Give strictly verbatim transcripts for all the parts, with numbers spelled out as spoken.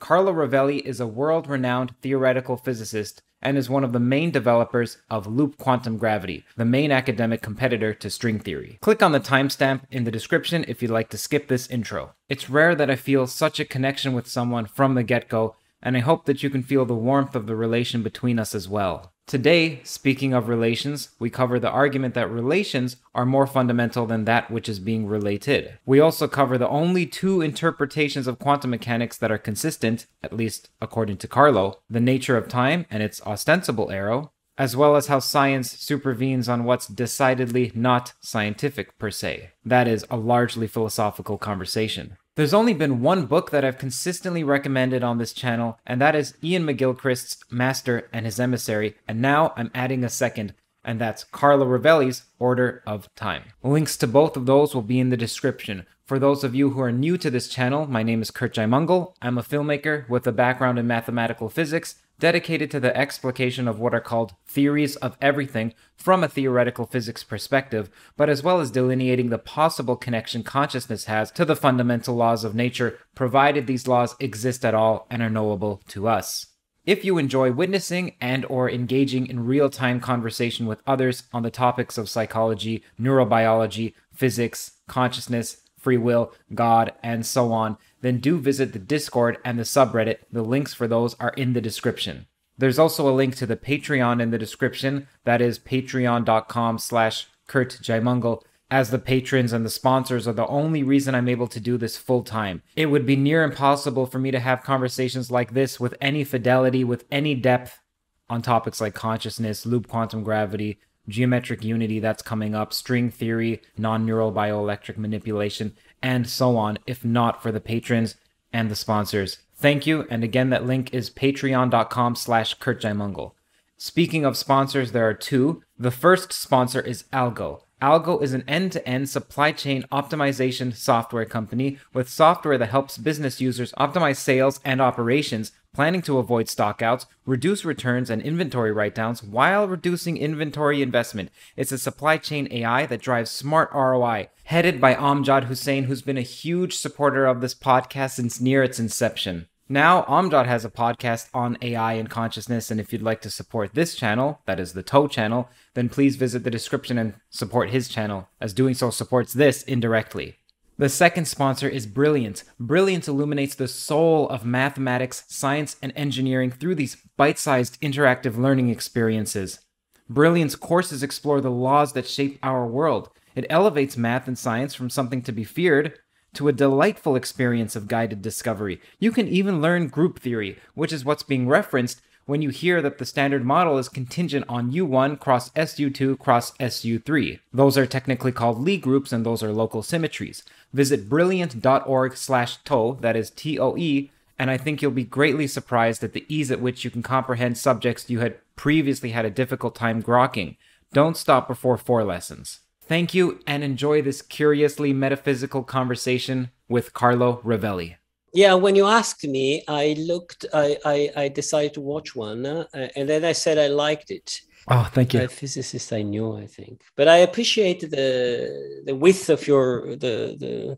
Carlo Rovelli is a world-renowned theoretical physicist and is one of the main developers of loop quantum gravity, the main academic competitor to string theory. Click on the timestamp in the description if you'd like to skip this intro. It's rare that I feel such a connection with someone from the get-go, and I hope that you can feel the warmth of the relation between us as well. Today, speaking of relations, we cover the argument that relations are more fundamental than that which is being related. We also cover the only two interpretations of quantum mechanics that are consistent, at least according to Carlo, the nature of time and its ostensible arrow, as well as how science supervenes on what's decidedly not scientific per se. That is a largely philosophical conversation. There's only been one book that I've consistently recommended on this channel, and that is Ian McGilchrist's Master and His Emissary, and now I'm adding a second, and that's Carlo Rovelli's Order of Time. Links to both of those will be in the description. For those of you who are new to this channel, my name is Kurt Jaimungal. I'm a filmmaker with a background in mathematical physics, dedicated to the explication of what are called theories of everything from a theoretical physics perspective, but as well as delineating the possible connection consciousness has to the fundamental laws of nature, provided these laws exist at all and are knowable to us. If you enjoy witnessing and or engaging in real-time conversation with others on the topics of psychology, neurobiology, physics, consciousness, free will, God, and so on, then do visit the Discord and the subreddit. The links for those are in the description. There's also a link to the Patreon in the description. That is patreon.com slash Kurt Jaimungal, as the patrons and the sponsors are the only reason I'm able to do this full time. It would be near impossible for me to have conversations like this with any fidelity, with any depth on topics like consciousness, loop quantum gravity, geometric unity that's coming up, string theory, non-neural bioelectric manipulation, and so on, if not for the patrons and the sponsors. Thank you, and again, that link is patreon.com slash Kurt Jaimungal. Speaking of sponsors, there are two. The first sponsor is Algo. Algo is an end-to-end supply chain optimization software company with software that helps business users optimize sales and operations, planning to avoid stockouts, reduce returns and inventory write-downs while reducing inventory investment. It's a supply chain A I that drives smart R O I, headed by Amjad Hussain, who's been a huge supporter of this podcast since near its inception. Now, Amjad has a podcast on A I and consciousness, and if you'd like to support this channel, that is the Toe channel, then please visit the description and support his channel, as doing so supports this indirectly. The second sponsor is Brilliant. Brilliant illuminates the soul of mathematics, science, and engineering through these bite-sized interactive learning experiences. Brilliant's courses explore the laws that shape our world. It elevates math and science from something to be feared to a delightful experience of guided discovery. You can even learn group theory, which is what's being referenced when you hear that the standard model is contingent on U one cross S U two cross S U three. Those are technically called Lie groups, and those are local symmetries. Visit brilliant.org slash toe, that is T O E, and I think you'll be greatly surprised at the ease at which you can comprehend subjects you had previously had a difficult time grokking. Don't stop before four lessons. Thank you, and enjoy this curiously metaphysical conversation with Carlo Rovelli. Yeah, when you asked me, I looked, I, I, I decided to watch one, uh, and then I said I liked it. Oh, thank you. A physicist I knew, I think. But I appreciate the the width of your the the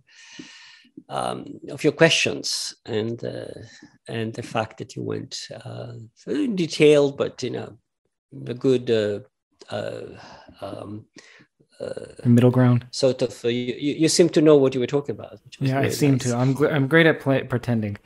um, of your questions, and uh, and the fact that you went uh, in detail, but in a, a good uh, uh, um, Uh, middle ground. Sort of, uh, you, you seem to know what you were talking about. Which was yeah, really I seem nice. to. I'm I'm great at play, pretending.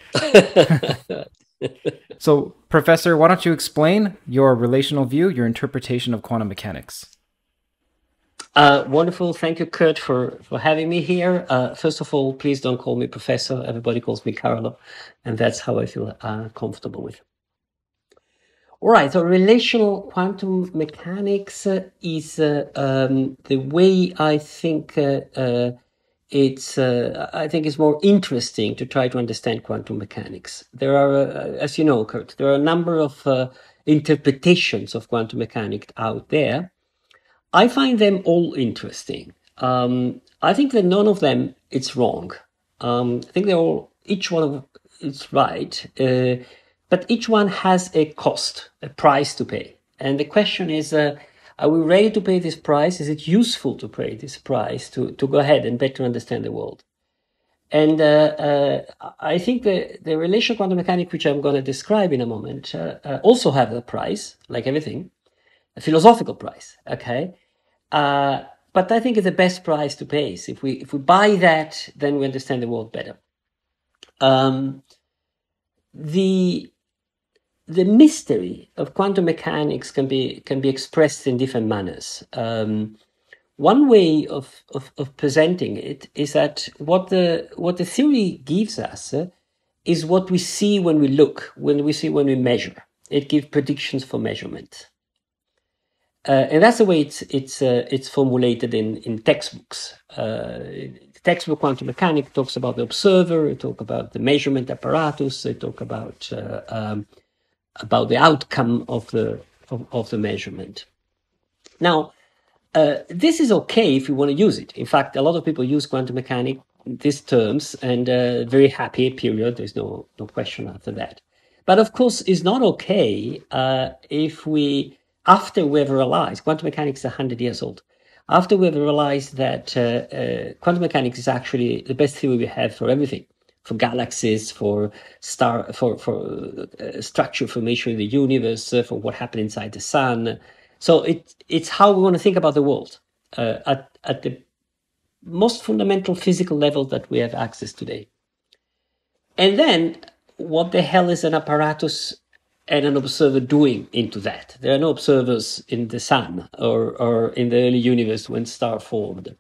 So, Professor, why don't you explain your relational view, your interpretation of quantum mechanics? Uh, wonderful. Thank you, Kurt, for, for having me here. Uh, first of all, please don't call me Professor. Everybody calls me Carlo, and that's how I feel uh, comfortable with. All right, so relational quantum mechanics uh, is uh, um, the way I think uh, uh, it's. Uh, I think it's more interesting to try to understand quantum mechanics. There are, uh, as you know, Kurt, there are a number of uh, interpretations of quantum mechanics out there. I find them all interesting. Um, I think that none of them is wrong. Um, I think they're all, each one of it's right. Uh, But each one has a cost, a price to pay. And the question is, uh, are we ready to pay this price? Is it useful to pay this price to, to go ahead and better understand the world? And uh, uh, I think the, the relational quantum mechanics, which I'm going to describe in a moment, uh, uh, also have a price, like everything, a philosophical price, okay? Uh, but I think it's the best price to pay. So if we if we buy that, then we understand the world better. Um, the the mystery of quantum mechanics can be can be expressed in different manners. Um, one way of, of, of presenting it is that what the what the theory gives us uh, is what we see when we look, when we see when we measure. It gives predictions for measurement. Uh, and that's the way it's it's uh, it's formulated in in textbooks. Uh, textbook quantum mechanics talks about the observer. It talks about the measurement apparatus. They talk about uh, um, about the outcome of the of, of the measurement. Now, uh, this is okay if you want to use it. In fact, a lot of people use quantum mechanics these terms, and uh, very happy. Period. There's no no question after that. But of course, it's not okay uh, if we after we've realized, quantum mechanics is one hundred years old, after we've realized that uh, uh, quantum mechanics is actually the best theory we have for everything, for galaxies, for star, for, for uh, structure formation in the universe, uh, for what happened inside the sun. So it, it's how we want to think about the world uh, at, at the most fundamental physical level that we have access today. And then, what the hell is an apparatus and an observer doing into that? There are no observers in the sun or, or in the early universe when star formed.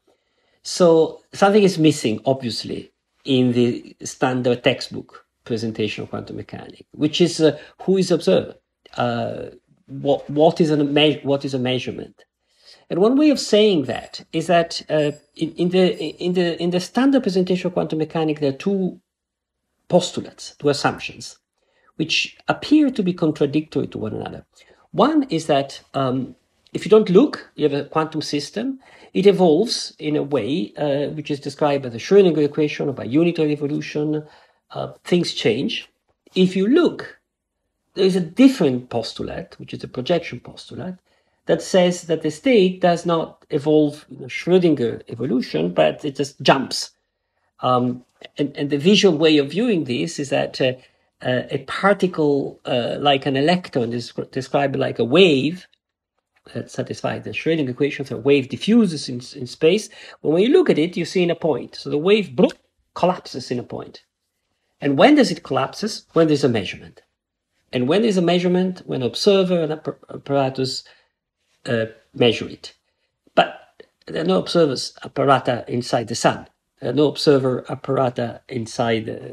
So something is missing, obviously, in the standard textbook presentation of quantum mechanics, which is uh, who is observer? Uh, what, what, is an, what is a measurement? And one way of saying that is that uh, in, in, the, in, the, in the standard presentation of quantum mechanics, there are two postulates, two assumptions, which appear to be contradictory to one another. One is that um, if you don't look, you have a quantum system, it evolves in a way uh, which is described by the Schrödinger equation or by unitary evolution. Uh, things change. If you look, there is a different postulate, which is a projection postulate, that says that the state does not evolve in a Schrödinger evolution, but it just jumps. Um, and, and the visual way of viewing this is that uh, uh, a particle uh, like an electron is described like a wave that satisfies the Schrödinger equation. So a wave diffuses in, in space. But when you look at it, you see in a point. So the wave bloop, collapses in a point. And when does it collapses? When there's a measurement. And when there's a measurement, when observer and apparatus uh, measure it. But there are no observers apparata inside the sun. There are no observer apparata inside a,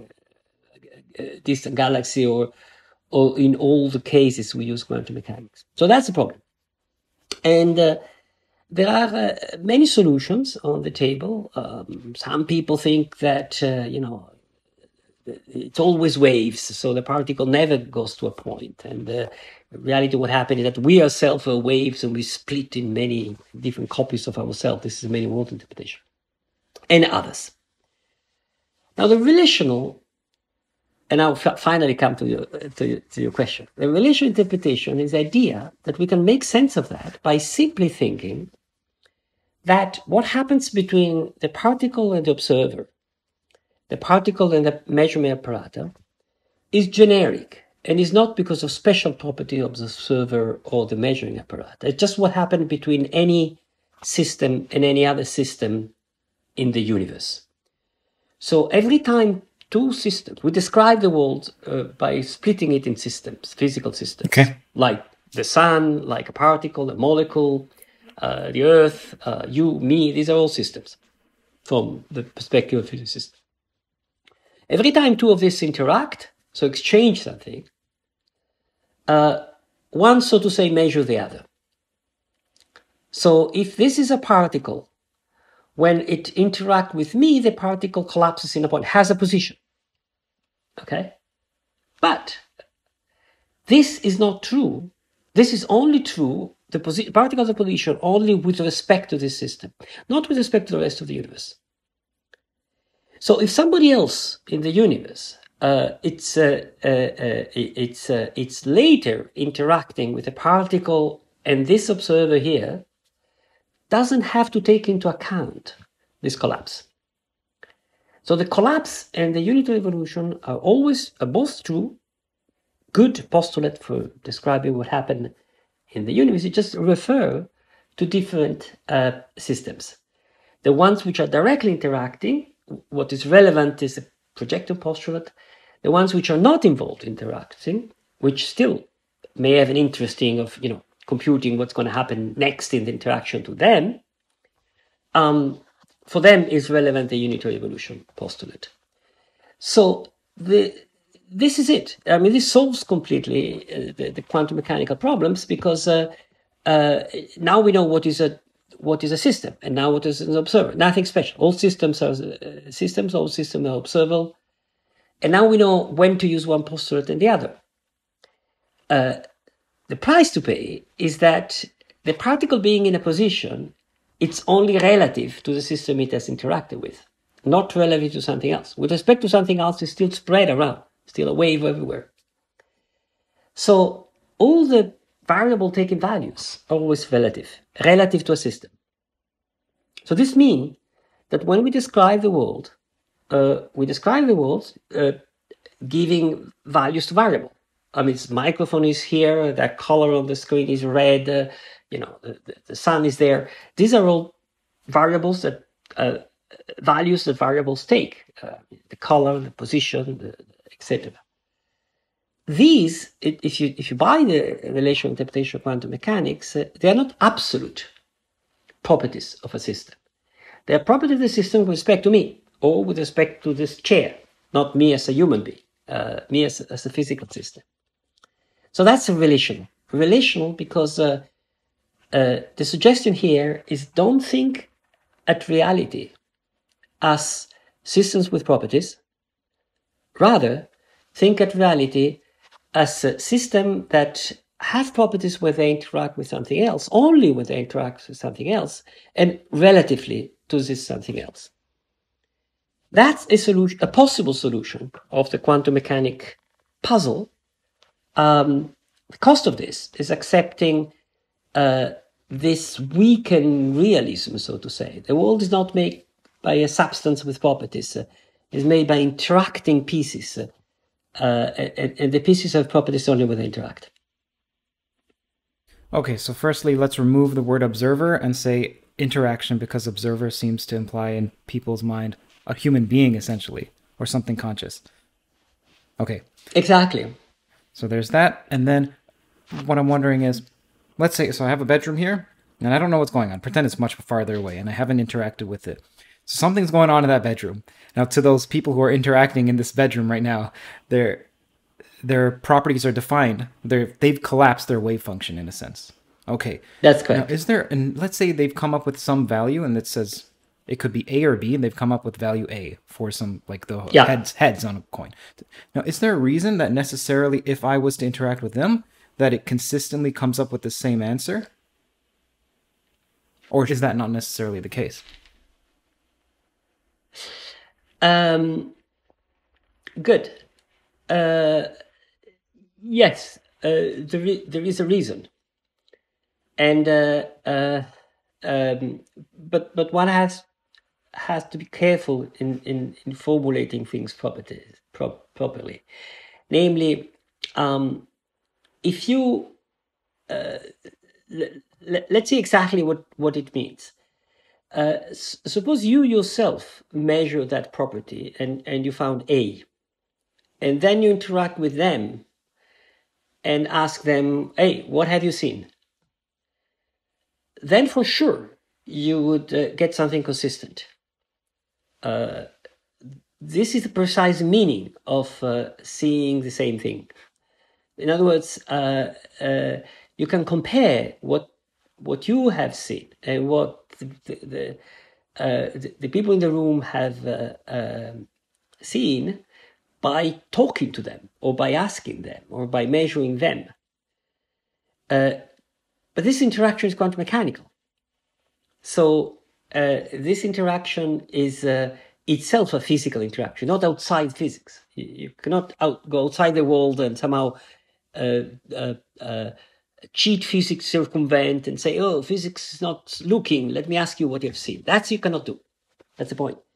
a distant galaxy, or, or in all the cases we use quantum mechanics. So that's the problem. And uh, there are uh, many solutions on the table. Um, some people think that, uh, you know, it's always waves, so the particle never goes to a point. And uh, in reality, what happened is that we ourselves are waves and we split in many different copies of ourselves. This is a many world interpretation. And others. Now, the relational, and I'll f- finally come to your, to, to your question. The relational interpretation is the idea that we can make sense of that by simply thinking that what happens between the particle and the observer, the particle and the measurement apparatus, is generic and is not because of special property of the observer or the measuring apparatus. It's just what happened between any system and any other system in the universe. So every time two systems, we describe the world uh, by splitting it in systems, physical systems, okay. like the sun, like a particle, a molecule, uh, the earth, uh, you, me, these are all systems from the perspective of physicists. Every time two of these interact, so exchange something, uh, one, so to say, measure the other. So if this is a particle, when it interacts with me, the particle collapses in a point, has a position. Okay? But this is not true. This is only true, the posi- particle's position only with respect to this system, not with respect to the rest of the universe. So if somebody else in the universe, uh, it's uh, uh, uh, it's uh, it's later interacting with a particle, and this observer here doesn't have to take into account this collapse. So the collapse and the unitary evolution are always are both true. Good postulate for describing what happened in the universe. You just refer to different uh, systems. The ones which are directly interacting, what is relevant is a projective postulate. The ones which are not involved interacting, which still may have an interesting of, you know, computing what's going to happen next in the interaction to them, um, for them is relevant the unitary evolution postulate. So the this is it. I mean, this solves completely uh, the, the quantum mechanical problems, because uh, uh, now we know what is a what is a system, and now what is an observer. Nothing special. All systems are uh, systems. All systems are observable, and now we know when to use one postulate and the other. Uh, the price to pay is that the particle being in a position, it's only relative to the system it has interacted with, not relative to something else. With respect to something else, it's still spread around, still a wave everywhere. So all the variable taken values are always relative, relative to a system. So this means that when we describe the world, uh, we describe the world uh, giving values to variable. I mean, this microphone is here, that color on the screen is red, uh, you know, the, the sun is there. These are all variables that, uh, values that variables take, uh, the color, the position, et cetera. These, if you if you buy the relational interpretation of quantum mechanics, uh, they are not absolute properties of a system. They are properties of the system with respect to me, or with respect to this chair, not me as a human being, uh, me as, as a physical system. So that's a relational. Relational because uh, uh, the suggestion here is don't think at reality as systems with properties. Rather, think at reality as a system that have properties where they interact with something else, only when they interact with something else, and relatively to this something else. That's a solution, a possible solution of the quantum mechanic puzzle. Um, the cost of this is accepting uh, this weakened realism, so to say. The world is not made by a substance with properties. Uh, it's made by interacting pieces. Uh, uh, and, and the pieces have properties only when they interact. Okay, so firstly, let's remove the word observer and say interaction, because observer seems to imply in people's mind a human being, essentially, or something conscious. Okay. Exactly. So there's that. And then what I'm wondering is, let's say, so I have a bedroom here, and I don't know what's going on. Pretend it's much farther away, and I haven't interacted with it. So something's going on in that bedroom. Now, to those people who are interacting in this bedroom right now, their their properties are defined. They're, they've collapsed their wave function, in a sense. Okay. That's correct. Now, is there, and let's say they've come up with some value, and it says it could be A or B, and they've come up with value A for some, like the yeah. heads, heads on a coin. Now, is there a reason that necessarily, if I was to interact with them, that it consistently comes up with the same answer? Or is that not necessarily the case? Um, good. Uh, yes, uh, there, there is a reason. And, uh, uh, um, but, but one has, has to be careful in, in, in formulating things properties, pro properly. Namely, um, if you, uh, let's see exactly what, what it means. Uh, suppose you yourself measure that property and, and you found A, and then you interact with them and ask them, hey, what have you seen? Then for sure you would uh, get something consistent. Uh, this is the precise meaning of uh, seeing the same thing. In other words, uh, uh, you can compare what what you have seen and what the the, uh, the, the people in the room have uh, uh, seen by talking to them, or by asking them, or by measuring them. Uh, but this interaction is quantum mechanical. So uh, this interaction is uh, itself a physical interaction, not outside physics. You, you cannot out, go outside the world and somehow uh, uh, uh, cheat physics, circumvent, and say, oh, physics is not looking, let me ask you what you've seen. That's you cannot do. That's the point.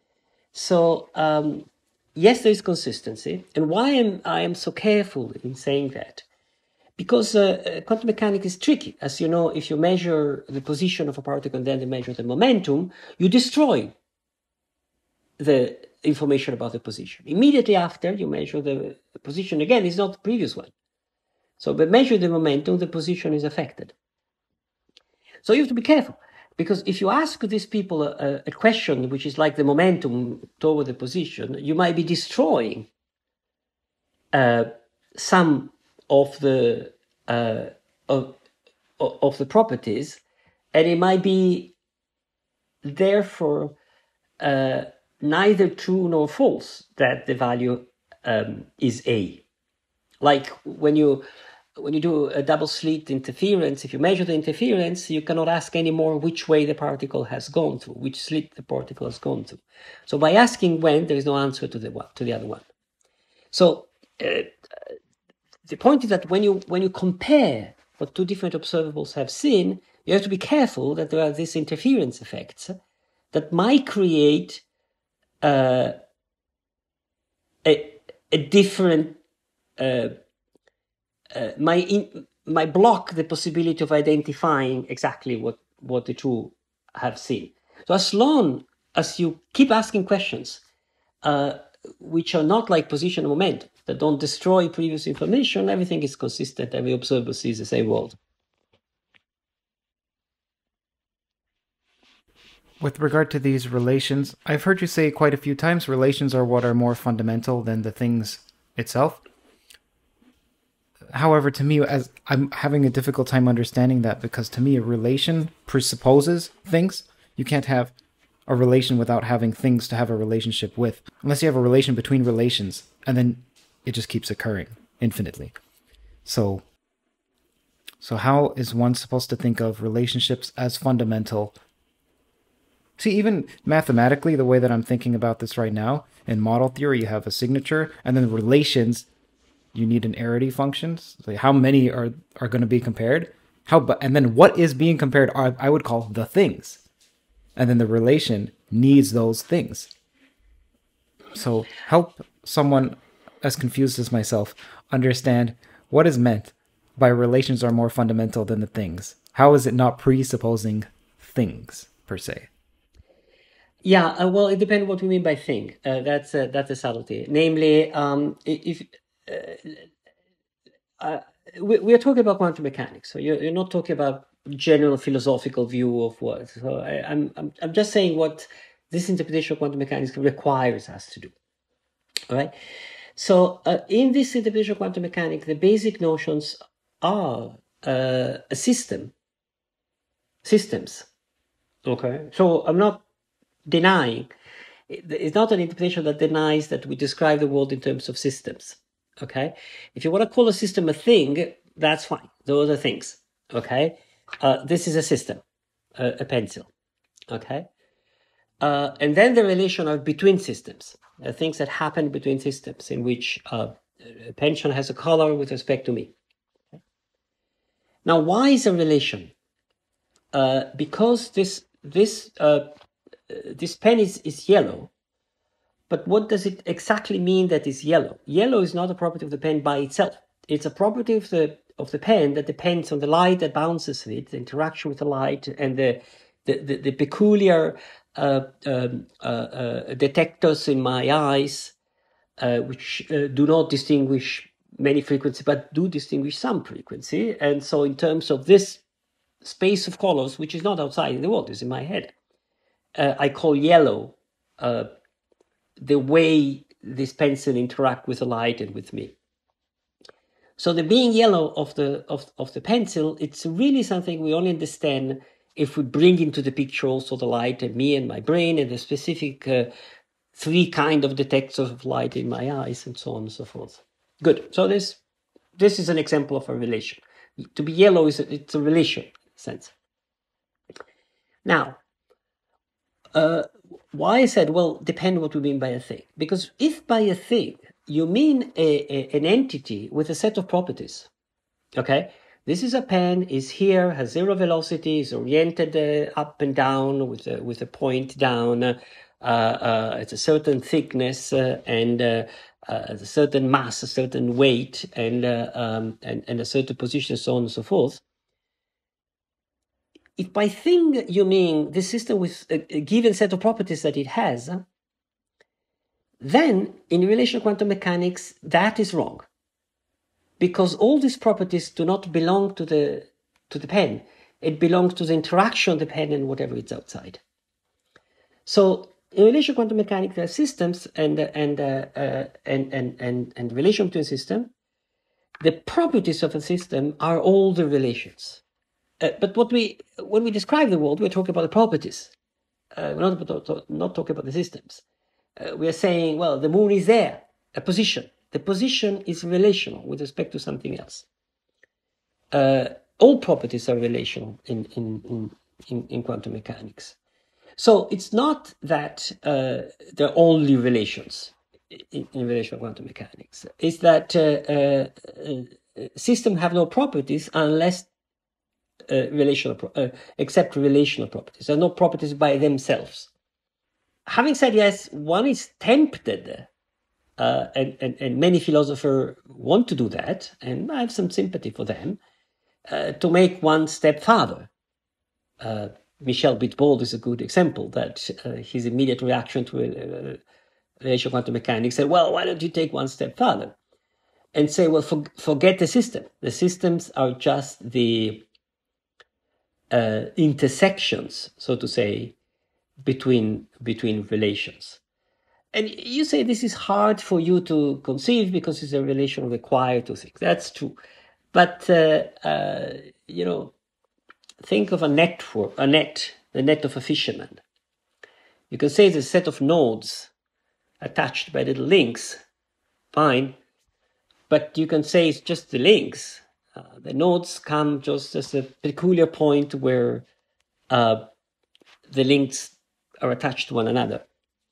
So um, yes, there is consistency. And why am I am so careful in saying that? Because uh, quantum mechanics is tricky. As you know, if you measure the position of a particle and then you measure the momentum, you destroy the information about the position. Immediately after you measure the, the position again, it's not the previous one. So by measuring the momentum, the position is affected. So you have to be careful, because if you ask these people a, a question which is like the momentum toward the position, you might be destroying uh, some of the uh, of, of the properties, and it might be therefore uh, neither true nor false that the value um, is A. Like when you when you do a double slit interference, if you measure the interference, you cannot ask anymore which way the particle has gone through, which slit the particle has gone through. So by asking when, there is no answer to the one, to the other one. So uh, the point is that when you when you compare what two different observables have seen, you have to be careful that there are these interference effects that might create uh, a, a different uh, uh, my in, my block the possibility of identifying exactly what what the two have seen. So as long as you keep asking questions uh, which are not like position and momentum, that don't destroy previous information, everything is consistent. Every observer sees the same world. With regard to these relations, I've heard you say quite a few times relations are what are more fundamental than the things itself. However, to me, as I'm having a difficult time understanding that, because to me a relation presupposes things. You can't have a relation without having things to have a relationship with, unless you have a relation between relations, and then it just keeps occurring infinitely. So, so how is one supposed to think of relationships as fundamental? See, even mathematically, the way that I'm thinking about this right now, in model theory, you have a signature, and then relations, you need an arity function. So how many are, are going to be compared? How, and then what is being compared are, I would call, the things. And then the relation needs those things. So help someone as confused as myself understand what is meant by relations are more fundamental than the things. How is it not presupposing things, per se? Yeah, uh, well, it depends what we mean by thing. Uh, that's uh, that's a subtlety. Namely, um, if uh, uh, we, we are talking about quantum mechanics, so you're, you're not talking about general philosophical view of what. So I, I'm I'm I'm just saying what this interpretation of quantum mechanics requires us to do. All right. So uh, in this interpretation of quantum mechanics, the basic notions are uh, a system, systems. Okay. So I'm not denying. It's not an interpretation that denies that we describe the world in terms of systems. Okay. If you want to call a system a thing, that's fine. Those are things. Okay. Uh, this is a system, uh, a pencil. Okay. Uh, and then the relation are between systems, uh, things that happen between systems in which uh, a pencil has a color with respect to me. Okay. Now, why is a relation? Uh, because this this uh, this pen is, is yellow, but what does it exactly mean that is yellow? Yellow is not a property of the pen by itself. It's a property of the of the pen that depends on the light that bounces with it, the interaction with the light, and the the, the, the peculiar uh, um, uh, uh, detectors in my eyes, uh, which uh, do not distinguish many frequencies, but do distinguish some frequency. And so in terms of this space of colors, which is not outside in the world, is in my head, uh, I call yellow uh, the way this pencil interact with the light and with me. So the being yellow of the of, of the pencil, it's really something we only understand if we bring into the picture also the light and me and my brain and the specific uh, three kind of detectors of light in my eyes and so on and so forth. Good. So this this is an example of a relation. To be yellow is a, it's a relation sense. Now, uh, why I said, well, depend what we mean by a thing. Because if by a thing you mean a, a, an entity with a set of properties, okay, this is a pen, is here, has zero velocity, is oriented uh, up and down with a, with a point down, uh, uh, uh, at a certain thickness uh, and uh, uh, a certain mass, a certain weight, and, uh, um, and and a certain position, so on and so forth. If by thing you mean the system with a, a given set of properties that it has, uh, then in relational quantum mechanics that is wrong, because all these properties do not belong to the to the pen. It belongs to the interaction of the pen and whatever is outside. So in relational quantum mechanics, there are systems and and uh, uh, and and and and relation between systems. The properties of a system are all the relations. Uh, but what we when we describe the world, we're talking about the properties. Uh, we're not about, not talking about the systems. Uh, we are saying, well, the moon is there, a position. The position is relational with respect to something else. Uh, all properties are relational in in in in, in quantum mechanics. So it's not that uh, there are only relations in, in relational quantum mechanics. It's that uh, uh, uh, systems have no properties unless uh, relational, pro uh, except relational properties. There are no properties by themselves. Having said yes, one is tempted, uh, and, and, and many philosophers want to do that, and I have some sympathy for them, uh, to make one step further. Uh, Michel Bitbold is a good example, that uh, his immediate reaction to uh, relational quantum mechanics said, well, why don't you take one step further and say, well, for, forget the system. The systems are just the uh, intersections, so to say, between, between relations. And you say this is hard for you to conceive because it's a relation required to things. That's true. But, uh, uh, you know, think of a network, a net, the net of a fisherman. You can say it's a set of nodes attached by little links, fine, but you can say it's just the links. Uh, the nodes come just as a peculiar point where uh, the links are attached to one another.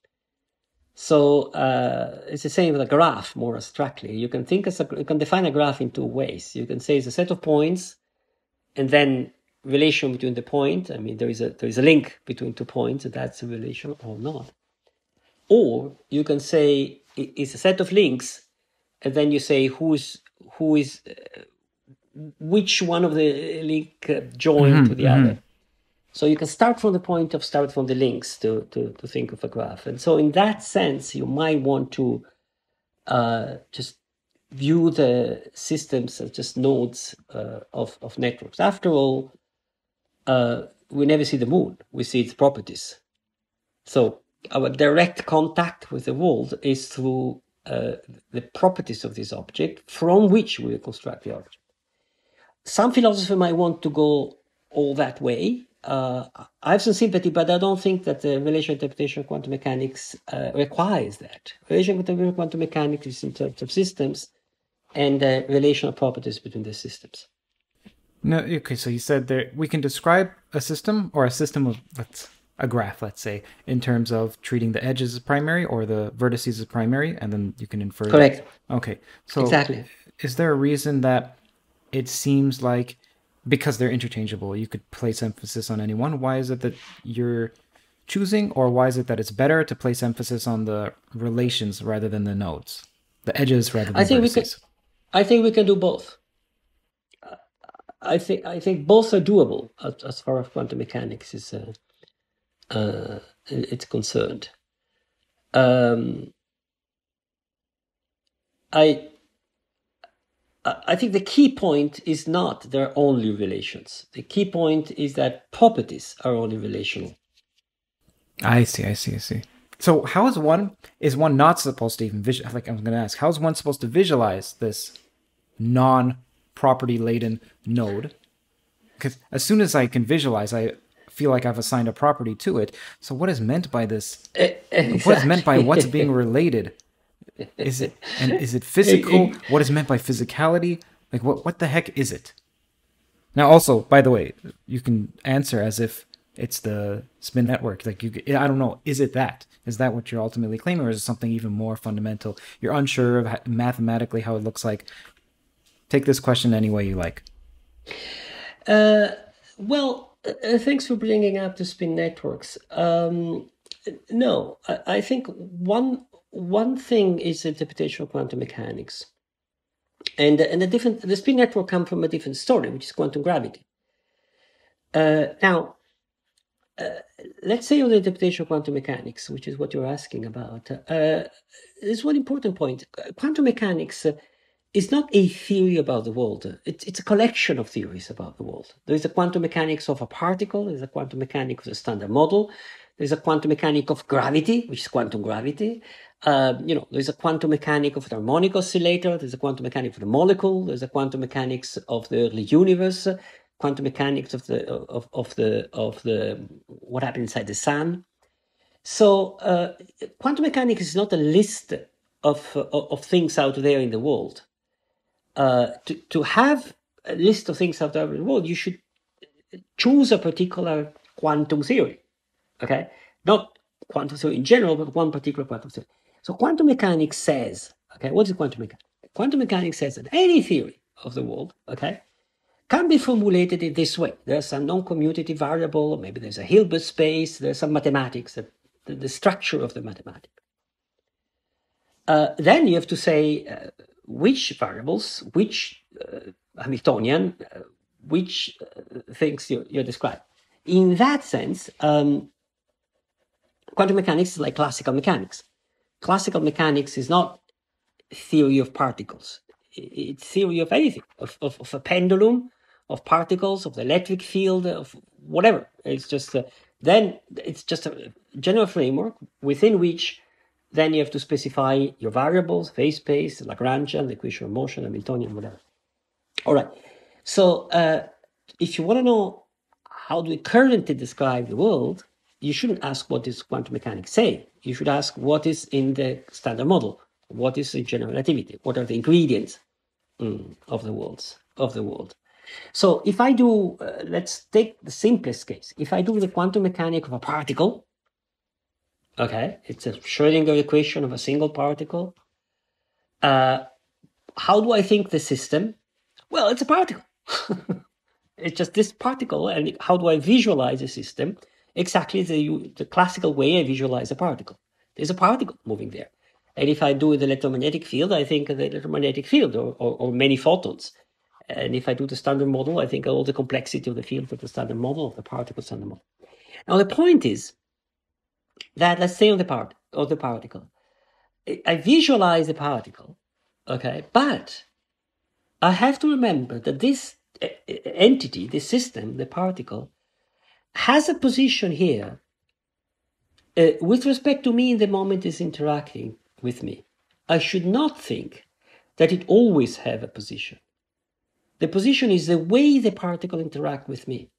So uh, it's the same with a graph, more abstractly. You can think as a, you can define a graph in two ways. You can say it's a set of points, and then relation between the point. I mean, there is a there is a link between two points, and that's a relation or not. Or you can say it's a set of links, and then you say who's who is uh, which one of the link uh, joined mm-hmm, to the mm-hmm. other. So you can start from the point of start from the links to, to, to think of a graph. And so in that sense, you might want to uh, just view the systems as just nodes uh, of, of networks. After all, uh, we never see the moon. We see its properties. So our direct contact with the world is through uh, the properties of this object from which we construct the object. Some philosophers might want to go all that way. Uh, I have some sympathy, but I don't think that the relational interpretation of quantum mechanics uh, requires that. Relational interpretation of quantum mechanics is in terms of systems and uh, relational properties between the systems. No, okay, so you said there we can describe a system or a system of let's a graph, let's say, in terms of treating the edges as primary or the vertices as primary, and then you can infer. Correct. That. Okay, so exactly. Is there a reason that it seems like, because they're interchangeable, you could place emphasis on any one? Why is it that you're choosing, or why is it that it's better to place emphasis on the relations rather than the nodes, the edges rather than I think vertices? We can, I think we can do both. I think I think both are doable as, as far as quantum mechanics is uh, uh, it's concerned. Um, I. I think the key point is not there are only relations. The key point is that properties are only relational. I see, I see, I see. So how is one, is one not supposed to even visualize, like I was going to ask, how is one supposed to visualize this non-property laden node? Because as soon as I can visualize, I feel like I've assigned a property to it. So what is meant by this? Exactly. What is meant by what's being related? Is it, and is it physical? What is meant by physicality? Like what, what the heck is it? Now also, by the way, you can answer as if it's the spin network. Like you, I don't know, is it that? Is that what you're ultimately claiming, or is it something even more fundamental? You're unsure of how, mathematically how it looks like. Take this question any way you like. Uh, well, uh, thanks for bringing up the spin networks. Um, No, I, I think one one thing is interpretation of quantum mechanics, and and the different the spin network come from a different story, which is quantum gravity. Uh, now, uh, let's say on the interpretation of quantum mechanics, which is what you're asking about. Uh, there's one important point: quantum mechanics uh, is not a theory about the world. It's it's a collection of theories about the world. There is a quantum mechanics of a particle. There's a quantum mechanics of a standard model. There's a quantum mechanic of gravity, which is quantum gravity. Uh, you know, there's a quantum mechanic of the harmonic oscillator. There's a quantum mechanic of the molecule. There's a quantum mechanics of the early universe. Quantum mechanics of the of of the of the what happened inside the sun. So, uh, quantum mechanics is not a list of uh, of things out there in the world. Uh, to to have a list of things out there in the world, you should choose a particular quantum theory. Okay, not quantum theory in general, but one particular quantum theory. So quantum mechanics says, okay, what is quantum mechanics? Quantum mechanics says that any theory of the world, okay, can be formulated in this way. There's some non-commutative variable, maybe there's a Hilbert space, there's some mathematics, the, the structure of the mathematics. Uh, then you have to say uh, which variables, which uh, Hamiltonian, uh, which uh, things you, you describe. In that sense, um, quantum mechanics is like classical mechanics. Classical mechanics is not theory of particles. It's theory of anything, of, of, of a pendulum, of particles, of the electric field, of whatever. It's just, uh, then it's just a general framework within which then you have to specify your variables, phase space, Lagrangian, the equation of motion, Hamiltonian, whatever. All right. So uh, if you want to know how do we currently describe the world, you shouldn't ask what does quantum mechanics say. You should ask what is in the standard model, what is in general relativity, what are the ingredients mm, of the worlds of the world. So if I do, uh, let's take the simplest case. If I do the quantum mechanics of a particle, okay, it's a Schrödinger equation of a single particle. Uh, how do I think the system? Well, it's a particle. It's just this particle, and how do I visualize a system? Exactly the, the classical way I visualize a particle. There's a particle moving there. And if I do the electromagnetic field, I think of the electromagnetic field, or, or, or many photons. And if I do the standard model, I think of all the complexity of the field of the standard model, of the particle standard model. Now, the point is that, let's say on the part of the particle, I visualize the particle, okay, but I have to remember that this entity, this system, the particle, has a position here uh, with respect to me in the moment it's interacting with me. I should not think that it always have a position. The position is the way the particle interact with me.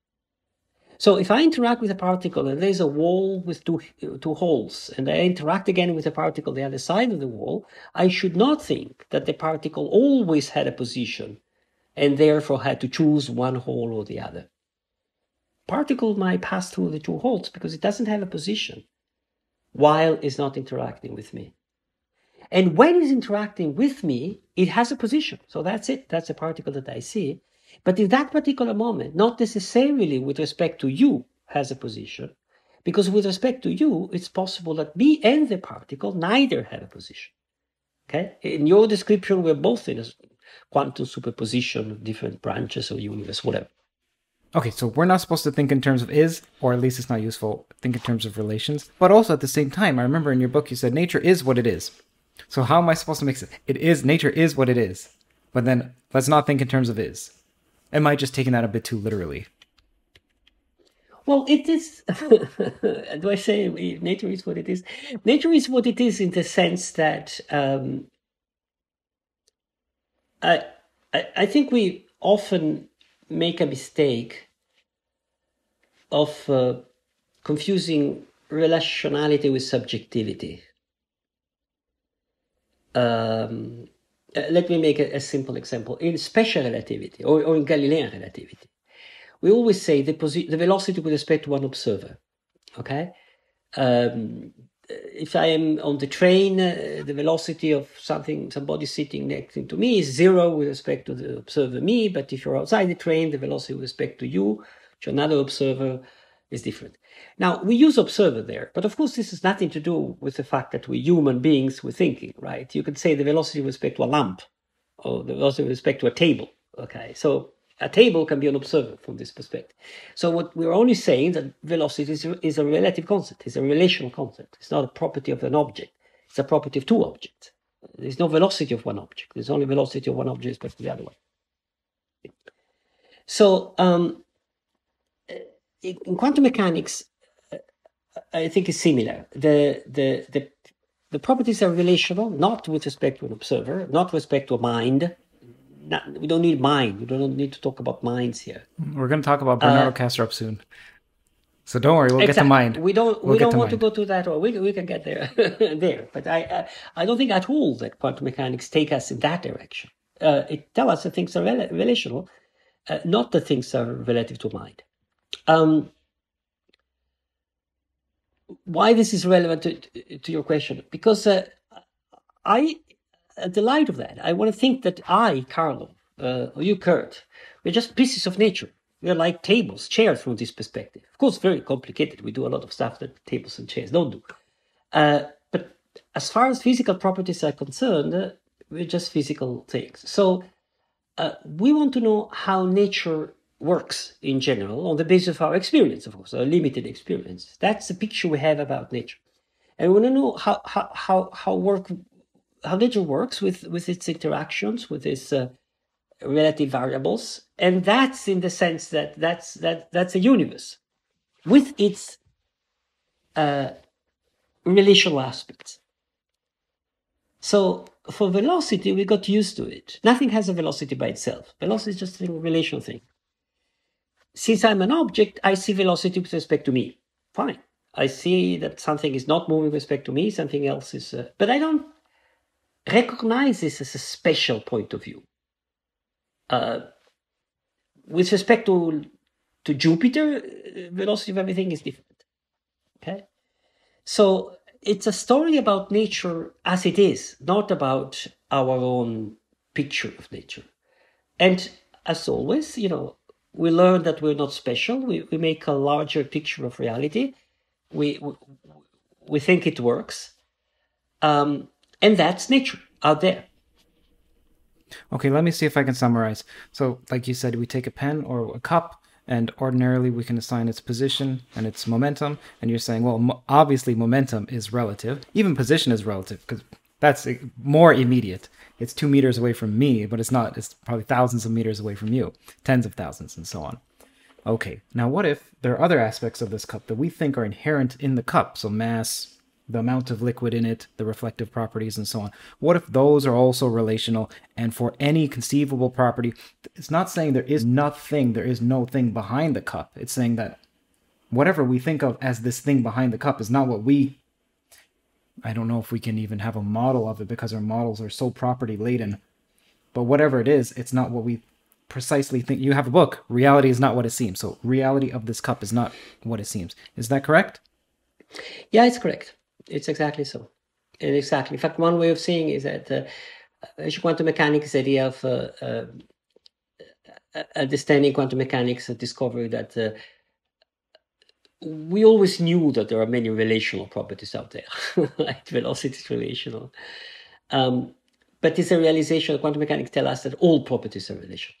So if I interact with a particle and there's a wall with two, two holes, and I interact again with a particle on the other side of the wall, I should not think that the particle always had a position and therefore had to choose one hole or the other. Particle might pass through the two holes because it doesn't have a position while it's not interacting with me. And when it's interacting with me, it has a position. So that's it. That's a particle that I see. But in that particular moment, not necessarily with respect to you has a position, because with respect to you, it's possible that me and the particle neither have a position. Okay? In your description, we're both in a quantum superposition of different branches of the universe, whatever. Okay, so we're not supposed to think in terms of is, or at least it's not useful, think in terms of relations. But also at the same time, I remember in your book you said nature is what it is. So how am I supposed to make sense? It is, nature is what it is. But then let's not think in terms of is. Am I just taking that a bit too literally? Well, it is, do I say nature is what it is? Nature is what it is in the sense that um, I, I, I think we often make a mistake of uh, confusing relationality with subjectivity. Um, uh, let me make a, a simple example. In special relativity, or, or in Galilean relativity, we always say the, posi- the velocity with respect to one observer. Okay? Um, if I am on the train, uh, the velocity of something, somebody sitting next to me is zero with respect to the observer me, but if you're outside the train, the velocity with respect to you, to another observer, is different. Now, we use observer there, but of course this has nothing to do with the fact that we're human beings, we're thinking, right? You could say the velocity with respect to a lamp, or the velocity with respect to a table, okay? So a table can be an observer from this perspective. So what we're only saying that velocity is, is a relative concept, it's a relational concept. It's not a property of an object, it's a property of two objects. There's no velocity of one object, there's only velocity of one object with respect to the other one. So um, in quantum mechanics, I think it's similar. The, the, the, the properties are relational, not with respect to an observer, not with respect to a mind. Not, we don't need mind. We don't need to talk about minds here. We're going to talk about Bernardo uh, Kastrup soon. So don't worry, we'll exactly. get to mind. We don't, we'll we don't to want mind. to go to that, or we, we can get there. there. But I, I, I don't think at all that quantum mechanics take us in that direction. Uh, it tells us that things are rel relational, uh, not that things are relative to mind. Um, why this is relevant to, to your question? Because uh, I, at the light of that, I want to think that I, Carlo, uh, or you, Kurt, we're just pieces of nature. We're like tables, chairs from this perspective. Of course, very complicated. We do a lot of stuff that tables and chairs don't do. Uh, but as far as physical properties are concerned, uh, we're just physical things. So uh, we want to know how nature works in general on the basis of our experience, of course, our limited experience. That's the picture we have about nature. And we want to know how, how, how, how, work, how nature works with, with its interactions, with its uh, relative variables. And that's in the sense that that's, that, that's a universe with its uh, relational aspects. So for velocity, we got used to it. Nothing has a velocity by itself. Velocity is just a relational thing. Since I'm an object, I see velocity with respect to me. Fine. I see that something is not moving with respect to me, something else is... Uh, but I don't recognize this as a special point of view. Uh, with respect to, to Jupiter, velocity of everything is different. Okay? So it's a story about nature as it is, not about our own picture of nature. And as always, you know, we learn that we're not special. We, we make a larger picture of reality. We, we, we think it works. Um, and that's nature out there. Okay, let me see if I can summarize. So, like you said, we take a pen or a cup, and ordinarily we can assign its position and its momentum. And you're saying, well, mo obviously momentum is relative. Even position is relative, because that's more immediate. It's two meters away from me, but it's not. It's probably thousands of meters away from you, tens of thousands, and so on. Okay, now what if there are other aspects of this cup that we think are inherent in the cup? So mass, the amount of liquid in it, the reflective properties, and so on. What if those are also relational, and for any conceivable property, it's not saying there is nothing, there is no thing behind the cup. It's saying that whatever we think of as this thing behind the cup is not what we... I don't know if we can even have a model of it because our models are so property laden. But whatever it is, it's not what we precisely think. You have a book, reality is not what it seems. So reality of this cup is not what it seems. Is that correct? Yeah, it's correct. It's exactly so. And exactly. In fact, one way of saying is that uh, quantum mechanics idea of uh, uh, understanding quantum mechanics, a discovery that uh, we always knew that there are many relational properties out there, like velocity is relational. Um, but it's a realization that quantum mechanics tell us that all properties are relational.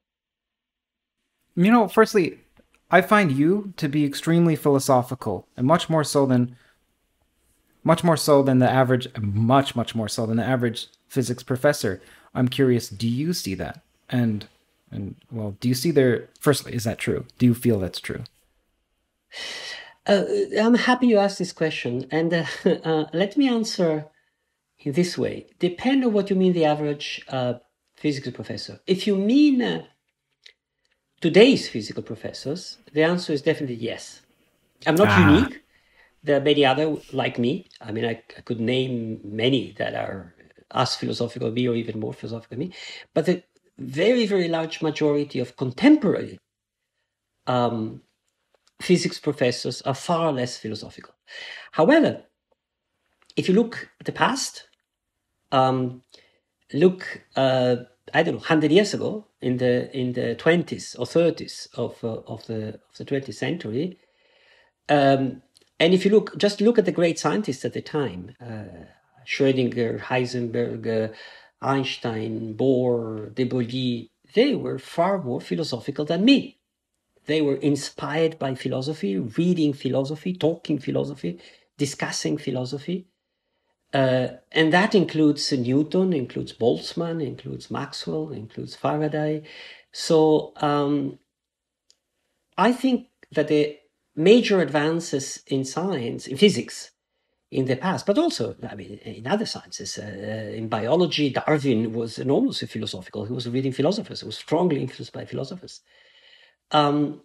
You know, firstly, I find you to be extremely philosophical, and much more so than, much more so than the average, much, much more so than the average physics professor. I'm curious, do you see that? And, and well, do you see there, firstly, is that true? Do you feel that's true? Uh, I'm happy you asked this question, and uh, uh, let me answer in this way. Depend on what you mean the average uh, physics professor. If you mean uh, today's physical professors, the answer is definitely yes. I'm not ah. unique. There are many other like me. I mean, I, I could name many that are as philosophical as me or even more philosophical than me. But the very, very large majority of contemporary um, physics professors are far less philosophical. However, if you look at the past, um, look, uh, I don't know, one hundred years ago, in the in the twenties or thirties of uh, of the of the twentieth century, Um, and if you look, just look at the great scientists at the time, uh, Schrödinger, Heisenberg, uh, Einstein, Bohr, de Broglie, they were far more philosophical than me. They were inspired by philosophy, reading philosophy, talking philosophy, discussing philosophy. Uh, and that includes Newton, includes Boltzmann, includes Maxwell, includes Faraday. So um, I think that the major advances in science, in physics, in the past, but also, I mean, in other sciences, uh, in biology, Darwin was enormously philosophical. He was reading philosophers. He was strongly influenced by philosophers. Um,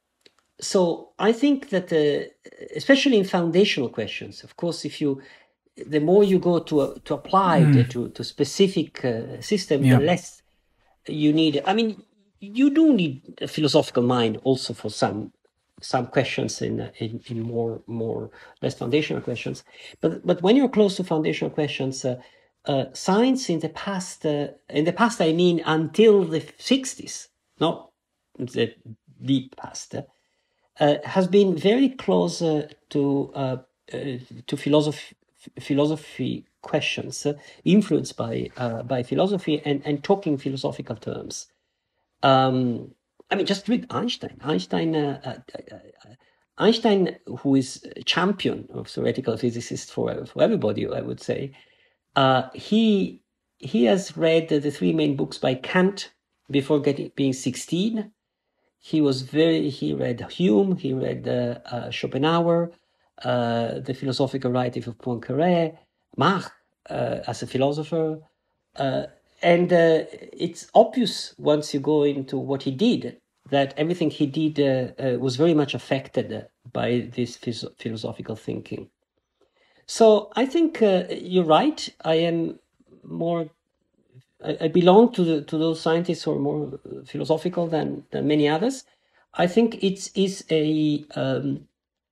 so I think that, uh, especially in foundational questions, of course, if you, the more you go to uh, to apply mm. to to specific uh, system, yeah. the less you need. I mean, you do need a philosophical mind also for some some questions in, in, in more, more, less foundational questions. But, but when you're close to foundational questions, uh, uh, science in the past, uh, in the past, I mean, until the sixties, not the deep past, uh, has been very close uh, to, uh, uh, to philosophy, philosophy questions, uh, influenced by, uh, by philosophy and, and talking philosophical terms. Um, I mean, just read Einstein. Einstein, uh, uh, uh, Einstein, who is a champion of theoretical physicists for for everybody, I would say. Uh, he he has read uh, the three main books by Kant before getting being sixteen. He was very. He read Hume. He read uh, uh, Schopenhauer, uh, the philosophical writings of Poincaré, Mach uh, as a philosopher. Uh, And uh, it's obvious once you go into what he did, that everything he did uh, uh, was very much affected by this phys philosophical thinking. So I think uh, you're right. I am more, I, I belong to, the, to those scientists who are more philosophical than, than many others. I think it is a, um,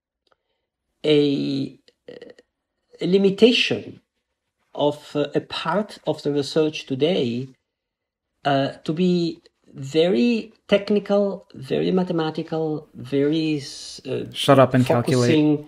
a, a limitation of uh, a part of the research today uh, to be very technical, very mathematical, very uh, shut up and focusing.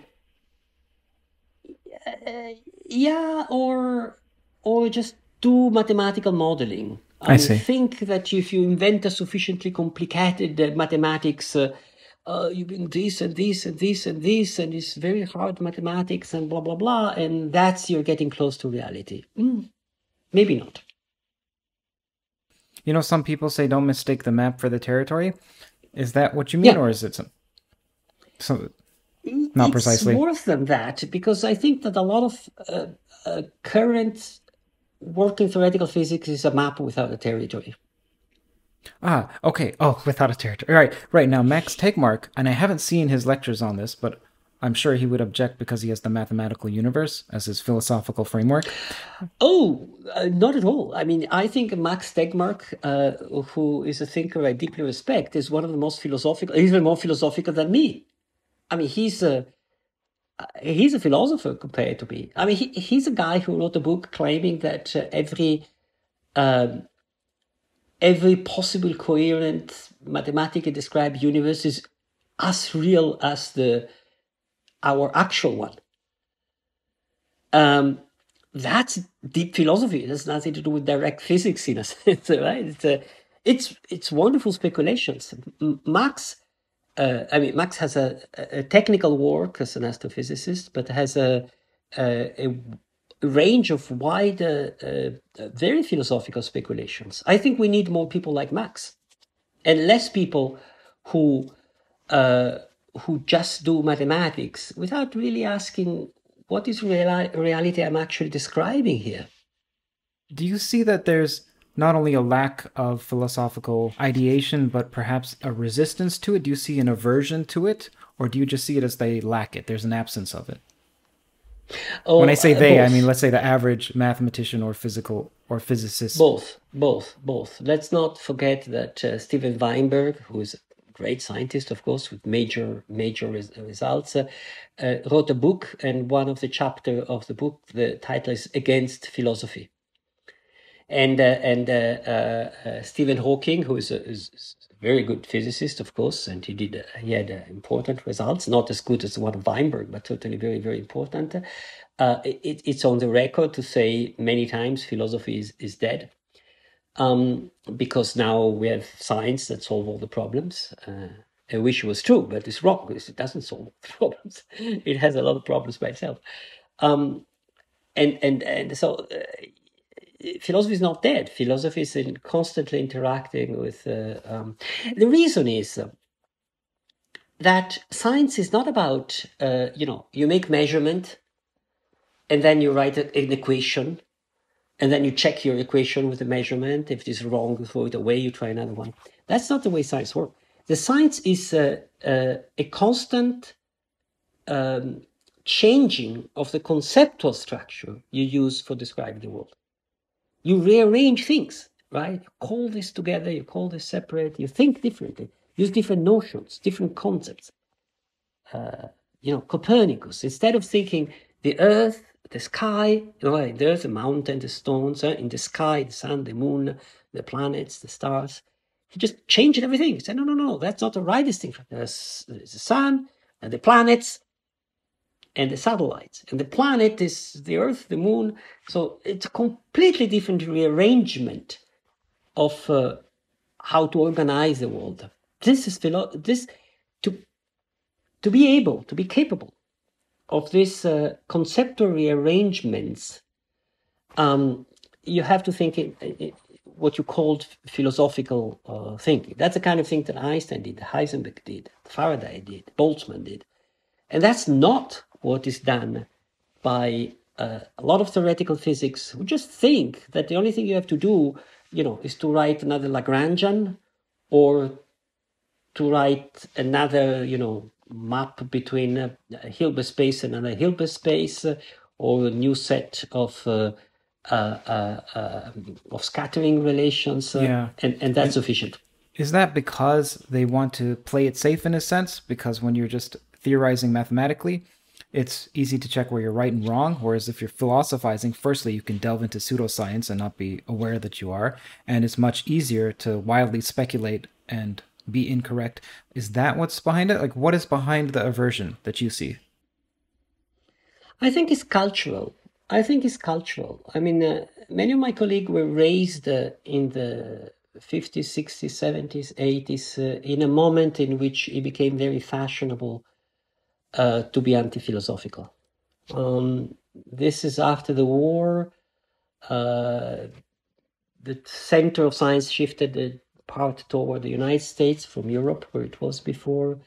calculate. Uh, yeah, or or just do mathematical modeling. I, I see. think that if you invent a sufficiently complicated uh, mathematics, uh, uh, you bring this and this and this and this, and it's very hard mathematics and blah, blah, blah, and that's you're getting close to reality. Mm, maybe not. You know, some people say don't mistake the map for the territory. Is that what you mean, yeah. or is it some, some not it's precisely? It's worse than that, because I think that a lot of uh, uh, current working theoretical physics is a map without a territory. Ah, okay. Oh, without a territory. Right, right. Now, Max Tegmark, and I haven't seen his lectures on this, but I'm sure he would object because he has the mathematical universe as his philosophical framework. Oh, uh, not at all. I mean, I think Max Tegmark, uh, who is a thinker I deeply respect, is one of the most philosophical, even more philosophical than me. I mean, he's a, he's a philosopher compared to me. I mean, he, he's a guy who wrote a book claiming that uh, every... Um, every possible coherent mathematically described universe is as real as the our actual one. Um, that's deep philosophy. It has nothing to do with direct physics in a sense, right? It's a, it's it's wonderful speculations. Max, uh, I mean, Max has a, a technical work as an astrophysicist, but has a a, a range of wide, uh, uh, very philosophical speculations. I think we need more people like Max, and less people who uh, who just do mathematics without really asking what is reali reality I'm actually describing here. Do you see that there's not only a lack of philosophical ideation, but perhaps a resistance to it? Do you see an aversion to it, or do you just see it as they lack it? There's an absence of it. Oh, when I say they, uh, I mean, let's say the average mathematician or physical or physicist. Both, both, both. Let's not forget that uh, Steven Weinberg, who is a great scientist, of course, with major, major res results, uh, uh, wrote a book, and one of the chapters of the book, the title is Against Philosophy. And uh, and uh, uh, uh, Stephen Hawking, who is a, is a very good physicist, of course, and he did uh, he had uh, important results, not as good as the one of Weinberg, but certainly very very important. Uh, it, it's on the record to say many times philosophy is, is dead, um, because now we have science that solve all the problems. Uh, I wish it was true, but it's wrong because it doesn't solve the problems. It has a lot of problems by itself. Um, and and and so. Uh, Philosophy is not dead. Philosophy is in constantly interacting with. Uh, um, the reason is uh, that science is not about, uh, you know, you make measurement and then you write a, an equation and then you check your equation with the measurement. If it is wrong, you throw it away, you try another one. That's not the way science works. The science is uh, uh, a constant um, changing of the conceptual structure you use for describing the world. You rearrange things, right? You call this together, you call this separate, you think differently, use different notions, different concepts. Uh, you know, Copernicus, instead of thinking the earth, the sky, you know, in the earth, the mountain, the stones, uh, in the sky, the sun, the moon, the planets, the stars, he just changed everything. He said, no, no, no, that's not the right distinction. There's, there's the sun and the planets, and the satellites. And the planet is the Earth, the Moon. So it's a completely different rearrangement of uh, how to organize the world. This is philo- this to to be able, to be capable of this uh, conceptual rearrangements. Um, you have to think in, in what you called philosophical uh, thinking. That's the kind of thing that Einstein did, Heisenberg did, Faraday did, Boltzmann did. And that's not what is done by uh, a lot of theoretical physics who just think that the only thing you have to do, you know, is to write another Lagrangian or to write another, you know, map between a Hilbert space and another Hilbert space, uh, or a new set of uh, uh, uh, uh, of scattering relations, uh, Yeah. and, and that's And sufficient. is that because they want to play it safe in a sense? Because when you're just theorizing mathematically, it's easy to check where you're right and wrong. Whereas if you're philosophizing, firstly, you can delve into pseudoscience and not be aware that you are. And it's much easier to wildly speculate and be incorrect. Is that what's behind it? Like, what is behind the aversion that you see? I think it's cultural. I think it's cultural. I mean, uh, many of my colleagues were raised uh, in the fifties, sixties, seventies, eighties, uh, in a moment in which it became very fashionable uh, to be anti-philosophical. Um, this is after the war. Uh, the center of science shifted uh, part toward the United States from Europe, where it was before.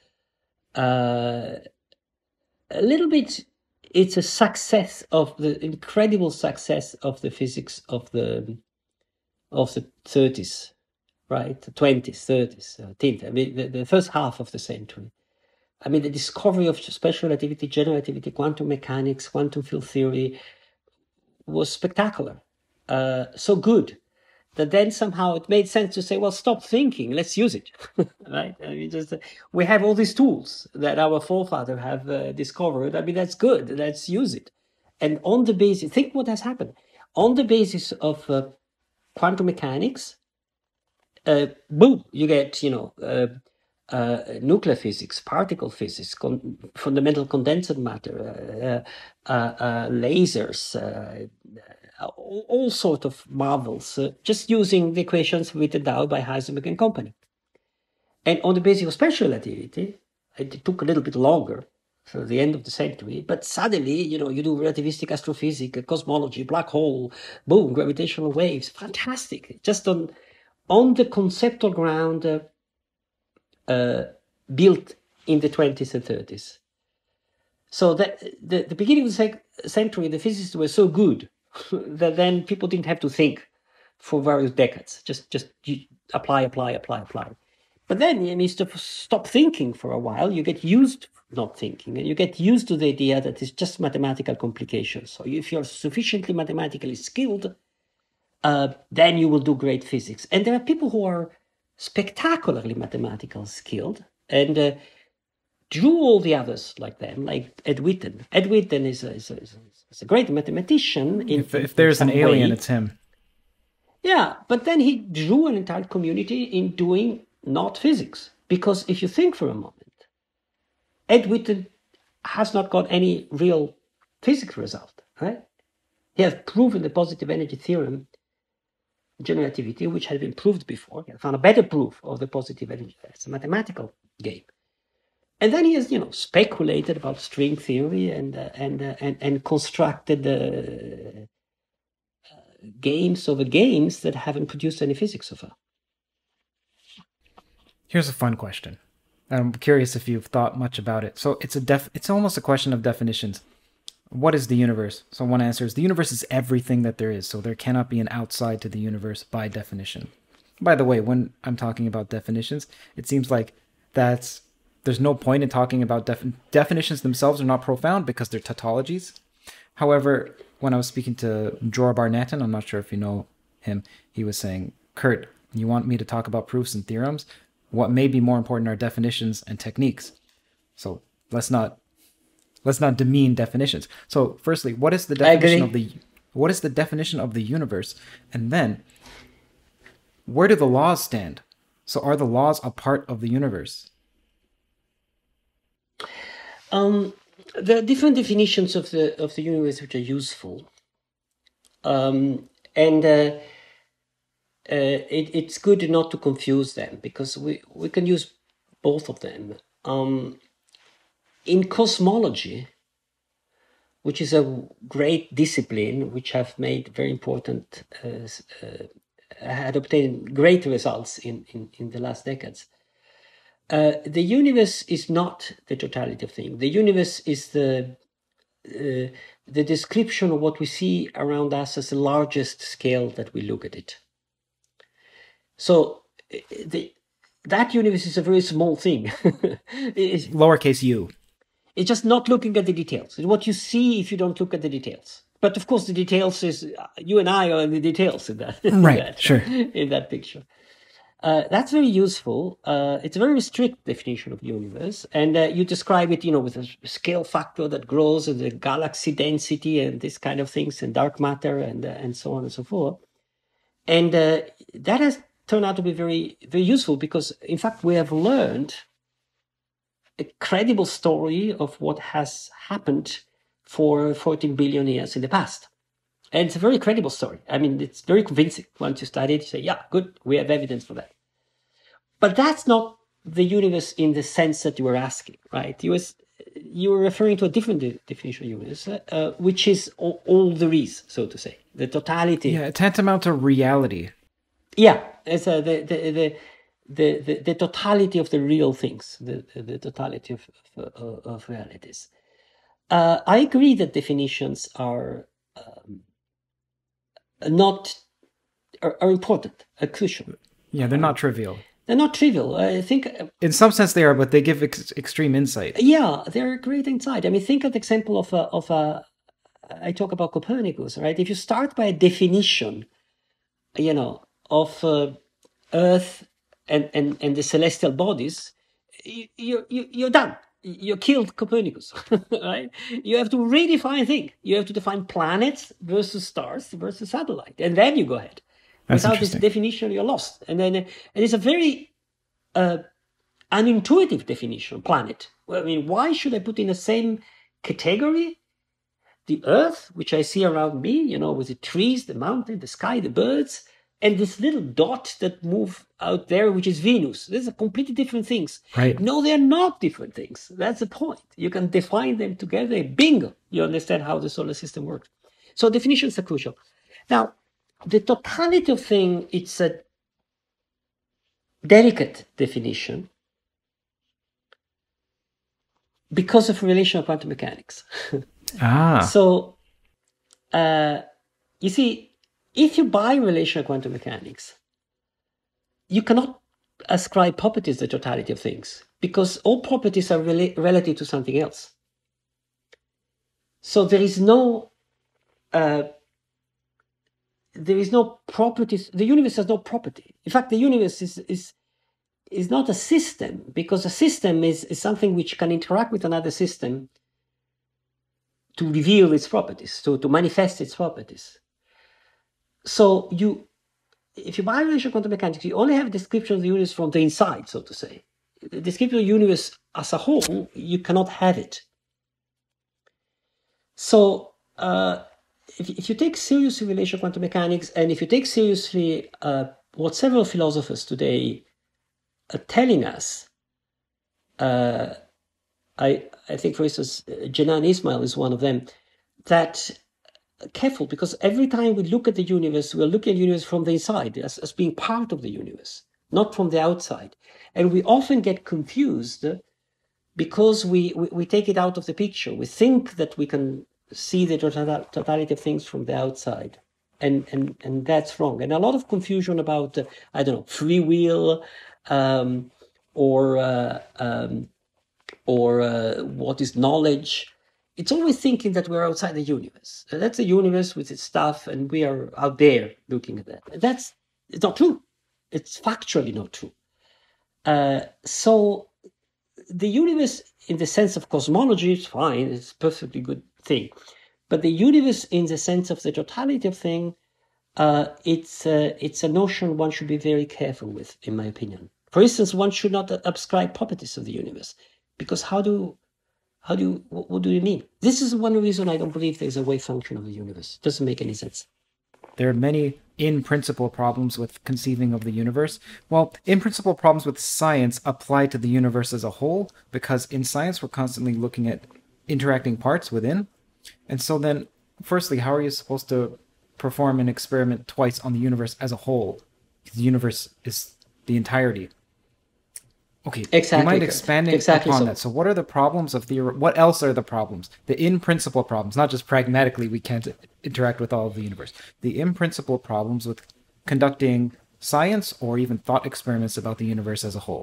Uh, a little bit, it's a success of the incredible success of the physics of the of the thirties, right? twenties, thirties, uh, teens. I mean, the, the first half of the century. I mean, the discovery of special relativity, general relativity, quantum mechanics, quantum field theory was spectacular. Uh, so good that then somehow it made sense to say, well, stop thinking, let's use it, right? I mean, just, uh, we have all these tools that our forefathers have uh, discovered. I mean, that's good, let's use it. And on the basis, think what has happened. On the basis of uh, quantum mechanics, uh, boom, you get, you know, uh, uh, nuclear physics, particle physics, con- fundamental condensed matter, uh, uh, uh, lasers, uh, all, all sorts of marvels, uh, just using the equations written down by Heisenberg and company. And on the basis of special relativity, it took a little bit longer, so the end of the century, but suddenly, you know, you do relativistic astrophysics, cosmology, black hole, boom, gravitational waves, fantastic. Just on on the conceptual ground uh, uh, built in the twenties and thirties. So that the, the beginning of the sec- century, the physicists were so good that then people didn't have to think for various decades. Just just apply, apply, apply, apply. But then you need to stop thinking for a while. You get used to not thinking, and you get used to the idea that it's just mathematical complications. So if you're sufficiently mathematically skilled, uh, then you will do great physics. And there are people who are spectacularly mathematical skilled and uh, drew all the others like them, like Ed Witten. Ed Witten is a, is a, is a great mathematician in, If, in, if in there's an some alien, way. it's him. Yeah, but then he drew an entire community in doing not physics. Because if you think for a moment, Ed Witten has not got any real physics result, right? He has proven the positive energy theorem, generativity, which had been proved before. He found a better proof of the positive energy. It's a mathematical game. And then he has, you know, speculated about string theory and uh, and, uh, and and constructed uh, uh, games over games that haven't produced any physics so far. Here's a fun question. I'm curious if you've thought much about it. So it's a def. It's almost a question of definitions. What is the universe? So one answer is the universe is everything that there is. So there cannot be an outside to the universe by definition. By the way, when I'm talking about definitions, it seems like that's there's no point in talking about def definitions themselves are not profound because they're tautologies. However, when I was speaking to Jorah Barnetton, I'm not sure if you know him, he was saying, Kurt, you want me to talk about proofs and theorems? What may be more important are definitions and techniques. So let's not let's not demean definitions. So firstly, what is the definition of the what is the definition of the universe? And then where do the laws stand? So are the laws a part of the universe? Um, there are different definitions of the of the universe which are useful, um, and uh, uh, it, it's good not to confuse them because we we can use both of them. Um, in cosmology, which is a great discipline which have made very important, uh, uh, had obtained great results in in, in the last decades. Uh, the universe is not the totality of things. The universe is the uh, the description of what we see around us as the largest scale that we look at it. So the, that universe is a very small thing. it's, Lowercase u. It's just not looking at the details. It's what you see if you don't look at the details. But of course, the details is you and I are the details in that. Right, in that, sure. In that picture. Uh, that's very useful. Uh, it's a very strict definition of the universe. And uh, you describe it, you know, with a scale factor that grows and the galaxy density and this kind of things and dark matter and, uh, and so on and so forth. And uh, that has turned out to be very, very useful because, in fact, we have learned a credible story of what has happened for fourteen billion years in the past. And it's a very credible story. I mean, it's very convincing. Once you study it, you say, yeah, good, we have evidence for that. But that's not the universe in the sense that you were asking, right? You, was, you were referring to a different de definition of universe, uh, which is all, all there is, so to say, the totality. Yeah, tantamount to reality. Yeah, it's uh, the, the, the, the, the, the totality of the real things, the, the, the totality of, of, of realities. Uh, I agree that definitions are... Um, not are, are important, are crucial. Yeah, they're not trivial. They're not trivial. I think in some sense they are, but they give ex extreme insight. Yeah, they're a great insight. I mean, think of the example of a, of a. I talk about Copernicus, right? If you start by a definition, you know, of uh, Earth and, and and the celestial bodies, you you you're done. You killed Copernicus, right? You have to redefine things. You have to define planets versus stars versus satellite, and then you go ahead. That's Without this definition, you're lost. And then, and it's a very uh, unintuitive definition. Planet. Well, I mean, why should I put in the same category the Earth, which I see around me, you know, with the trees, the mountain, the sky, the birds, and this little dot that move out there, which is Venus? These are completely different things. Right. No, they're not different things. That's the point. You can define them together. Bingo. You understand how the solar system works. So definitions are crucial. Now, the totality of thing, it's a delicate definition because of relational quantum mechanics. Ah. So, uh, you see, if you buy relational quantum mechanics, you cannot ascribe properties to the totality of things because all properties are rela relative to something else. So there is no, uh, there is no properties. The universe has no property. In fact, the universe is is is not a system because a system is is something which can interact with another system to reveal its properties, to to manifest its properties. So you if you buy relational quantum mechanics, you only have a description of the universe from the inside, so to say. The description of the universe as a whole, you cannot have it. So uh, if, if you take seriously relational quantum mechanics, and if you take seriously uh, what several philosophers today are telling us, uh, I, I think, for instance, Janan Ismail is one of them, that careful, because every time we look at the universe, we're looking at the universe from the inside, as, as being part of the universe, not from the outside. And we often get confused because we, we, we take it out of the picture. We think that we can see the totality of things from the outside. And, and, and that's wrong. And a lot of confusion about, uh, I don't know, free will, um, or, uh, um, or uh, what is knowledge. It's always thinking that we're outside the universe. And that's the universe with its stuff, and we are out there looking at that. And that's it's not true. It's factually not true. Uh, so the universe, in the sense of cosmology, is fine. It's a perfectly good thing. But the universe, in the sense of the totality of thing, uh, it's uh, it's a notion one should be very careful with, in my opinion. For instance, one should not ascribe properties of the universe, because how do how do you, what, what do you mean? This is one reason I don't believe there's a wave function of the universe. It doesn't make any sense. There are many in-principle problems with conceiving of the universe. Well, in-principle problems with science apply to the universe as a whole, because in science we're constantly looking at interacting parts within. And so then, firstly, how are you supposed to perform an experiment twice on the universe as a whole? Because the universe is the entirety. Okay, exactly. Do you mind expanding exactly upon so. that? So what are the problems of the... What else are the problems? The in-principle problems, not just pragmatically we can't interact with all of the universe. The in-principle problems with conducting science or even thought experiments about the universe as a whole.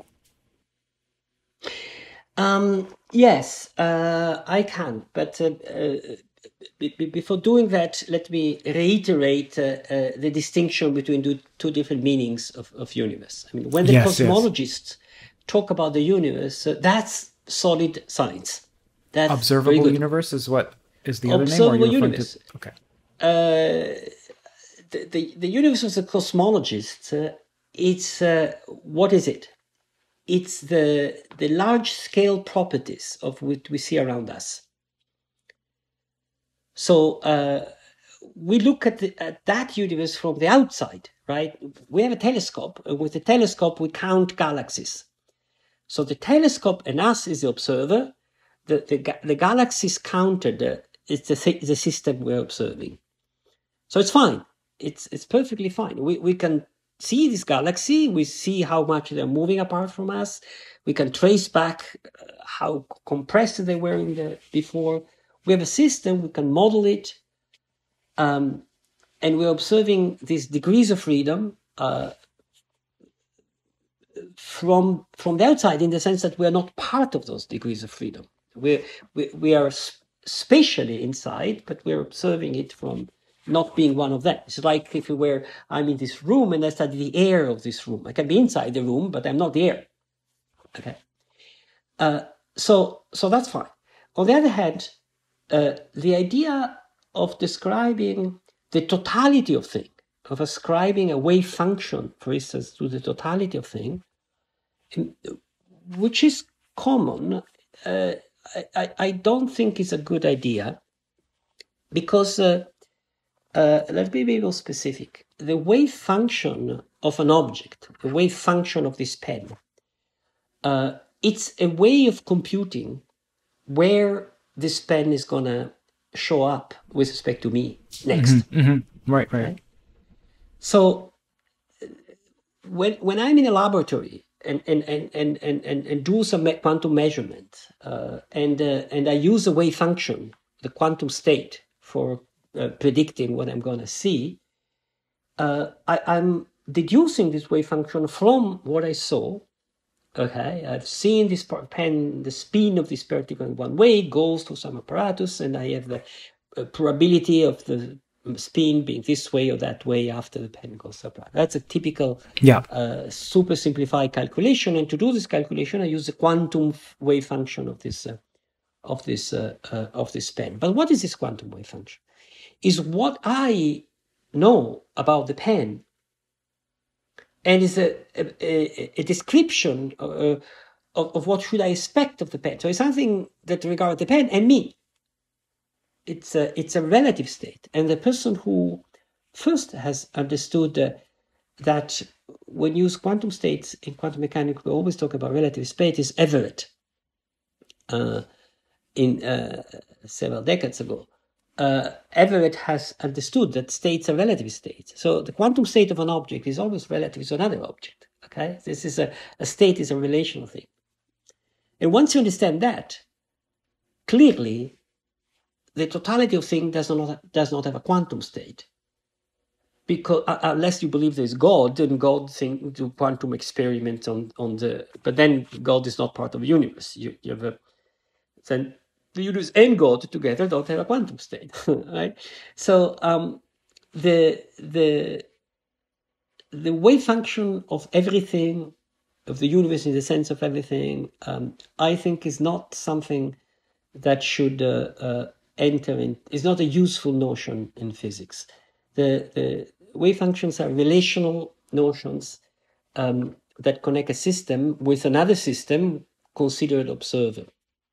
Um, yes, uh, I can. But uh, uh, b- b- before doing that, let me reiterate uh, uh, the distinction between the two different meanings of, of universe. I mean, when the Yes, yes. cosmologists talk about the universe, uh, that's solid science. That's observable universe is what is the observable other name? Or universe. To... Okay. Uh, the, the the universe of the cosmologists, uh, it's uh, what is it? It's the the large scale properties of what we see around us. So uh, we look at, the, at that universe from the outside, right? We have a telescope. With the telescope, we count galaxies. So the telescope and us is the observer. The, the, the galaxies counted uh, is the, the system we're observing. So it's fine. It's it's perfectly fine. We we can see this galaxy. We see how much they're moving apart from us. We can trace back how compressed they were in the, before. We have a system. We can model it. Um, and we're observing these degrees of freedom uh, from from the outside, in the sense that we are not part of those degrees of freedom. We're, we we are spatially inside, but we're observing it from not being one of them. It's like if you were, I'm in this room and I study the air of this room. I can be inside the room, but I'm not the air. Okay. Uh, so so that's fine. On the other hand, uh, the idea of describing the totality of thing, of ascribing a wave function, for instance, to the totality of thing, which is common, uh, I, I don't think is a good idea, because uh, uh, let me be more specific. The wave function of an object, the wave function of this pen, uh, it's a way of computing where this pen is going to show up with respect to me next. Mm-hmm, mm-hmm. Right, right, right. So when when I'm in a laboratory and and and and and, and, and do some quantum measurement, uh, and uh, and I use a wave function, the quantum state, for uh, predicting what I'm going to see, uh, I, I'm deducing this wave function from what I saw. Okay, I've seen this pen, the spin of this particle in one way goes to some apparatus, and I have the uh, probability of the spin being this way or that way after the pen goes to apparatus. That's a typical, yeah, uh, super simplified calculation. And to do this calculation, I use the quantum wave function of this uh, of this uh, uh, of this pen. But what is this quantum wave function? Is what I know about the pen and is a, a, a description uh, of, of what should I expect of the pen. So it's something that regards the pen and me. It's a, it's a relative state. And the person who first has understood uh, that when you use quantum states in quantum mechanics, we always talk about relative state, is Everett, uh, in uh, several decades ago. Uh, Everett has understood that states are relative states. So the quantum state of an object is always relative to another object. Okay, this is a, a state is a relational thing. And once you understand that, clearly, the totality of things does not does not have a quantum state. Because uh, unless you believe there's God, then God think do quantum experiments on on the. But then God is not part of the universe. You, you have a then. The universe and God together don't have a quantum state, right? So um, the the the wave function of everything, of the universe in the sense of everything, um, I think is not something that should uh, uh, enter in. Is not a useful notion in physics. The the wave functions are relational notions um, that connect a system with another system considered observer.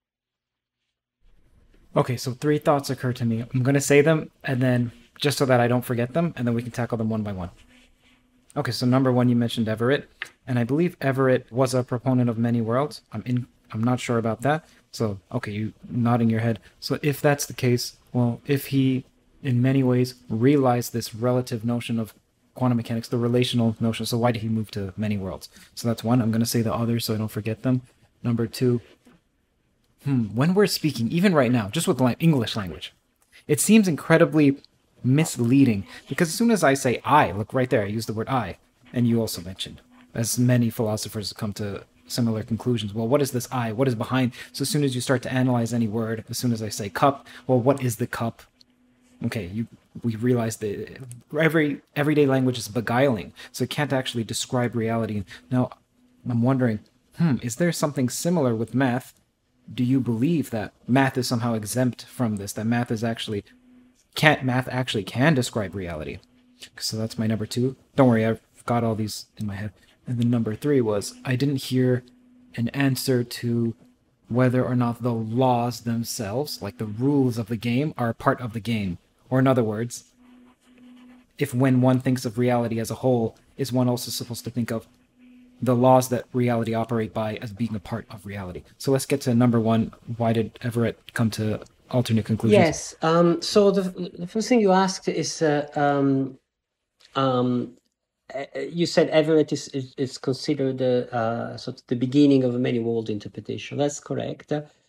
Okay, so three thoughts occur to me. I'm going to say them, and then just so that I don't forget them, and then we can tackle them one by one. Okay, so number one, you mentioned Everett, and I believe Everett was a proponent of many worlds. I'm in. I'm not sure about that. So, okay, you nodding your head. So if that's the case, well, if he, in many ways, realized this relative notion of quantum mechanics, the relational notion, so why did he move to many worlds? So that's one. I'm going to say the others so I don't forget them. Number two, Hmm, when we're speaking, even right now, just with the English language, it seems incredibly misleading because as soon as I say I, look right there, I use the word I, and you also mentioned, as many philosophers come to similar conclusions. Well, what is this I? What is behind? So as soon as you start to analyze any word, as soon as I say cup, well, what is the cup? Okay, you we realize that every everyday language is beguiling, so it can't actually describe reality. Now, I'm wondering, hmm, is there something similar with math? Do you believe that math is somehow exempt from this? That math is actually can't math actually can describe reality? So that's my number two. Don't worry, I've got all these in my head. And then number three was I didn't hear an answer to whether or not the laws themselves, like the rules of the game, are a part of the game. Or in other words, if when one thinks of reality as a whole, is one also supposed to think of the laws that reality operate by as being a part of reality? So let's get to number one. Why did Everett come to alternate conclusions? Yes. Um, so the, the first thing you asked is, uh, um, um, you said Everett is, is, is considered uh, uh, sort of the beginning of a many-world interpretation. That's correct.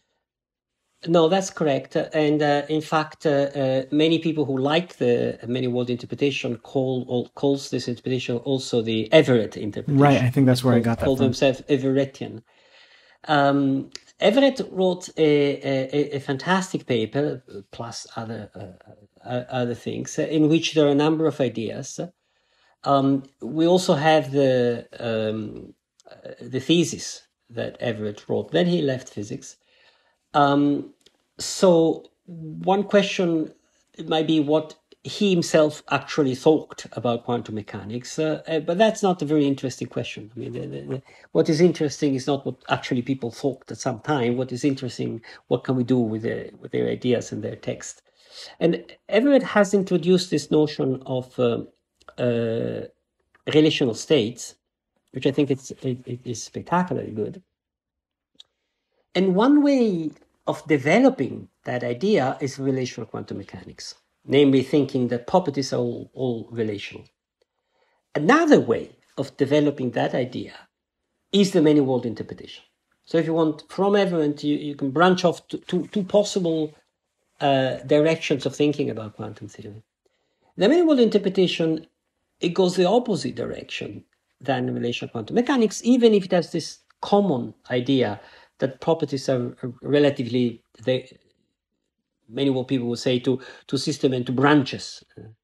No, that's correct. And uh, in fact, uh, uh, many people who like the many-world interpretation call or calls this interpretation also the Everett interpretation. Right, I think that's where call, I got that call from. themselves Everettian. Um, Everett wrote a, a, a fantastic paper, plus other uh, other things, in which there are a number of ideas. Um, we also have the um, the thesis that Everett wrote. Then he left physics. Um, so one question might be what he himself actually thought about quantum mechanics, uh, uh, but that's not a very interesting question. I mean, the, the, the, what is interesting is not what actually people thought at some time. What is interesting, what can we do with, the, with their ideas and their text? And Everett has introduced this notion of uh, uh, relational states, which I think it's, it, it is spectacularly good. And one way of developing that idea is relational quantum mechanics, namely thinking that properties are all, all relational. Another way of developing that idea is the many-world interpretation. So if you want, from Everett, you, you can branch off to two, two possible uh, directions of thinking about quantum theory. The many-world interpretation, it goes the opposite direction than relational quantum mechanics, even if it has this common idea that properties are relatively, they, many more people would say, to, to system and to branches.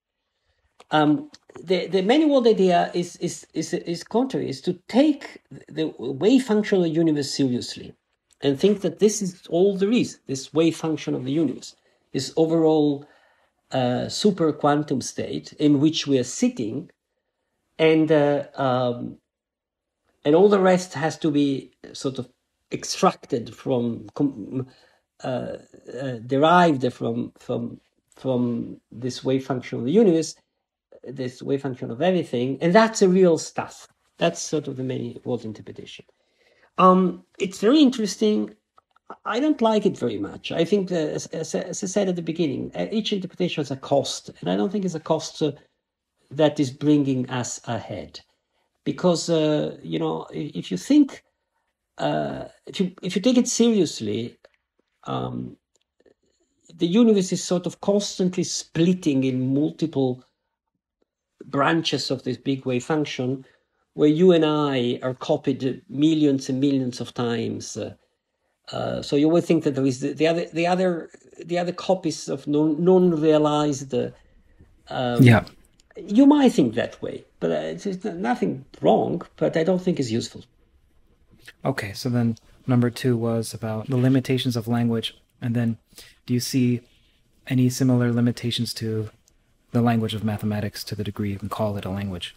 Um, the, the many-world idea is, is, is, is contrary, is to take the wave function of the universe seriously and think that this is all there is, this wave function of the universe, this overall uh, super quantum state in which we are sitting, and uh, um, and all the rest has to be sort of extracted from, uh, uh, derived from from from this wave function of the universe, this wave function of everything, and that's a real stuff. That's sort of the many world interpretation. Um, it's very interesting. I don't like it very much. I think, that, as, as, as I said at the beginning, each interpretation has a cost, and I don't think it's a cost uh, that is bringing us ahead. Because uh, you know, if you think, uh, if you if you take it seriously, um, the universe is sort of constantly splitting in multiple branches of this big wave function, where you and I are copied millions and millions of times. Uh, uh, so you will think that there is the, the other, the other, the other copies of non non-realized. Uh, um, Yeah. You might think that way, but uh, it's, it's nothing wrong. But I don't think it's useful. Okay, so then number two was about the limitations of language, and then do you see any similar limitations to the language of mathematics to the degree you can call it a language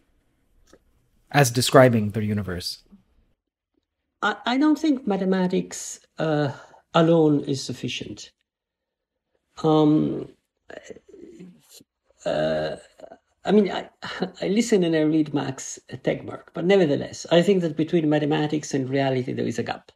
as describing the universe? I, I don't think mathematics uh, alone is sufficient. Um, uh, I mean, I, I listen and I read Max Tegmark, but nevertheless, I think that between mathematics and reality there is a gap.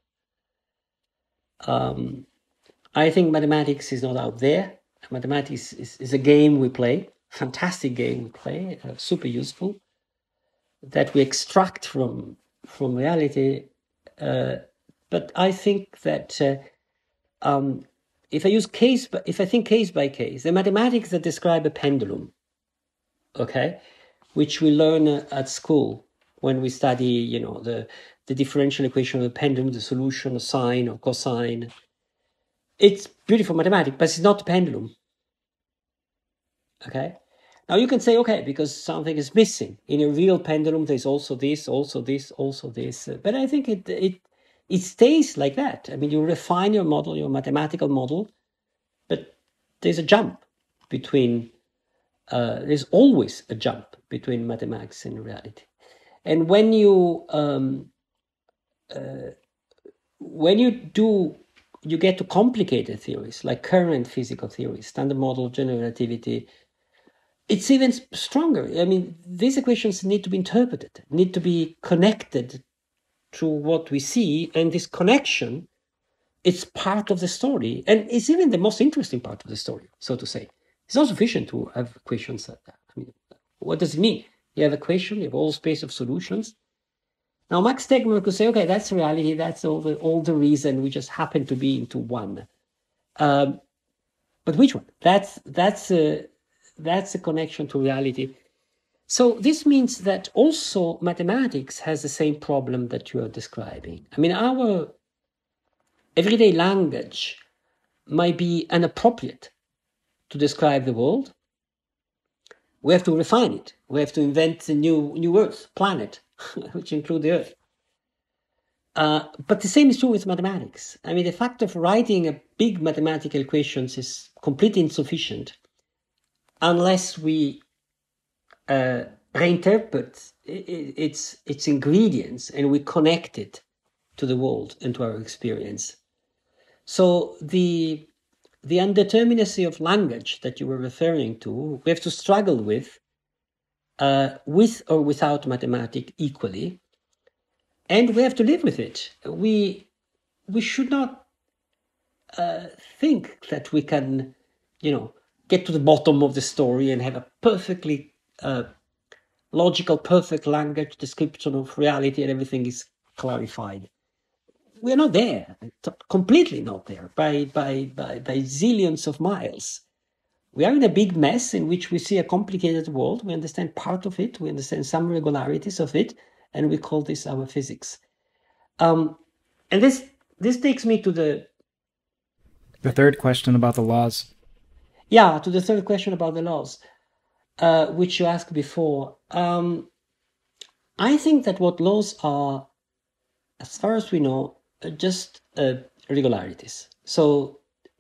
Um, I think mathematics is not out there. Mathematics is, is a game we play, fantastic game we play, uh, super useful, that we extract from from reality. Uh, but I think that uh, um, if I use case, if I think case by case, the mathematics that describe a pendulum, okay, which we learn uh, at school when we study, you know, the the differential equation of the pendulum, the solution, of sine or cosine. It's beautiful mathematics, but it's not a pendulum. Okay. Now you can say, okay, because something is missing. In a real pendulum, there's also this, also this, also this. But I think it it it stays like that. I mean, you refine your model, your mathematical model, but there's a jump between. Uh, there's always a jump between mathematics and reality. And when you um, uh, when you do, you get to complicated theories like current physical theories, standard model, general relativity. It's even stronger. I mean, these equations need to be interpreted, need to be connected to what we see, and this connection, it's part of the story, and it's even the most interesting part of the story, so to say. It's not sufficient to have equations like that. I mean, what does it mean? You have equation, you have all space of solutions. Now, Max Tegmark could say, okay, that's reality, that's all the all the reason, we just happen to be into one. Um, but which one? That's that's a that's a connection to reality. So this means that also mathematics has the same problem that you are describing. I mean, our everyday language might be inappropriate to describe the world. We have to refine it. We have to invent a new new Earth, planet, which include the Earth. Uh, but the same is true with mathematics. I mean, the fact of writing a big mathematical equations is completely insufficient unless we uh, reinterpret its its ingredients and we connect it to the world and to our experience. So the the indeterminacy of language that you were referring to, we have to struggle with, uh, with or without mathematics equally, and we have to live with it. We we should not uh, think that we can, you know, get to the bottom of the story and have a perfectly uh, logical, perfect language description of reality and everything is clarified. We're not there, completely not there, by, by, by, by zillions of miles. We are in a big mess in which we see a complicated world. We understand part of it, we understand some regularities of it, and we call this our physics. Um, and this this takes me to the... The third question about the laws. Yeah, to the third question about the laws, uh, which you asked before. Um, I think that what laws are, as far as we know, just uh, regularities. So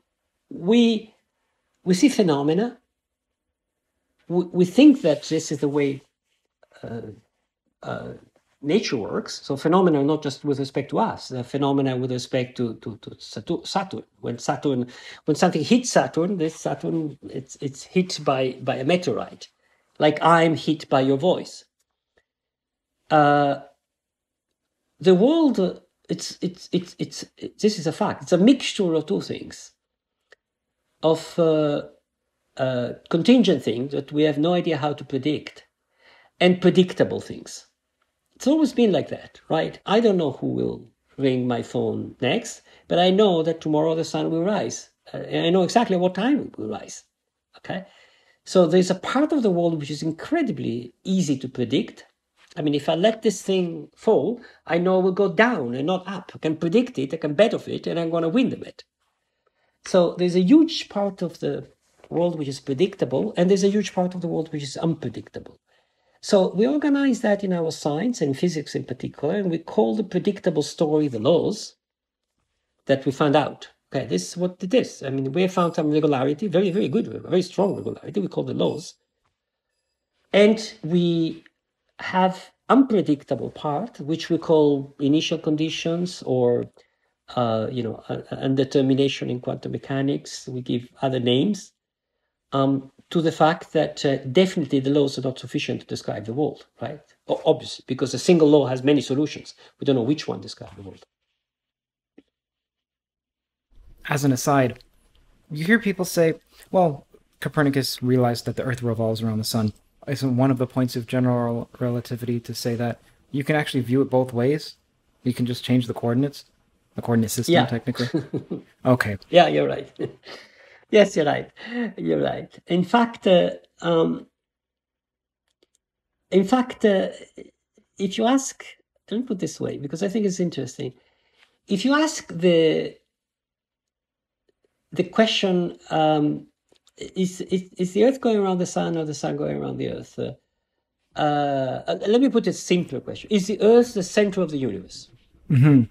we we see phenomena. We, we think that this is the way uh, uh, nature works. So phenomena not just with respect to us, the phenomena with respect to, to, to Saturn. When Saturn, when something hits Saturn, this Saturn, it's it's hit by, by a meteorite, like I'm hit by your voice. Uh, the world, uh, it's, it's, it's, it's, it, this is a fact. It's a mixture of two things, of uh, uh, contingent things that we have no idea how to predict, and predictable things. It's always been like that, right? I don't know who will ring my phone next, but I know that tomorrow the sun will rise. Uh, and I know exactly what time it will rise, okay? So there's a part of the world which is incredibly easy to predict. I mean, if I let this thing fall, I know it will go down and not up. I can predict it, I can bet of it, and I'm going to win the bet. So there's a huge part of the world which is predictable, and there's a huge part of the world which is unpredictable. So we organize that in our science and physics in particular, and we call the predictable story the laws that we found out. Okay, this is what it is. I mean, we have found some regularity, very, very good, very strong regularity. We call the laws. And we have unpredictable part, which we call initial conditions or, uh, you know, undetermination in quantum mechanics. We give other names. Um, to the fact that uh, definitely the laws are not sufficient to describe the world, right? O- obviously, because a single law has many solutions. We don't know which one describes the world. As an aside, you hear people say, well, Copernicus realized that the Earth revolves around the sun. Isn't one of the points of general relativity to say that you can actually view it both ways? You can just change the coordinates? The coordinate system, yeah. technically? Okay. Yeah, you're right. Yes, you're right. You're right. In fact, uh, um, in fact, uh, if you ask, let me put it this way, because I think it's interesting. If you ask the the question, um, is, is is the Earth going around the sun or the sun going around the Earth? Uh, uh, let me put a simpler question: is the Earth the center of the universe? Mm-hmm.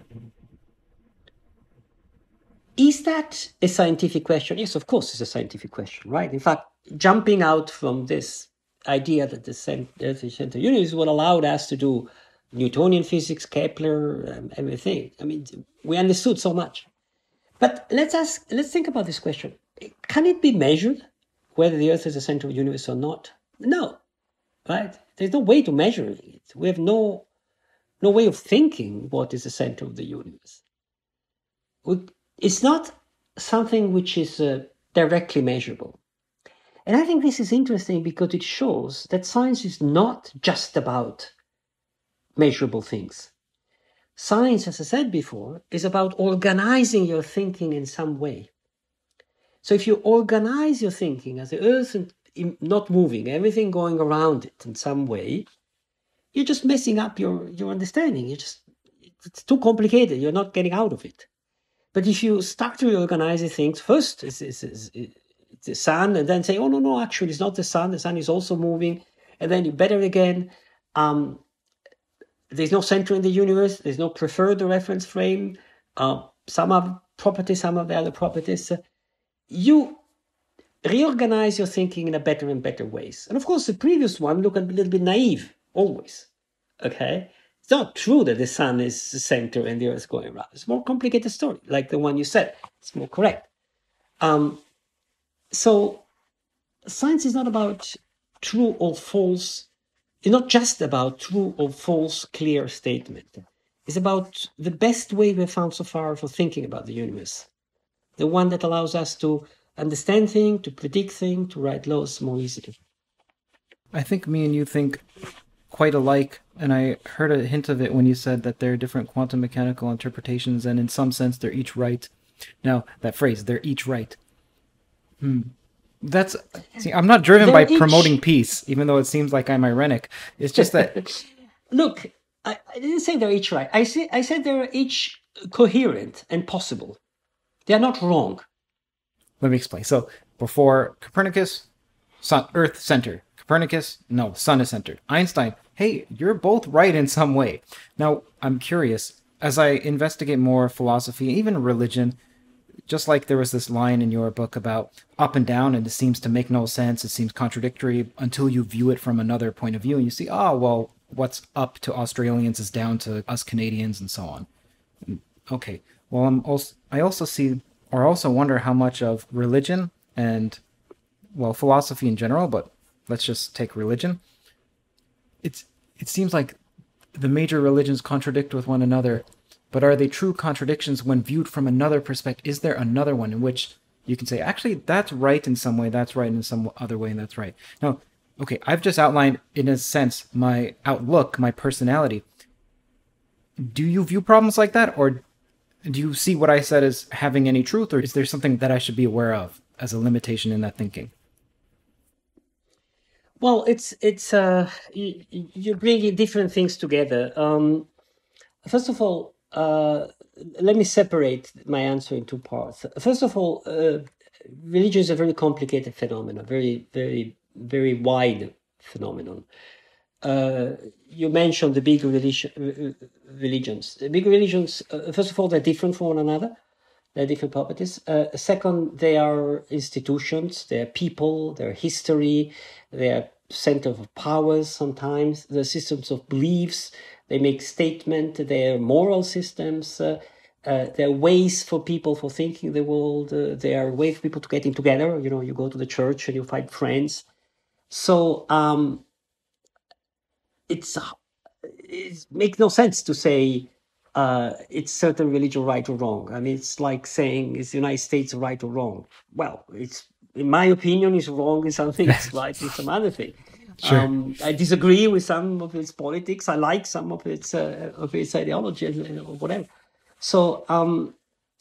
Is that a scientific question? Yes, of course it's a scientific question, right? In fact, jumping out from this idea that the center of the universe is what allowed us to do Newtonian physics, Kepler, um, everything. I mean, we understood so much. But let's ask, let's think about this question. Can it be measured whether the Earth is the center of the universe or not? No, right? There's no way to measure it. We have no, no way of thinking what is the center of the universe. We, It's not something which is uh, directly measurable. And I think this is interesting because it shows that science is not just about measurable things. Science, as I said before, is about organizing your thinking in some way. So if you organize your thinking as the Earth not moving, everything going around it in some way, you're just messing up your, your understanding. You just, it's too complicated. You're not getting out of it. But if you start to reorganize things, first it's, it's, it's, it's the sun, and then say, oh, no, no, actually, it's not the sun. The sun is also moving. And then you better again, um, there's no center in the universe. There's no preferred reference frame. Uh, some have properties, some have the other properties. Uh, you reorganize your thinking in a better and better ways. And of course, the previous one looked a little bit naive, always. Okay? It's not true that the sun is the center and the Earth is going around. It's a more complicated story, like the one you said. It's more correct. Um, so science is not about true or false. It's not just about true or false, clear statement. It's about the best way we've found so far for thinking about the universe. The one that allows us to understand things, to predict things, to write laws more easily. I think me and you think quite alike, and I heard a hint of it when you said that there are different quantum mechanical interpretations, and in some sense they're each right. Now, that phrase, they're each right. Hmm. That's, see, I'm not driven they're by each... promoting peace, even though it seems like I'm ironic. It's just that... Look, I, I didn't say they're each right. I, say, I said they're each coherent and possible. They're not wrong. Let me explain. So, before Copernicus, sun, Earth center. Copernicus, no, sun is centered. Einstein, hey, you're both right in some way. Now, I'm curious, as I investigate more philosophy, even religion, just like there was this line in your book about up and down, and it seems to make no sense, it seems contradictory until you view it from another point of view, and you see, oh, well, what's up to Australians is down to us Canadians, and so on. Okay, well, I'm also, I also see, or also wonder how much of religion and, well, philosophy in general, but let's just take religion. It's, it seems like the major religions contradict with one another, but are they true contradictions when viewed from another perspective? Is there another one in which you can say, actually, that's right in some way, that's right in some other way, and that's right? Now, okay, I've just outlined, in a sense, my outlook, my personality. Do you view problems like that, or do you see what I said as having any truth, or is there something that I should be aware of as a limitation in that thinking? Well, it's it's uh, you, you're bringing different things together. Um, first of all, uh, let me separate my answer in two parts. First of all, uh, religion is a very complicated phenomenon, very, very, very wide phenomenon. Uh, you mentioned the big religion, religions. The big religions, uh, first of all, they're different from one another. They're different properties. Uh, second, they are institutions, they're people, they're history, they're center of powers sometimes, they're systems of beliefs, they make statements, they're moral systems, uh, uh, they're ways for people for thinking the world, uh, they are ways for people to getting together. You know, you go to the church and you find friends. So um, it's, it makes no sense to say, Uh, it's certain religion right or wrong. I mean, it's like saying, is the United States right or wrong? Well, it's, in my opinion, it's wrong in some things, right in some other thing. Sure. Um, I disagree with some of its politics. I like some of its uh, of its ideology or whatever. So, um,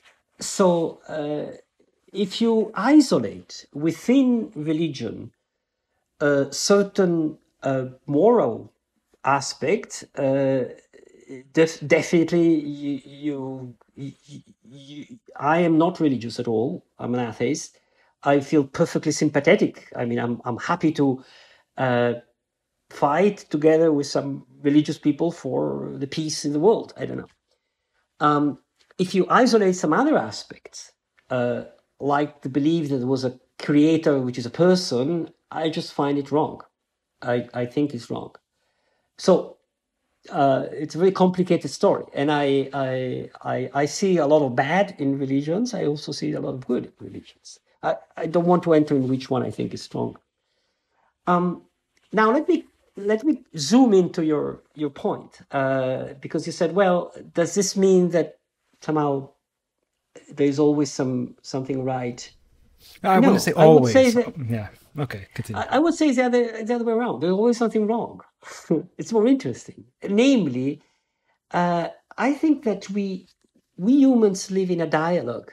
so uh, if you isolate within religion a certain uh, moral aspect, uh, Def- definitely, you, you, you, you, I am not religious at all. I'm an atheist. I feel perfectly sympathetic. I mean, I'm I'm happy to uh, fight together with some religious people for the peace in the world. I don't know. Um, if you isolate some other aspects, uh, like the belief that there was a creator, which is a person, I just find it wrong. I, I think it's wrong. So. Uh, it's a very complicated story, and I, I I I see a lot of bad in religions. I also see a lot of good in religions. I, I don't want to enter in which one I think is strong. Um, now let me let me zoom into your your point, uh, because you said, well, does this mean that somehow there is always some something right? I No, wouldn't say I would always. say that Yeah. Okay. Continue. I, I would say the other the other way around. There's always something wrong. It's more interesting, namely. Uh, I think that we we humans live in a dialogue,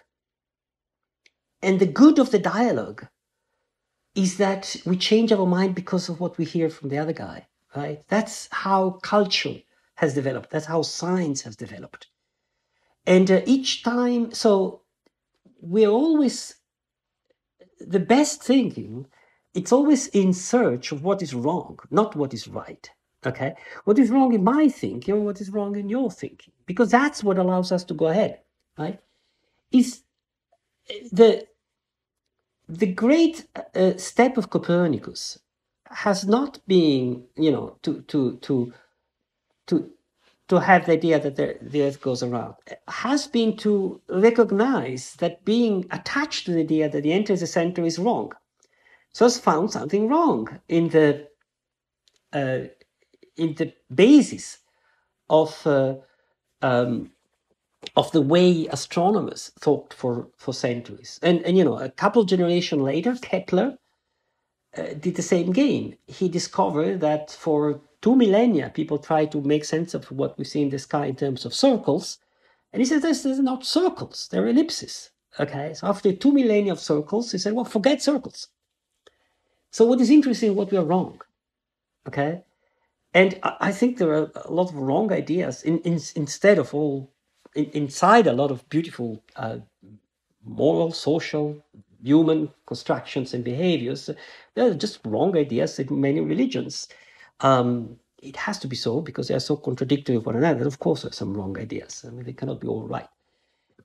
and the good of the dialogue is that we change our mind because of what we hear from the other guy. Right? That's how culture has developed. That's how science has developed. And uh, each time, so we're always the best thinking. It's always in search of what is wrong, not what is right. Okay, what is wrong in my thinking, or what is wrong in your thinking? Because that's what allows us to go ahead. Right? Is the the great uh, step of Copernicus has not been, you know, to to to to to have the idea that the, the Earth goes around. It has been to recognize that being attached to the idea that the enter is the center is wrong. So has found something wrong in the uh, in the basis of uh, um, of the way astronomers thought for, for centuries. And, and, you know, a couple of generations later, Kepler uh, did the same game. He discovered that for two millennia, people tried to make sense of what we see in the sky in terms of circles. And he said, this is not circles, they're ellipses. Okay, so after two millennia of circles, he said, well, forget circles. So what is interesting, what we are wrong. Okay, and I think there are a lot of wrong ideas in, in, instead of all inside a lot of beautiful uh, moral, social, human constructions and behaviors. There are just wrong ideas in many religions. Um, it has to be so because they are so contradictory with one another. Of course, there are some wrong ideas. I mean, they cannot be all right.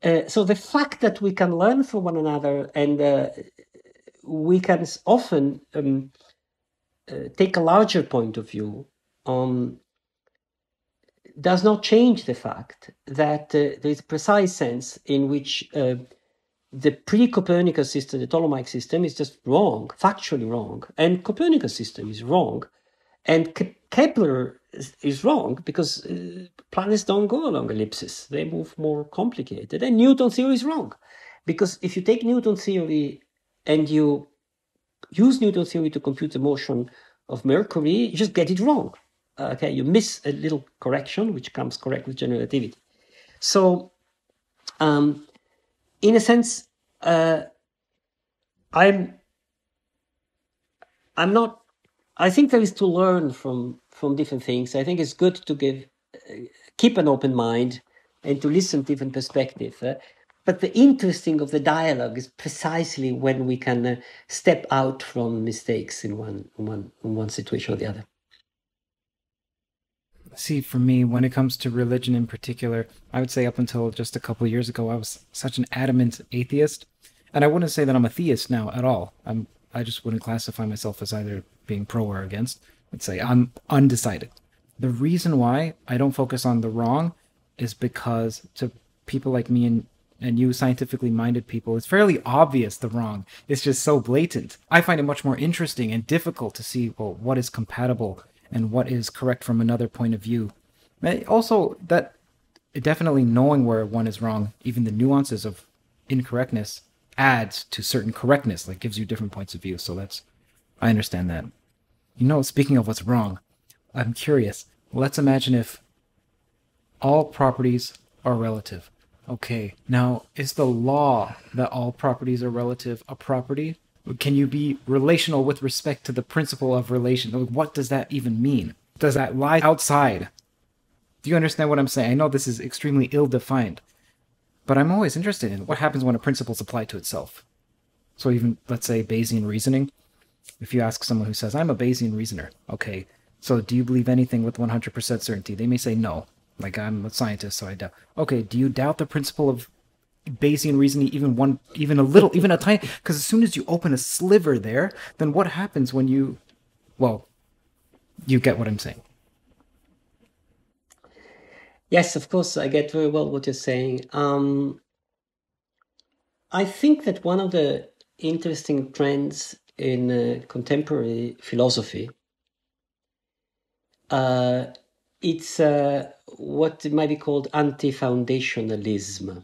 Uh, so the fact that we can learn from one another and uh, we can often um, uh, take a larger point of view on does not change the fact that uh, there is a precise sense in which uh, the pre-Copernicus system, the Ptolemaic system, is just wrong, factually wrong, and Copernicus system is wrong, and Ke- Kepler is, is wrong because uh, planets don't go along ellipses; they move more complicated. And Newton theory is wrong because if you take Newton theory and you use Newton theory to compute the motion of Mercury, you just get it wrong. Okay, you miss a little correction, which comes correct with general relativity. So, um, in a sense, uh, I'm, I'm not. I think there is to learn from from different things. I think it's good to give, uh, keep an open mind, and to listen to different perspectives. Uh, but the interesting of the dialogue is precisely when we can uh, step out from mistakes in one, one, in one situation or the other. See, for me, when it comes to religion in particular, I would say up until just a couple of years ago, I was such an adamant atheist. And I wouldn't say that I'm a theist now at all. I'm, I just wouldn't classify myself as either being pro or against. I'd say I'm undecided. The reason why I don't focus on the wrong is because to people like me and, and you scientifically minded people, it's fairly obvious the wrong. It's just so blatant. I find it much more interesting and difficult to see, well, what is compatible and what is correct from another point of view. And also, that definitely knowing where one is wrong, even the nuances of incorrectness, adds to certain correctness, like gives you different points of view. So that's, I understand that. You know, speaking of what's wrong, I'm curious. Let's imagine if all properties are relative. Okay, now, is the law that all properties are relative a property? Can you be relational with respect to the principle of relation? What does that even mean? Does that lie outside? Do you understand what I'm saying? I know this is extremely ill-defined, but I'm always interested in what happens when a principle is applied to itself. So even, let's say, Bayesian reasoning. If you ask someone who says, I'm a Bayesian reasoner, okay, so do you believe anything with one hundred percent certainty? They may say no. Like, I'm a scientist, so I doubt. Okay, do you doubt the principle of Bayesian reasoning even one, even a little, even a tiny? Because as soon as you open a sliver there, then what happens when you, well, you get what I'm saying. Yes, of course, I get very well what you're saying. Um, I think that one of the interesting trends in uh, contemporary philosophy, uh, it's uh, what might be called anti-foundationalism.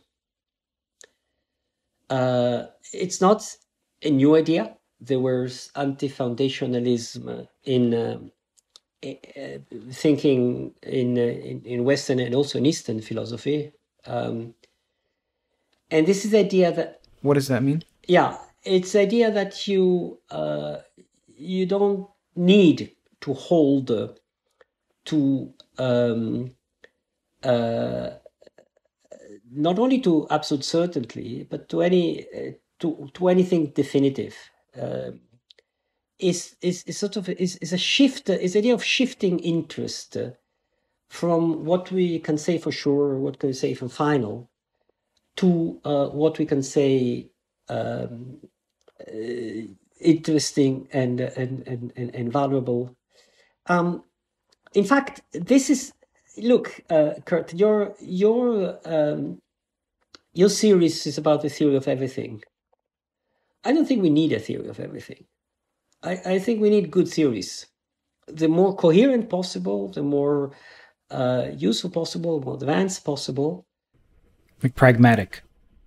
Uh, it's not a new idea. There was anti-foundationalism in uh, uh, thinking in, uh, in in Western and also in Eastern philosophy, um, and this is the idea that. What does that mean? Yeah, it's the idea that you uh, you don't need to hold uh, to um, uh, not only to absolute certainty, but to any uh, to to anything definitive. Uh, is is is sort of is is a shift. Is the idea of shifting interest uh, from what we can say for sure, or what can we say for final, to uh, what we can say um, uh, interesting and and and and, and valuable. Um, in fact, this is look, uh, Kurt, your your um, your series is about the theory of everything. I don't think we need a theory of everything. I, I think we need good theories. The more coherent possible, the more uh, useful possible, more advanced possible. Like pragmatic.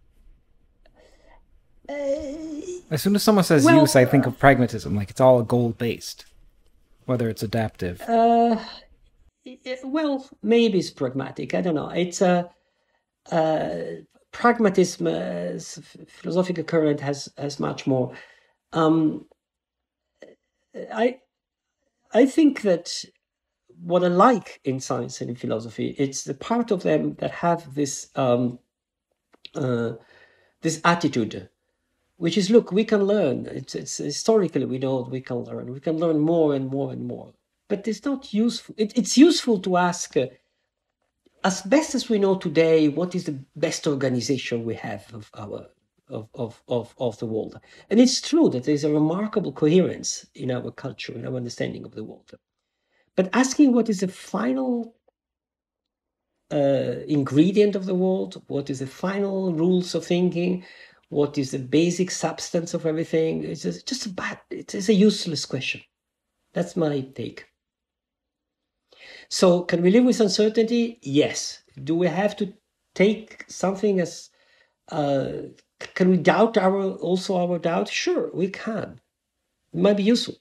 Uh, As soon as someone says well, use, I think of pragmatism, like it's all goal-based, whether it's adaptive. Uh, well, maybe it's pragmatic. I don't know. It's a uh, uh, pragmatism as philosophical current has has much more. Um, I I think that what I like in science and in philosophy, it's the part of them that have this um, uh, this attitude, which is, look, we can learn. It's, it's historically we know we can learn. We can learn more and more and more. But it's not useful. It, it's useful to ask, uh, as best as we know today, what is the best organization we have of our of, of, of, of the world. And it's true that there's a remarkable coherence in our culture, in our understanding of the world. But asking what is the final uh, ingredient of the world, what is the final rules of thinking, what is the basic substance of everything, it's just, just a bad, it's a useless question. That's my take. So can we live with uncertainty? Yes. Do we have to take something as, uh, can we doubt our also our doubt? Sure, we can. It might be useful.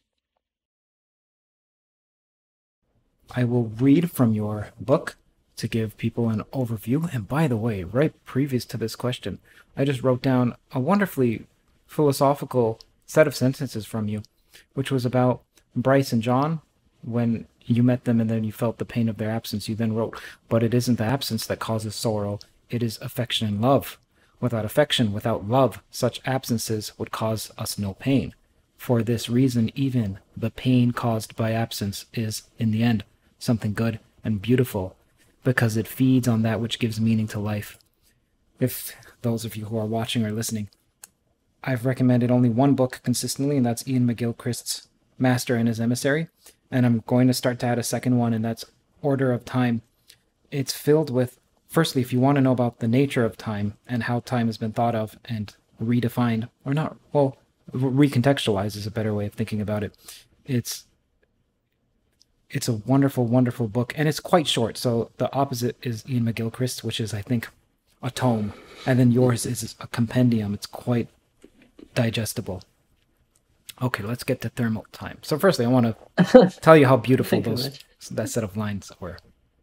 I will read from your book to give people an overview. And by the way, right previous to this question, I just wrote down a wonderfully philosophical set of sentences from you, which was about Bryce and John. When you met them and then you felt the pain of their absence, you then wrote, but it isn't the absence that causes sorrow, it is affection and love. Without affection, without love, such absences would cause us no pain. For this reason, even the pain caused by absence is, in the end, something good and beautiful, because it feeds on that which gives meaning to life. If those of you who are watching or listening, I've recommended only one book consistently, and that's Ian McGilchrist's Master and His Emissary. And I'm going to start to add a second one, and that's Order of Time. It's filled with, firstly, if you want to know about the nature of time and how time has been thought of and redefined, or not, well, recontextualized is a better way of thinking about it. It's it's a wonderful, wonderful book, and it's quite short. So the opposite is Ian McGilchrist, which is, I think, a tome, and then yours is a compendium. It's quite digestible. Okay, let's get to thermal time. So firstly, I want to tell you how beautiful those that set of lines were.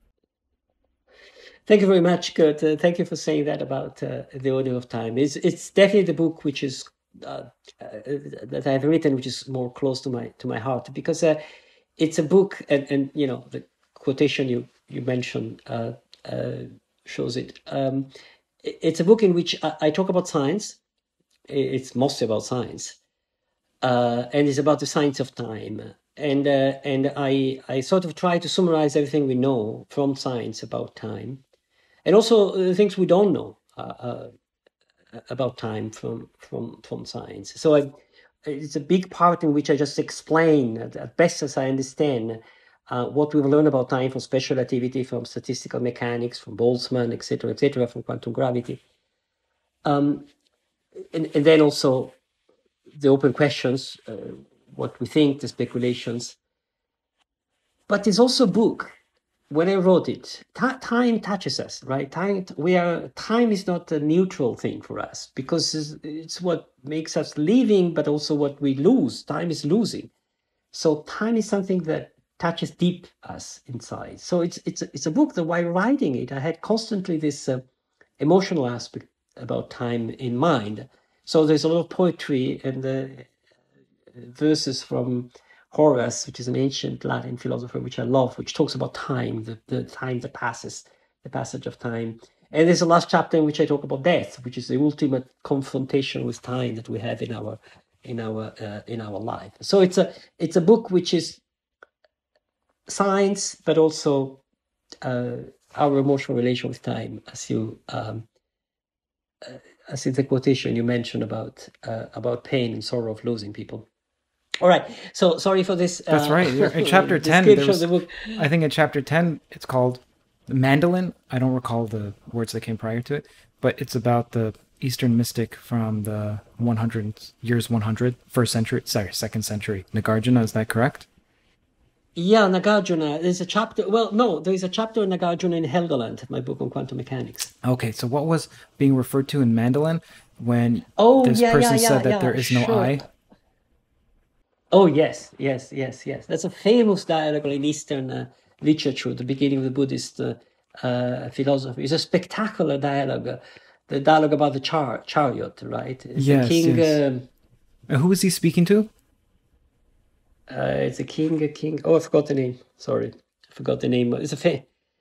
Thank you very much, Kurt. Uh, thank you for saying that about uh, the order of time. It's it's definitely the book which is uh, uh, that I've written, which is more close to my to my heart, because uh, it's a book, and, and you know the quotation you you mentioned uh, uh, shows it. Um, it's a book in which I, I talk about science. It's mostly about science. Uh, and it's about the science of time, and uh, and I I sort of try to summarize everything we know from science about time, and also the things we don't know uh, uh, about time from from from science. So I, it's a big part in which I just explain as best as I understand uh, what we've learned about time from special relativity, from statistical mechanics, from Boltzmann, et cetera, et cetera, from quantum gravity, um, and and then also the open questions, uh, what we think, the speculations. But it's also a book. When I wrote it, time touches us, right? Time, we are. Time is not a neutral thing for us, because it's, it's what makes us living, but also what we lose. Time is losing. So time is something that touches deep us inside. So it's it's a, it's a book that while writing it, I had constantly this uh, emotional aspect about time in mind. So there's a lot of poetry and the verses from Horace, which is an ancient Latin philosopher, which I love, which talks about time, the, the time that passes, the passage of time. And there's a last chapter in which I talk about death, which is the ultimate confrontation with time that we have in our in our uh, in our life. So it's a it's a book which is science, but also uh, our emotional relation with time, as you um, uh, as in the quotation you mentioned about uh, about pain and sorrow of losing people. All right. So sorry for this. Uh, That's right. In chapter ten, there was, the book. I think in chapter ten, it's called Mandolin. I don't recall the words that came prior to it, but it's about the Eastern mystic from the one hundred years one hundred, first century, sorry, second century, Nagarjuna. Is that correct? Yeah, Nagarjuna. There's a chapter. Well, no, there is a chapter in Nagarjuna in Helgoland, my book on quantum mechanics. Okay, so what was being referred to in Mandolin when oh, this yeah, person yeah, yeah, said that yeah, there is sure. no I? Oh, yes, yes, yes, yes. That's a famous dialogue in Eastern uh, literature, the beginning of the Buddhist uh, uh, philosophy. It's a spectacular dialogue, uh, the dialogue about the char chariot, right? It's yes, a king. Yes. Um, uh, who is he speaking to? Uh, it's a king, a king. Oh, I forgot the name. Sorry, I forgot the name. It's a fa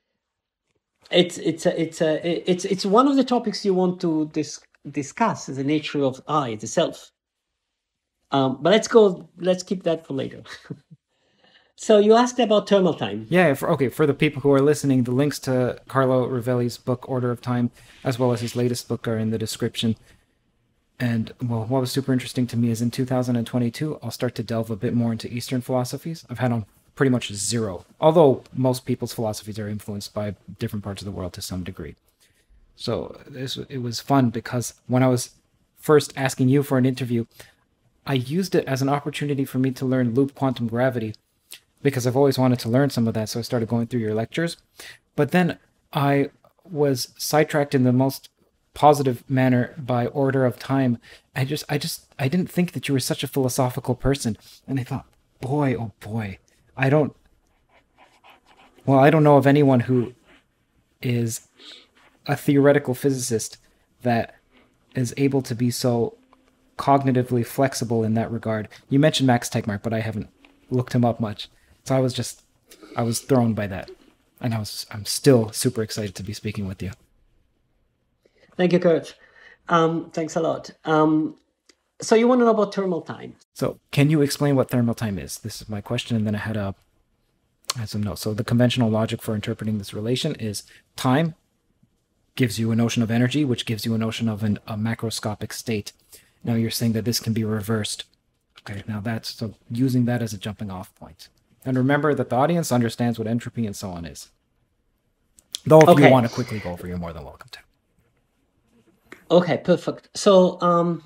It's it's a, it's a, it's it's one of the topics you want to dis discuss, is the nature of I, the self. Um, but let's go. Let's keep that for later. So you asked about thermal time. Yeah, for, okay, for the people who are listening, the links to Carlo Rovelli's book, Order of Time, as well as his latest book are in the description. And, well, what was super interesting to me is in two thousand twenty-two, I'll start to delve a bit more into Eastern philosophies. I've had on pretty much zero, although most people's philosophies are influenced by different parts of the world to some degree. So this, it was fun because when I was first asking you for an interview, I used it as an opportunity for me to learn loop quantum gravity because I've always wanted to learn some of that, so I started going through your lectures. But then I was sidetracked in the most positive manner by Order of Time. I just, I just, I didn't think that you were such a philosophical person. And I thought, boy, oh boy, I don't, well, I don't know of anyone who is a theoretical physicist that is able to be so cognitively flexible in that regard. You mentioned Max Tegmark, but I haven't looked him up much. So I was just, I was thrown by that. And I was, I'm still super excited to be speaking with you. Thank you, Kurt. Um, thanks a lot. Um, so you want to know about thermal time? So can you explain what thermal time is? This is my question, and then I had a, I had some notes. So the conventional logic for interpreting this relation is time gives you a notion of energy, which gives you a notion of an, a macroscopic state. Now you're saying that this can be reversed. Okay, now that's, so using that as a jumping off point. And remember that the audience understands what entropy and so on is. Though if Okay. you want to quickly go over, you're more than welcome to. Okay, perfect. So, um,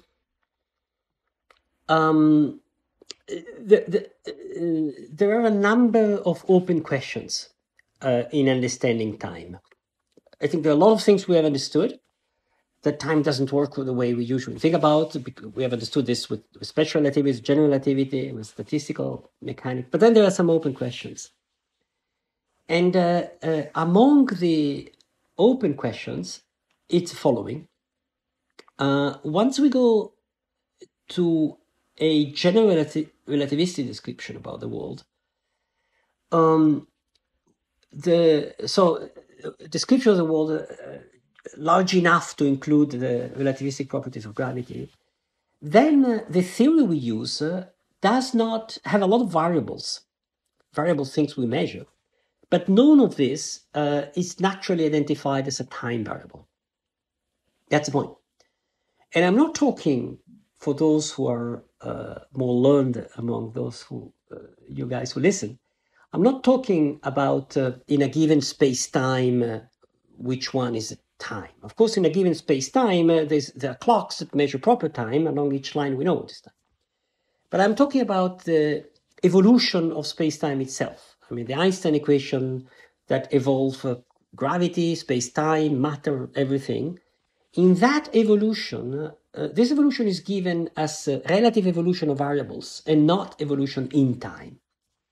um, the, the, uh, there are a number of open questions uh, in understanding time. I think there are a lot of things we have understood, that time doesn't work the way we usually think about. We have understood this with, with special relativity, with general relativity, with statistical mechanics. But then there are some open questions. And uh, uh, among the open questions, it's following. Uh, once we go to a general relati- relativistic description about the world, um, the so description of the world uh, large enough to include the relativistic properties of gravity, then uh, the theory we use uh, does not have a lot of variables, variable things we measure, but none of this uh, is naturally identified as a time variable. That's the point. And I'm not talking, for those who are uh, more learned among those who, uh, you guys who listen, I'm not talking about uh, in a given space-time, uh, which one is time. Of course, in a given space-time, uh, there's, there are clocks that measure proper time. Along each line, we know what is time. But I'm talking about the evolution of space-time itself. I mean, the Einstein equation that evolve uh, gravity, space-time, matter, everything. In that evolution, uh, this evolution is given as a relative evolution of variables and not evolution in time.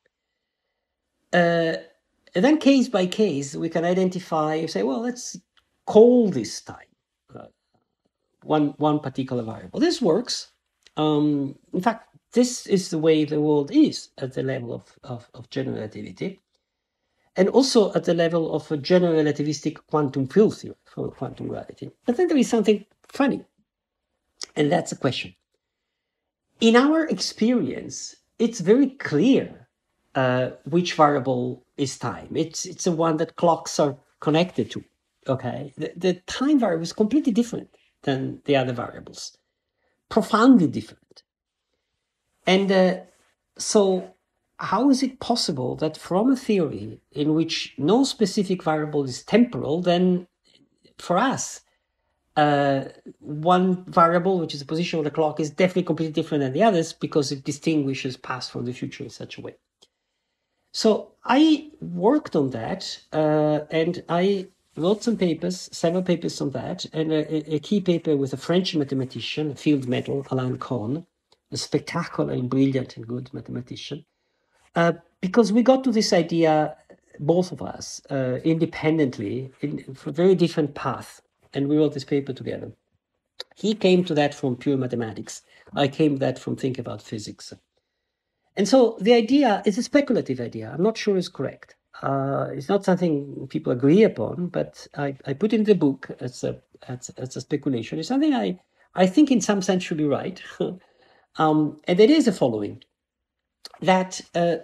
Uh, and then case by case, we can identify, say, well, let's call this time uh, one, one particular variable. This works. Um, in fact, this is the way the world is at the level of, of, of general relativity, and also at the level of a general relativistic quantum field theory for quantum gravity. But then there is something funny, and that's a question. In our experience, it's very clear uh, which variable is time. It's it's the one that clocks are connected to. Okay, the, the time variable is completely different than the other variables, profoundly different. And uh, so how is it possible that from a theory in which no specific variable is temporal, then for us, uh, one variable, which is the position of the clock, is definitely completely different than the others because it distinguishes past from the future in such a way? So I worked on that, uh, and I wrote some papers, several papers on that, and a, a key paper with a French mathematician, a field medal, Alain Cohn, a spectacular and brilliant and good mathematician, uh, because we got to this idea, both of us, uh, independently, in, for a very different path, and we wrote this paper together. He came to that from pure mathematics. I came to that from thinking about physics. And so the idea is a speculative idea. I'm not sure it's correct. Uh, it's not something people agree upon, but I, I put in the book as a, as, as a speculation. It's something I, I think in some sense should be right. um, and it is the following, that uh,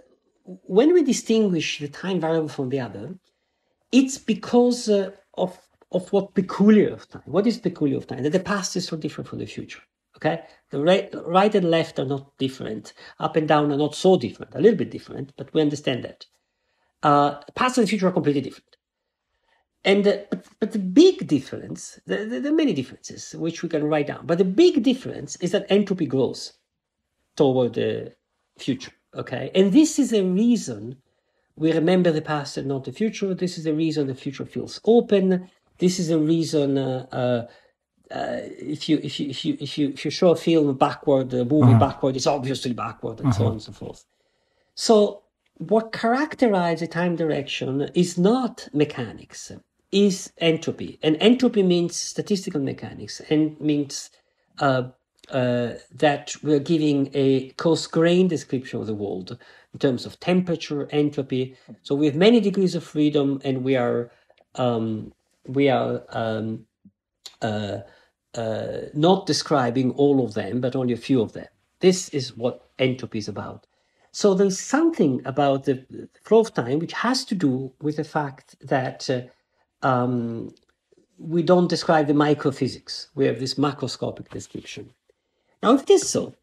when we distinguish the time variable from the other, it's because uh, of, of what peculiar of time. What is peculiar of time? That the past is so different from the future. Okay? The right, right and left are not different. Up and down are not so different. A little bit different, but we understand that. Uh, past and future are completely different. And uh, but, but the big difference, there, there are many differences which we can write down. But the big difference is that entropy grows toward the future. Okay, and this is a reason we remember the past and not the future. This is the reason the future feels open. This is the reason uh, uh, uh, if you if you if you if you if you show a film backward, a movie uh-huh. backward, it's obviously backward, and uh-huh. so on and so forth. So what characterizes a time direction is not mechanics, is entropy, and entropy means statistical mechanics, and means uh, uh, that we're giving a coarse-grained description of the world in terms of temperature, entropy. So we have many degrees of freedom, and we are um, we are um, uh, uh, not describing all of them, but only a few of them. This is what entropy is about. So there's something about the flow of time which has to do with the fact that uh, um, we don't describe the microphysics. We have this macroscopic description. Now, if it is so,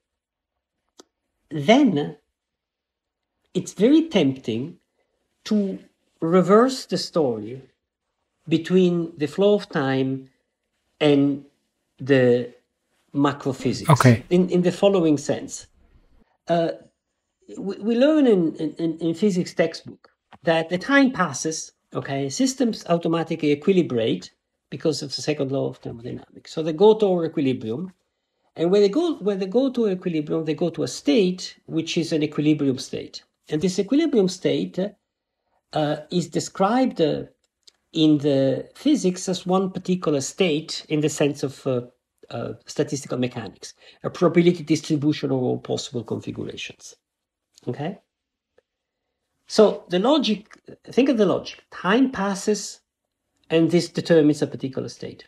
then it's very tempting to reverse the story between the flow of time and the macrophysics. Okay. In, in the following sense. Uh, we, we learn in, in, in physics textbook that the time passes, okay, systems automatically equilibrate because of the second law of thermodynamics. So they go to equilibrium. And when they go when they go to equilibrium, they go to a state which is an equilibrium state. And this equilibrium state uh, is described uh, in the physics as one particular state in the sense of uh, uh, statistical mechanics, a probability distribution of all possible configurations. Okay? So the logic, think of the logic. Time passes and this determines a particular state.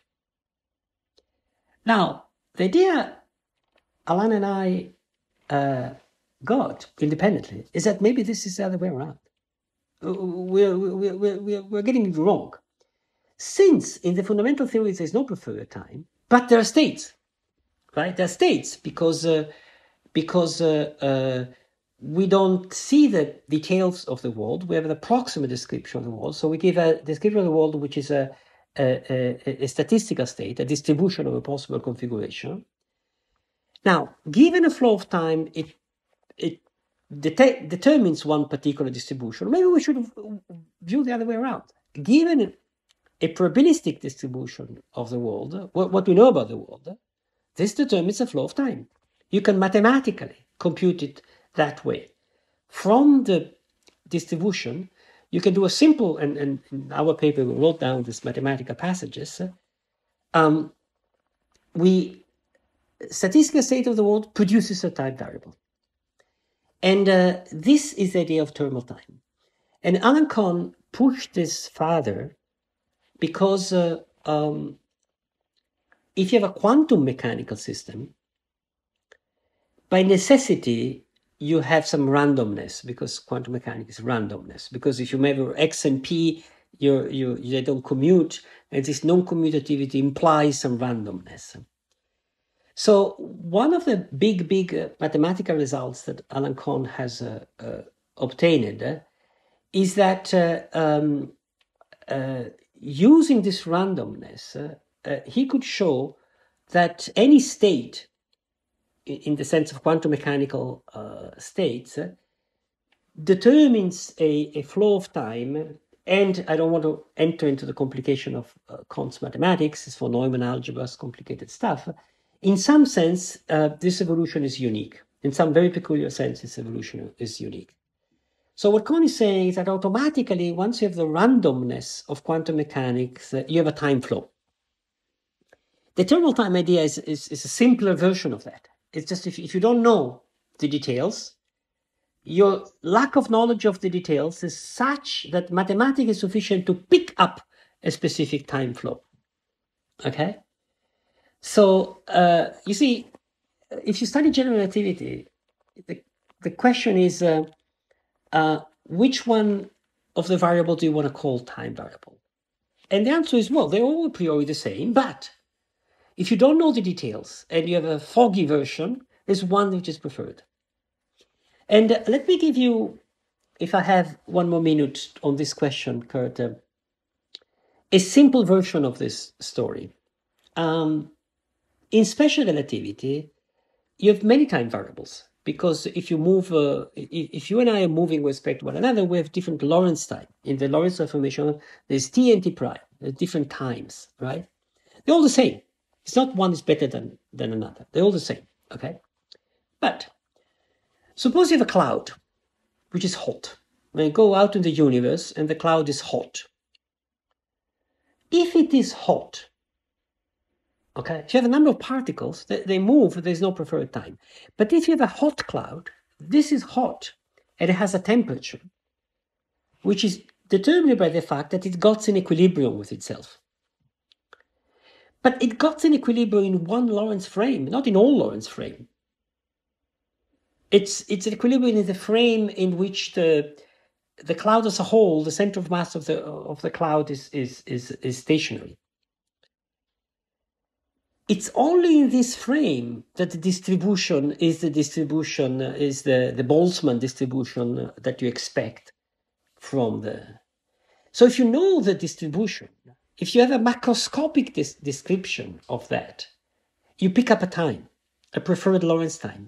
Now, the idea Alan and I uh, got independently is that maybe this is the other way around. We're, we're, we're, we're getting it wrong. Since in the fundamental theories there's no preferred time, but there are states, right? There are states because, uh, because uh, uh, we don't see the details of the world. We have an approximate description of the world. So we give a description of the world which is a, a, a, a statistical state, a distribution of a possible configuration. Now, given a flow of time, it it det- determines one particular distribution. Maybe we should view the other way around. Given a probabilistic distribution of the world, what, what we know about the world, this determines a flow of time. You can mathematically compute it that way. From the distribution, you can do a simple, and, and in our paper we wrote down these mathematical passages. Um, we statistical state of the world produces a time variable. And uh, this is the idea of thermal time. And Alan Kohn pushed this further because uh, um, if you have a quantum mechanical system, by necessity, you have some randomness because quantum mechanics is randomness. Because if you measure X and P, you're, you they don't commute, and this non-commutativity implies some randomness. So one of the big, big uh, mathematical results that Alan Kohn has uh, uh, obtained uh, is that uh, um, uh, using this randomness, uh, uh, he could show that any state, in, in the sense of quantum mechanical uh, states, uh, determines a, a flow of time. And I don't want to enter into the complication of uh, Kohn's mathematics. It's for Neumann algebras, complicated stuff. In some sense, uh, this evolution is unique. In some very peculiar sense, this evolution is unique. So what Kohn is saying is that automatically, once you have the randomness of quantum mechanics, uh, you have a time flow. The thermal time idea is, is, is a simpler version of that. It's just if, if you don't know the details, your lack of knowledge of the details is such that mathematics is sufficient to pick up a specific time flow. Okay? So, uh, you see, if you study general relativity, the, the question is, uh, uh, which one of the variable do you want to call time variable? And the answer is, well, they're all a priori the same, but if you don't know the details and you have a foggy version, there's one which is preferred. And uh, let me give you, if I have one more minute on this question, Kurt, uh, a simple version of this story. Um, in special relativity, you have many time variables, because if you move, uh, if you and I are moving with respect to one another, we have different Lorentz time. In the Lorentz transformation, there's t and t prime, there's different times, right? They're all the same. It's not one is better than, than another. They're all the same, okay? But suppose you have a cloud, which is hot. When you go out in the universe and the cloud is hot. If it is hot, okay, if you have a number of particles, they, they move, there's no preferred time. But if you have a hot cloud, this is hot, and it has a temperature, which is determined by the fact that it got in equilibrium with itself. But it got in equilibrium in one Lorentz frame, not in all Lorentz frame. It's, it's an equilibrium in the frame in which the, the cloud as a whole, the center of mass of the, of the cloud is, is, is, is stationary. It's only in this frame that the distribution is the distribution, is the, the Boltzmann distribution that you expect from the... So if you know the distribution, if you have a macroscopic dis description of that, you pick up a time, a preferred Lorentz time.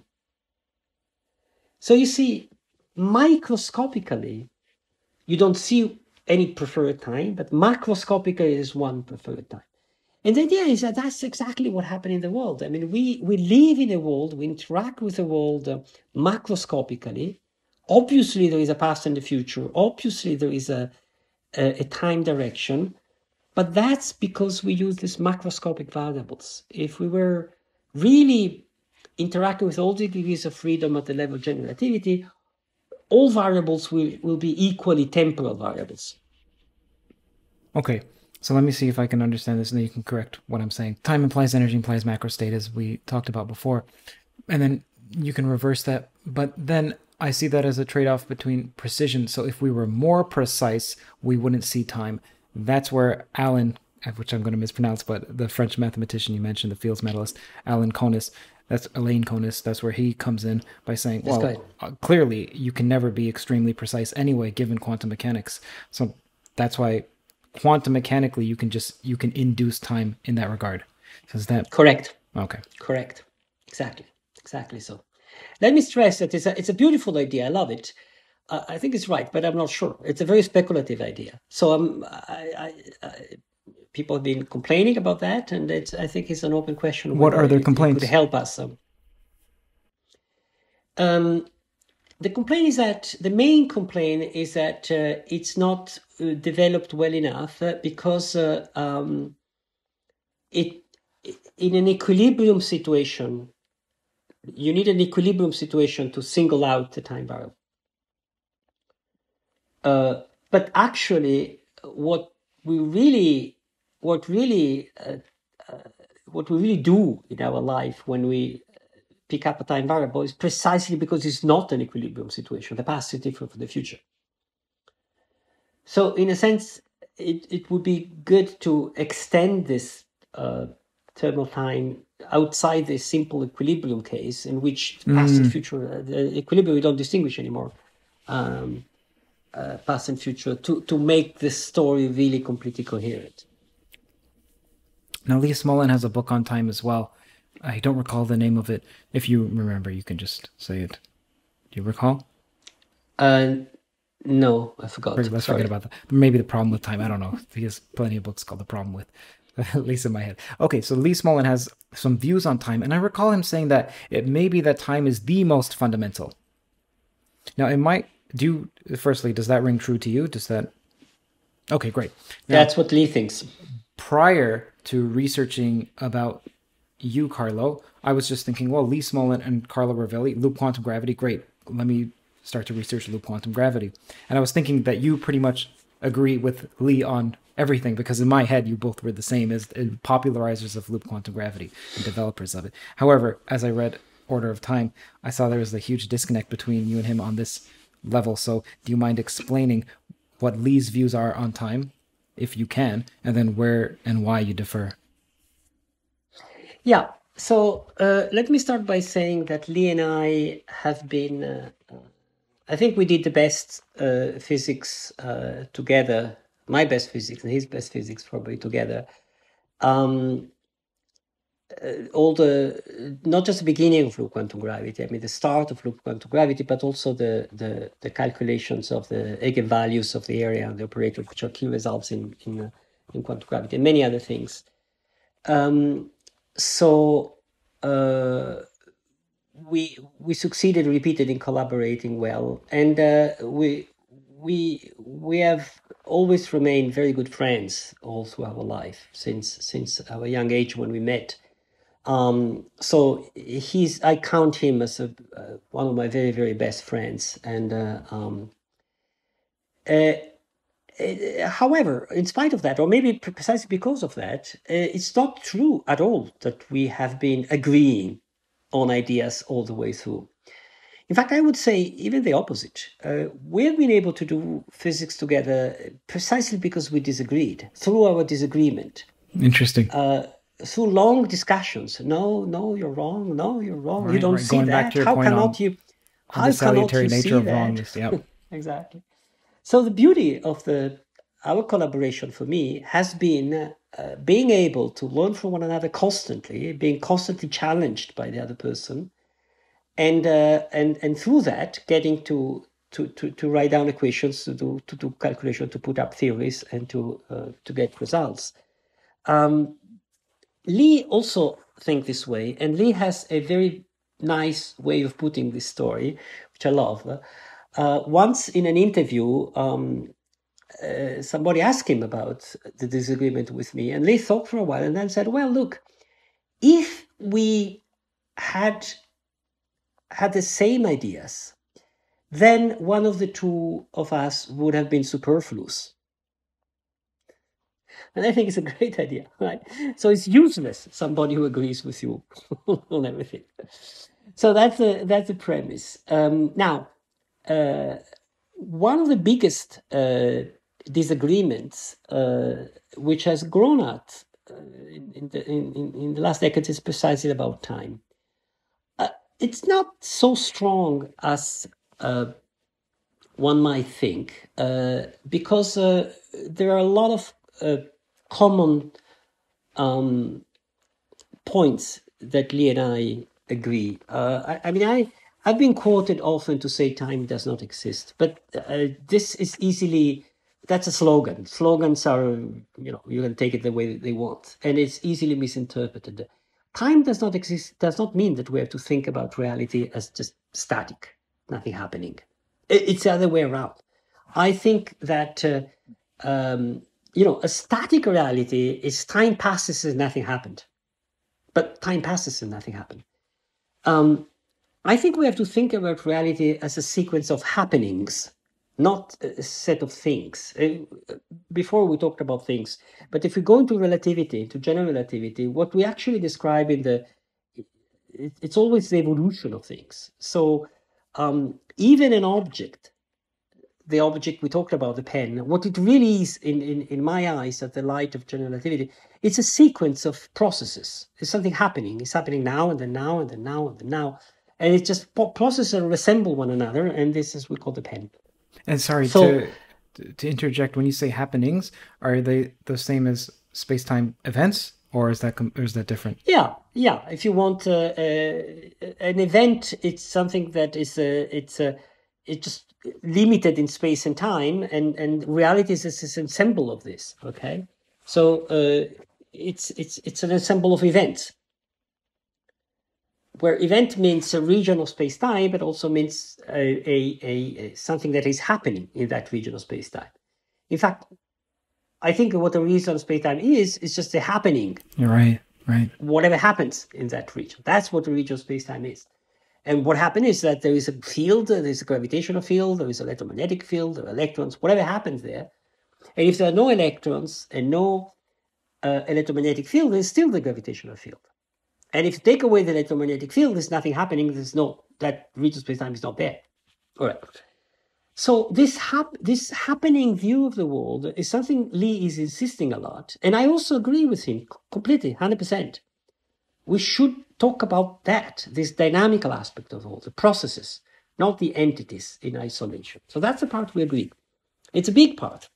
So you see, microscopically, you don't see any preferred time, but macroscopically, there's one preferred time. And the idea is that that's exactly what happened in the world. I mean, we, we live in a world, we interact with the world uh, macroscopically. Obviously, there is a past and a future. Obviously, there is a, a, a time direction. But that's because we use these macroscopic variables. If we were really interacting with all the degrees of freedom at the level of general relativity, all variables will, will be equally temporal variables. Okay, so let me see if I can understand this, and then you can correct what I'm saying. Time implies energy implies macro state, as we talked about before. And then you can reverse that. But then I see that as a trade-off between precision. So if we were more precise, we wouldn't see time. That's where Alan, which I'm going to mispronounce, but the French mathematician you mentioned, the Fields medalist, Alan Conis, that's Alain Conis, that's where he comes in by saying, well, uh, clearly you can never be extremely precise anyway, given quantum mechanics. So that's why quantum mechanically you can just, you can induce time in that regard. So is that... Correct. Okay. Correct. Exactly. Exactly so. Let me stress that it's a, it's a beautiful idea. I love it. Uh, I think it's right, but I'm not sure. It's a very speculative idea. So um, I, I, I, people have been complaining about that, and it's, I think it's an open question. What are their complaints? Could help us. Um, um, the complaint is that, the main complaint is that uh, it's not uh, developed well enough uh, because uh, um, it, in an equilibrium situation, you need an equilibrium situation to single out the time variable. Uh, but actually, what we really, what really, uh, uh, what we really do in our life when we pick up a time variable is precisely because it's not an equilibrium situation. The past is different from the future. So, in a sense, it it would be good to extend this uh, term of time outside the simple equilibrium case, in which past mm. and future, uh, the equilibrium we don't distinguish anymore. Um, Uh, past and future, to, to make this story really completely coherent. Now, Lee Smolin has a book on time as well. I don't recall the name of it. If you remember, you can just say it. Do you recall? Uh, no, I forgot. Let's Sorry. forget about that. Maybe The Problem with Time. I don't know. He has plenty of books called The Problem with, at least in my head. Okay, so Lee Smolin has some views on time, and I recall him saying that it may be that time is the most fundamental. Now, it might... Do you, firstly, does that ring true to you? Does that... Okay, great. Now, that's what Lee thinks. Prior to researching about you, Carlo, I was just thinking, well, Lee Smolin and Carlo Rovelli, loop quantum gravity, great. Let me start to research loop quantum gravity. And I was thinking that you pretty much agree with Lee on everything, because in my head, you both were the same as popularizers of loop quantum gravity and developers of it. However, as I read Order of Time, I saw there was a huge disconnect between you and him on this level. So do you mind explaining what Lee's views are on time, if you can, and then where and why you differ? Yeah. So uh, let me start by saying that Lee and I have been, uh, I think we did the best uh, physics uh, together, my best physics and his best physics probably together. Um, uh, all the, not just the beginning of loop quantum gravity, I mean the start of loop quantum gravity, but also the, the, the calculations of the eigenvalues of the area and the operator, which are key results in, in, uh, in quantum gravity and many other things. Um, so uh, we we succeeded, repeated in collaborating well, and uh, we we we have always remained very good friends all through our life since since our young age when we met. Um, so he's I count him as a, uh, one of my very very best friends, and uh, um, uh, Uh, however, in spite of that, or maybe precisely because of that, uh, it's not true at all that we have been agreeing on ideas all the way through. In fact, I would say even the opposite. Uh, we have been able to do physics together precisely because we disagreed, through our disagreement. Interesting. Uh, through long discussions. No, no, you're wrong. No, you're wrong. Right, you don't right. see Going that. back to your How point cannot on you? How the cannot salutary you nature see of that? wrongness. Yep. Exactly. So the beauty of the our collaboration for me has been uh, being able to learn from one another constantly, being constantly challenged by the other person, and uh, and and through that getting to to to, to write down equations, to do to do calculation, to put up theories, and to uh, to get results. Um, Lee also think this way, and Lee has a very nice way of putting this story, which I love. Uh, once in an interview, um, uh, somebody asked him about the disagreement with me, and Lee thought for a while and then said, well, look, if we had had the same ideas, then one of the two of us would have been superfluous. And I think it's a great idea, right? So it's useless, somebody who agrees with you on everything. So that's the, that's the premise. Um, now, uh, one of the biggest uh, disagreements uh, which has grown out uh, in, in, the, in, in the last decades is precisely about time. Uh, it's not so strong as uh, one might think, uh, because uh, there are a lot of uh, common um, points that Lee and I agree. Uh, I, I mean, I, I've been quoted often to say time does not exist, but uh, this is easily, that's a slogan. Slogans are, you know, you can take it the way they want, and it's easily misinterpreted. Time does not exist does not mean that we have to think about reality as just static, nothing happening. It's the other way around. I think that, uh, um, you know, a static reality is time passes and nothing happened. But time passes and nothing happened. Um, I think we have to think about reality as a sequence of happenings, not a set of things. Uh, before we talked about things, but if we go into relativity, into general relativity, what we actually describe in the, it, it's always the evolution of things. So um, even an object, the object we talked about, the pen, what it really is in, in, in my eyes at the light of general relativity, it's a sequence of processes. There's something happening. It's happening now and then now and then now and then now. And it's just processes resemble one another, and this is what we call the pen. And sorry, so, to to interject, when you say happenings, are they the same as space-time events, or is that or is that different? Yeah, yeah. If you want uh, uh, an event, it's something that is uh, it's uh, it's just limited in space and time, and and reality is an ensemble of this. Okay, so uh, it's it's it's an ensemble of events, where event means a region of space time, but also means a, a, a, a something that is happening in that region of space time. In fact, I think what a region of space time is is just a happening. You're right. Right. Whatever happens in that region. That's what the region of space-time is. And what happens is that there is a field, there is a gravitational field, there is an electromagnetic field, there are electrons, whatever happens there. And if there are no electrons and no uh, electromagnetic field, there's still the gravitational field. And if you take away the electromagnetic field, there's nothing happening, there's no, that region of space-time is not there. All right. So this hap- this happening view of the world is something Lee is insisting a lot. And I also agree with him completely, one hundred percent. We should talk about that, this dynamical aspect of all, the processes, not the entities in isolation. So that's the part we agree. It's a big part.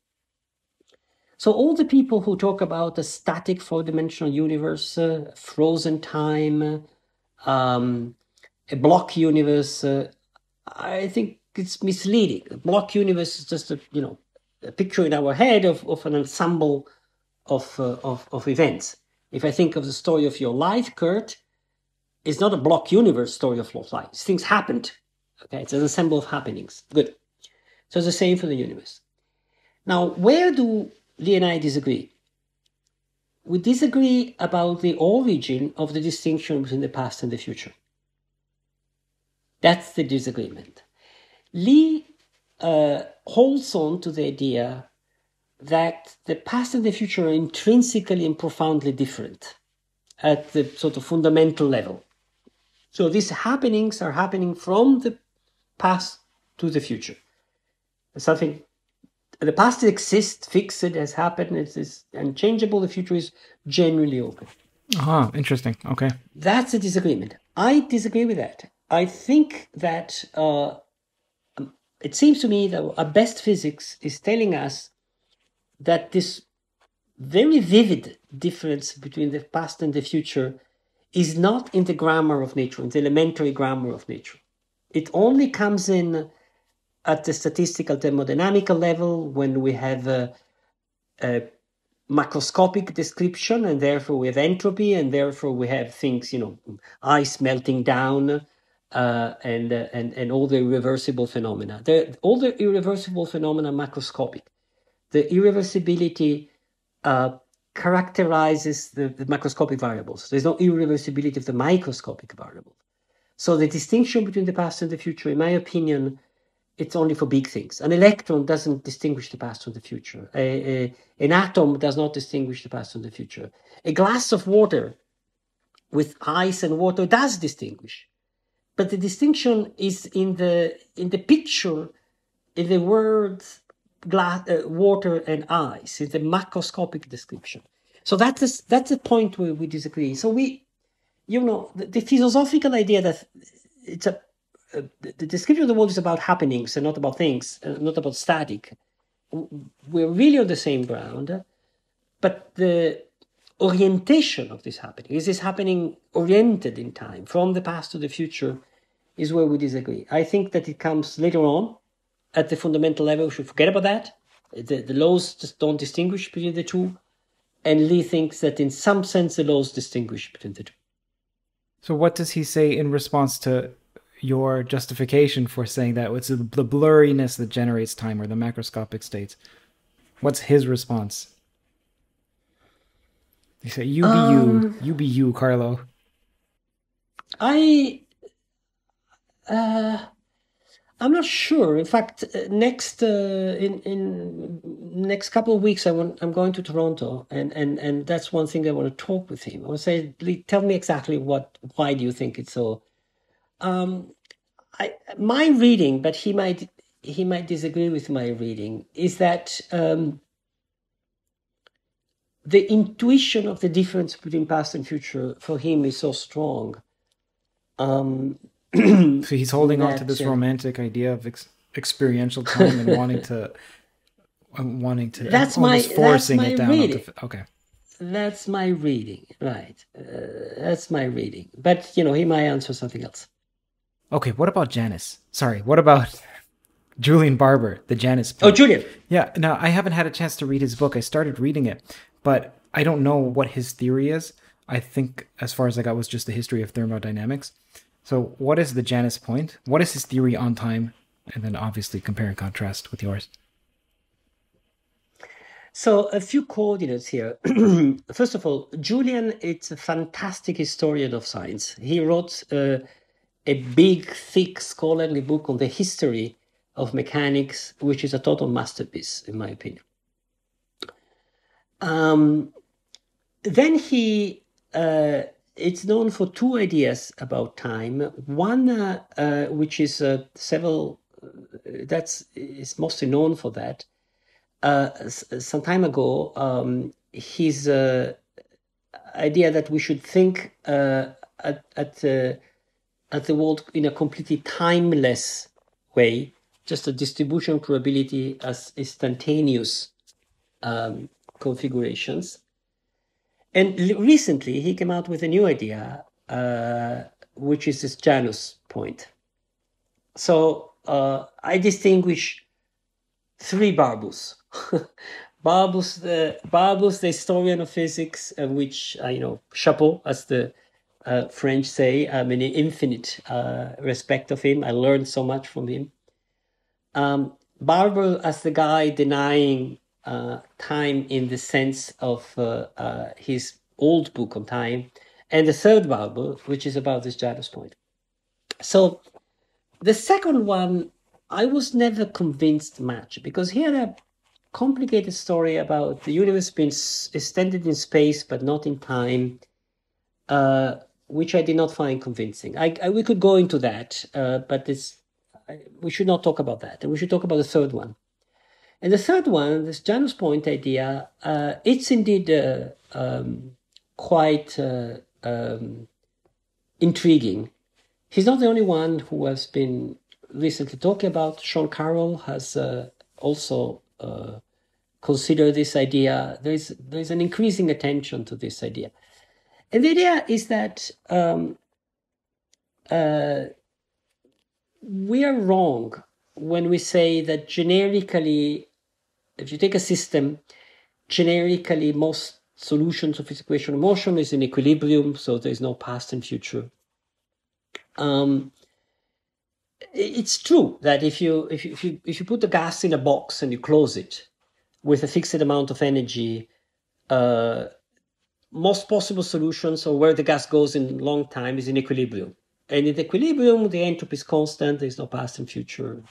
So all the people who talk about a static four-dimensional universe, uh, frozen time, um, a block universe, uh, I think it's misleading. A block universe is just a, you know, a picture in our head of, of an ensemble of, uh, of, of events. If I think of the story of your life, Kurt, it's not a block universe story of your life. Things happened. Okay, it's an ensemble of happenings. Good. So it's the same for the universe. Now, where do Lee and I disagree? We disagree about the origin of the distinction between the past and the future. That's the disagreement. Lee uh, holds on to the idea that the past and the future are intrinsically and profoundly different at the sort of fundamental level. So these happenings are happening from the past to the future. Something, the past exists, fixed, has happened, it is unchangeable, the future is genuinely open. Ah, interesting. Okay. That's a disagreement. I disagree with that. I think that uh, it seems to me that our best physics is telling us that this very vivid difference between the past and the future is not in the grammar of nature, in the elementary grammar of nature. It only comes in at the statistical thermodynamical level when we have a, a macroscopic description, and therefore we have entropy, and therefore we have things, you know, ice melting down, uh, and, uh, and, and all the irreversible phenomena. The, all the irreversible phenomena are macroscopic. The irreversibility uh, characterizes the, the macroscopic variables. There's no irreversibility of the microscopic variables. So the distinction between the past and the future, in my opinion, it's only for big things. An electron doesn't distinguish the past from the future. A, a, an atom does not distinguish the past from the future. A glass of water with ice and water does distinguish. But the distinction is in the in the picture, in the words glass, uh, water and ice, in the macroscopic description. So that is that's the point where we disagree. So we, you know, the, the philosophical idea that it's a uh, the, the description of the world is about happenings and not about things, uh, not about static. We're really on the same ground, but the orientation of this happening, is this happening oriented in time from the past to the future, is where we disagree. I think that it comes later on at the fundamental level. We should forget about that. The, the laws just don't distinguish between the two. And Lee thinks that in some sense the laws distinguish between the two. So what does he say in response to your justification for saying that it's the blurriness that generates time, or the macroscopic states? What's his response? He said, you be um, you, you be you, Carlo. I, uh, I'm not sure. In fact, uh, next, uh, in, in next couple of weeks, I want, I'm going to Toronto, and, and, and that's one thing I want to talk with him. I want to say, Lee, tell me exactly what, why do you think it's so? Um, I, my reading, but he might, he might disagree with my reading, is that, um, the intuition of the difference between past and future for him is so strong. Um, so he's holding that, on to this uh, romantic idea of ex- experiential time and wanting to, uh, wanting to, that's almost my, forcing that's my it down. Reading. Onto, okay, that's my reading, right? Uh, that's my reading. But you know, he might answer something else. Okay, what about Janus? Sorry, what about Julian Barbour, the Janus point? Oh, Julian. Yeah. Now I haven't had a chance to read his book. I started reading it, but I don't know what his theory is. I think as far as I got was just the history of thermodynamics. So what is the Janus point? What is his theory on time? And then obviously compare and contrast with yours. So a few coordinates here. First of all, Julian is a fantastic historian of science. He wrote uh, a big, thick scholarly book on the history of mechanics, which is a total masterpiece, in my opinion. Um, then he, uh, it's known for two ideas about time. One, uh, uh, which is uh, several that's is mostly known for that. Uh, some time ago, um, his uh, idea that we should think uh, at at, uh, at the world in a completely timeless way, just a distribution probability as instantaneous um, configurations. And recently, he came out with a new idea, uh, which is this Janus point. So uh, I distinguish three Barbus. Barbus, the Barbus, the historian of physics, uh, which uh, you know, chapeau, as the uh, French say. I'm in infinite uh, respect of him. I learned so much from him. Um, Barbour as the guy denying uh, time in the sense of uh, uh, his old book on time, and the third Barbour, which is about this Janus point. So the second one, I was never convinced much, because he had a complicated story about the universe being extended in space but not in time, uh, which I did not find convincing. I, I, we could go into that, uh, but it's, I, we should not talk about that. And we should talk about the third one. And the third one, this Janus point idea, uh, it's indeed uh, um, quite uh, um, intriguing. He's not the only one who has been recently talking about. Sean Carroll has uh, also uh, considered this idea. There's there's an increasing attention to this idea. And the idea is that um, uh, we are wrong when we say that generically, if you take a system, generically most solutions of this equation of motion is in equilibrium, so there's no past and future. Um, it's true that if you if you if you if you put the gas in a box and you close it with a fixed amount of energy, uh, most possible solutions, or where the gas goes in long time, is in equilibrium. And in equilibrium, the entropy is constant. There's no past and future.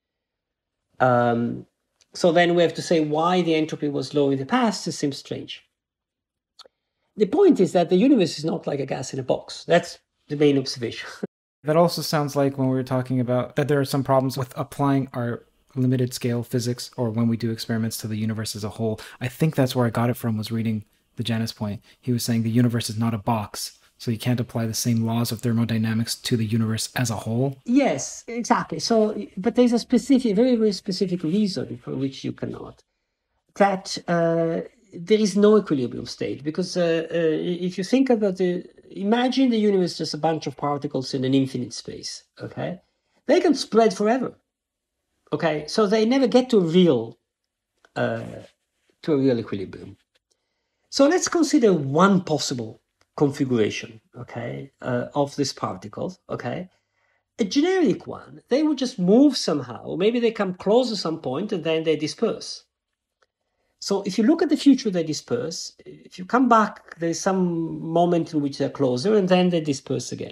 Um, so then we have to say why the entropy was low in the past. It seems strange. The point is that the universe is not like a gas in a box. That's the main observation. That also sounds like when we were talking about that there are some problems with applying our limited scale physics, or when we do experiments, to the universe as a whole. I think that's where I got it from, was reading the Janus point. He was saying the universe is not a box, so you can't apply the same laws of thermodynamics to the universe as a whole. Yes, exactly. So, but there's a specific, very, very specific reason for which you cannot. That uh, there is no equilibrium state, because uh, uh, if you think about the, imagine the universe just a bunch of particles in an infinite space, okay? They can spread forever, okay? So they never get to a real, uh, to a real equilibrium. So let's consider one possible configuration, okay, uh, of these particles, okay? A generic one, they would just move somehow. Maybe they come close at some point and then they disperse. So if you look at the future, they disperse. If you come back, there's some moment in which they're closer and then they disperse again.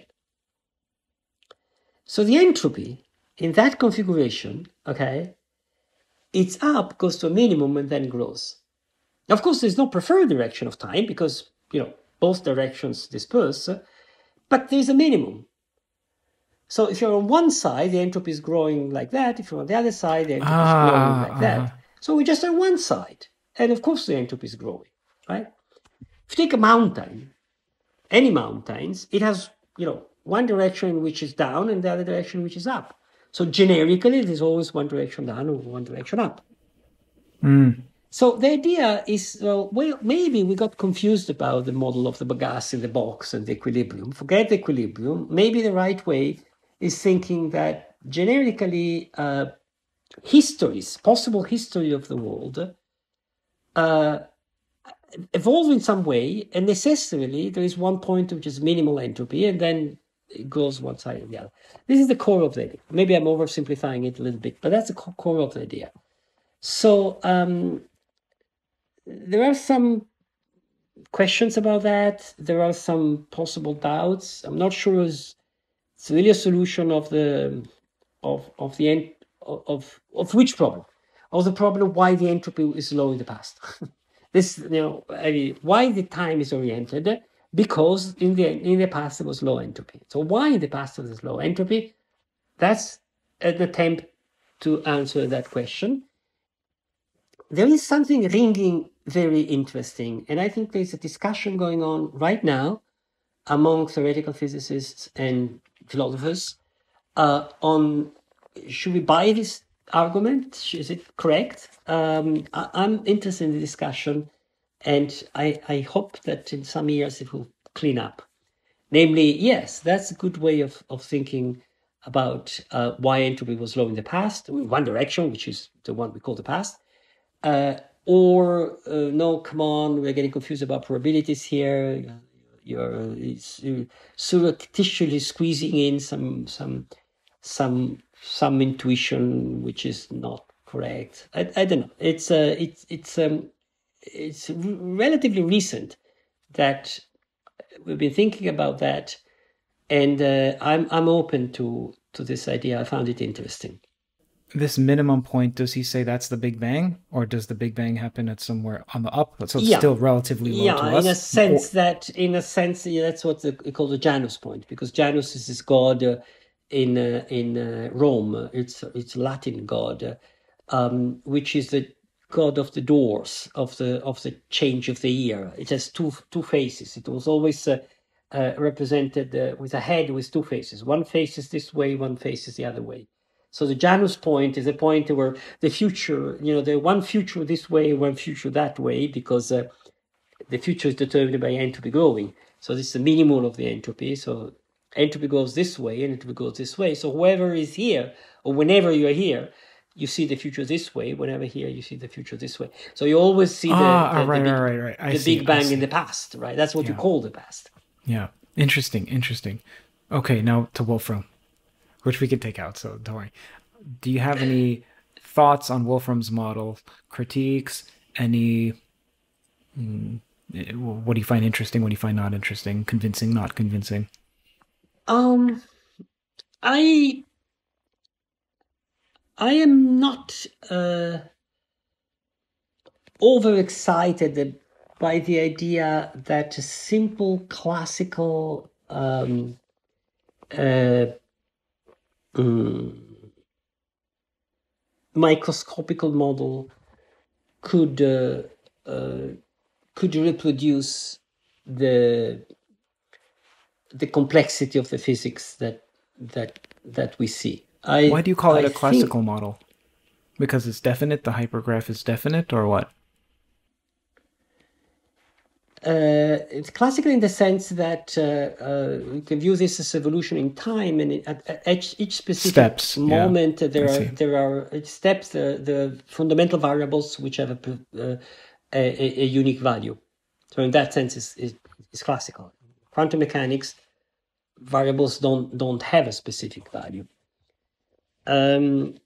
So the entropy in that configuration, okay, it's up, goes to a minimum and then grows. Of course, there's no preferred direction of time because, you know, both directions disperse, but there's a minimum. So if you're on one side, the entropy is growing like that. If you're on the other side, the entropy ah, is growing like uh-huh. that. So we're just on one side. And of course, the entropy is growing, right? If you take a mountain, any mountains, it has, you know, one direction which is down and the other direction which is up. So generically, there's always one direction down and one direction up. Mm. So the idea is, well, well, maybe we got confused about the model of the gas in the box and the equilibrium. Forget the equilibrium. Maybe the right way is thinking that generically uh, histories, possible history of the world, uh, evolve in some way, and necessarily there is one point which is minimal entropy, and then it goes one side or the other. This is the core of the idea. Maybe I'm oversimplifying it a little bit, but that's the core of the idea. So um, there are some questions about that. There are some possible doubts. I'm not sure it's, it's really a solution of the of of the end of of which problem, of the problem why the entropy is low in the past. This, you know, I mean, why the time is oriented, because in the in the past there was low entropy. So why in the past there was low entropy? That's an attempt to answer that question. There is something ringing very interesting, and I think there's a discussion going on right now among theoretical physicists and philosophers uh, on should we buy this argument? Is it correct? Um, I, I'm interested in the discussion, and I, I hope that in some years it will clean up. Namely, yes, that's a good way of, of thinking about uh, why entropy was low in the past, in one direction, which is the one we call the past. Uh, or, uh, no, come on, we're getting confused about probabilities here. You're, you're surreptitiously squeezing in some some some some intuition which is not correct. I, I don't know. It's uh, it's it's um, it's relatively recent that we've been thinking about that, and uh, I'm I'm open to to this idea. I found it interesting. This minimum point, does he say that's the Big Bang, or does the Big Bang happen at somewhere on the up? So it's yeah. still relatively low yeah, to us? Yeah, in a sense or... that, in a sense, yeah, that's what we call the Janus point, because Janus is this god uh, in uh, in uh, Rome. It's it's Latin god, uh, um, which is the god of the doors, of the of the change of the year. It has two two faces. It was always uh, uh, represented uh, with a head with two faces. One face is this way, one face is the other way. So the Janus point is a point where the future, you know, the one future this way, one future that way, because uh, the future is determined by entropy growing. So this is the minimum of the entropy. So entropy goes this way and entropy goes this way. So whoever is here, or whenever you are here, you see the future this way. Whenever here, you see the future this way. So you always see the, ah, the, right, the, big, right, right, right. I the see, Big Bang in the past, right? That's what yeah. you call the past. Yeah, interesting, interesting. Okay, now to Wolfram, which we can take out, so don't worry. Do you have any thoughts on Wolfram's model, critiques, any, mm, what do you find interesting, what do you find not interesting, convincing, not convincing? Um, I, I am not uh, overexcited by the idea that a simple classical um, uh, um, microscopical model could uh, uh, could reproduce the the complexity of the physics that that that we see. I, Why do you call I it a classical think, model? Because it's definite, the hypergraph is definite, or what? Uh, it's classical in the sense that uh, uh, we can view this as evolution in time, and at, at each, each specific steps, moment yeah. there I are see. there are steps, the, the fundamental variables which have a, uh, a, a unique value. So in that sense, it's, it's, it's classical. Quantum mechanics, variables don't don't have a specific value. Um,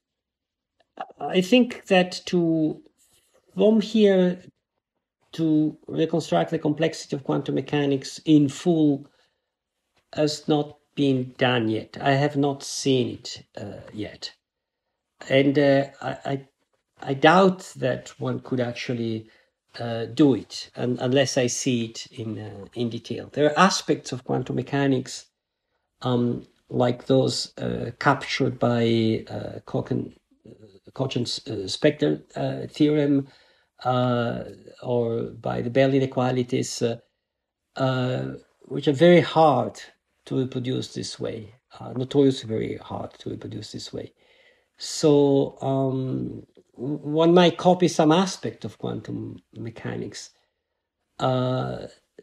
I think that to from here to reconstruct the complexity of quantum mechanics in full has not been done yet. I have not seen it uh, yet. And uh, I, I, I doubt that one could actually uh, do it un- unless I see it in, uh, in detail. There are aspects of quantum mechanics um, like those uh, captured by uh, Cochin, uh, Cochin's uh, spectral uh, theorem, Uh, or by the Bell inequalities, uh, uh, which are very hard to reproduce this way, uh, notoriously very hard to reproduce this way. So um, one might copy some aspect of quantum mechanics. Uh,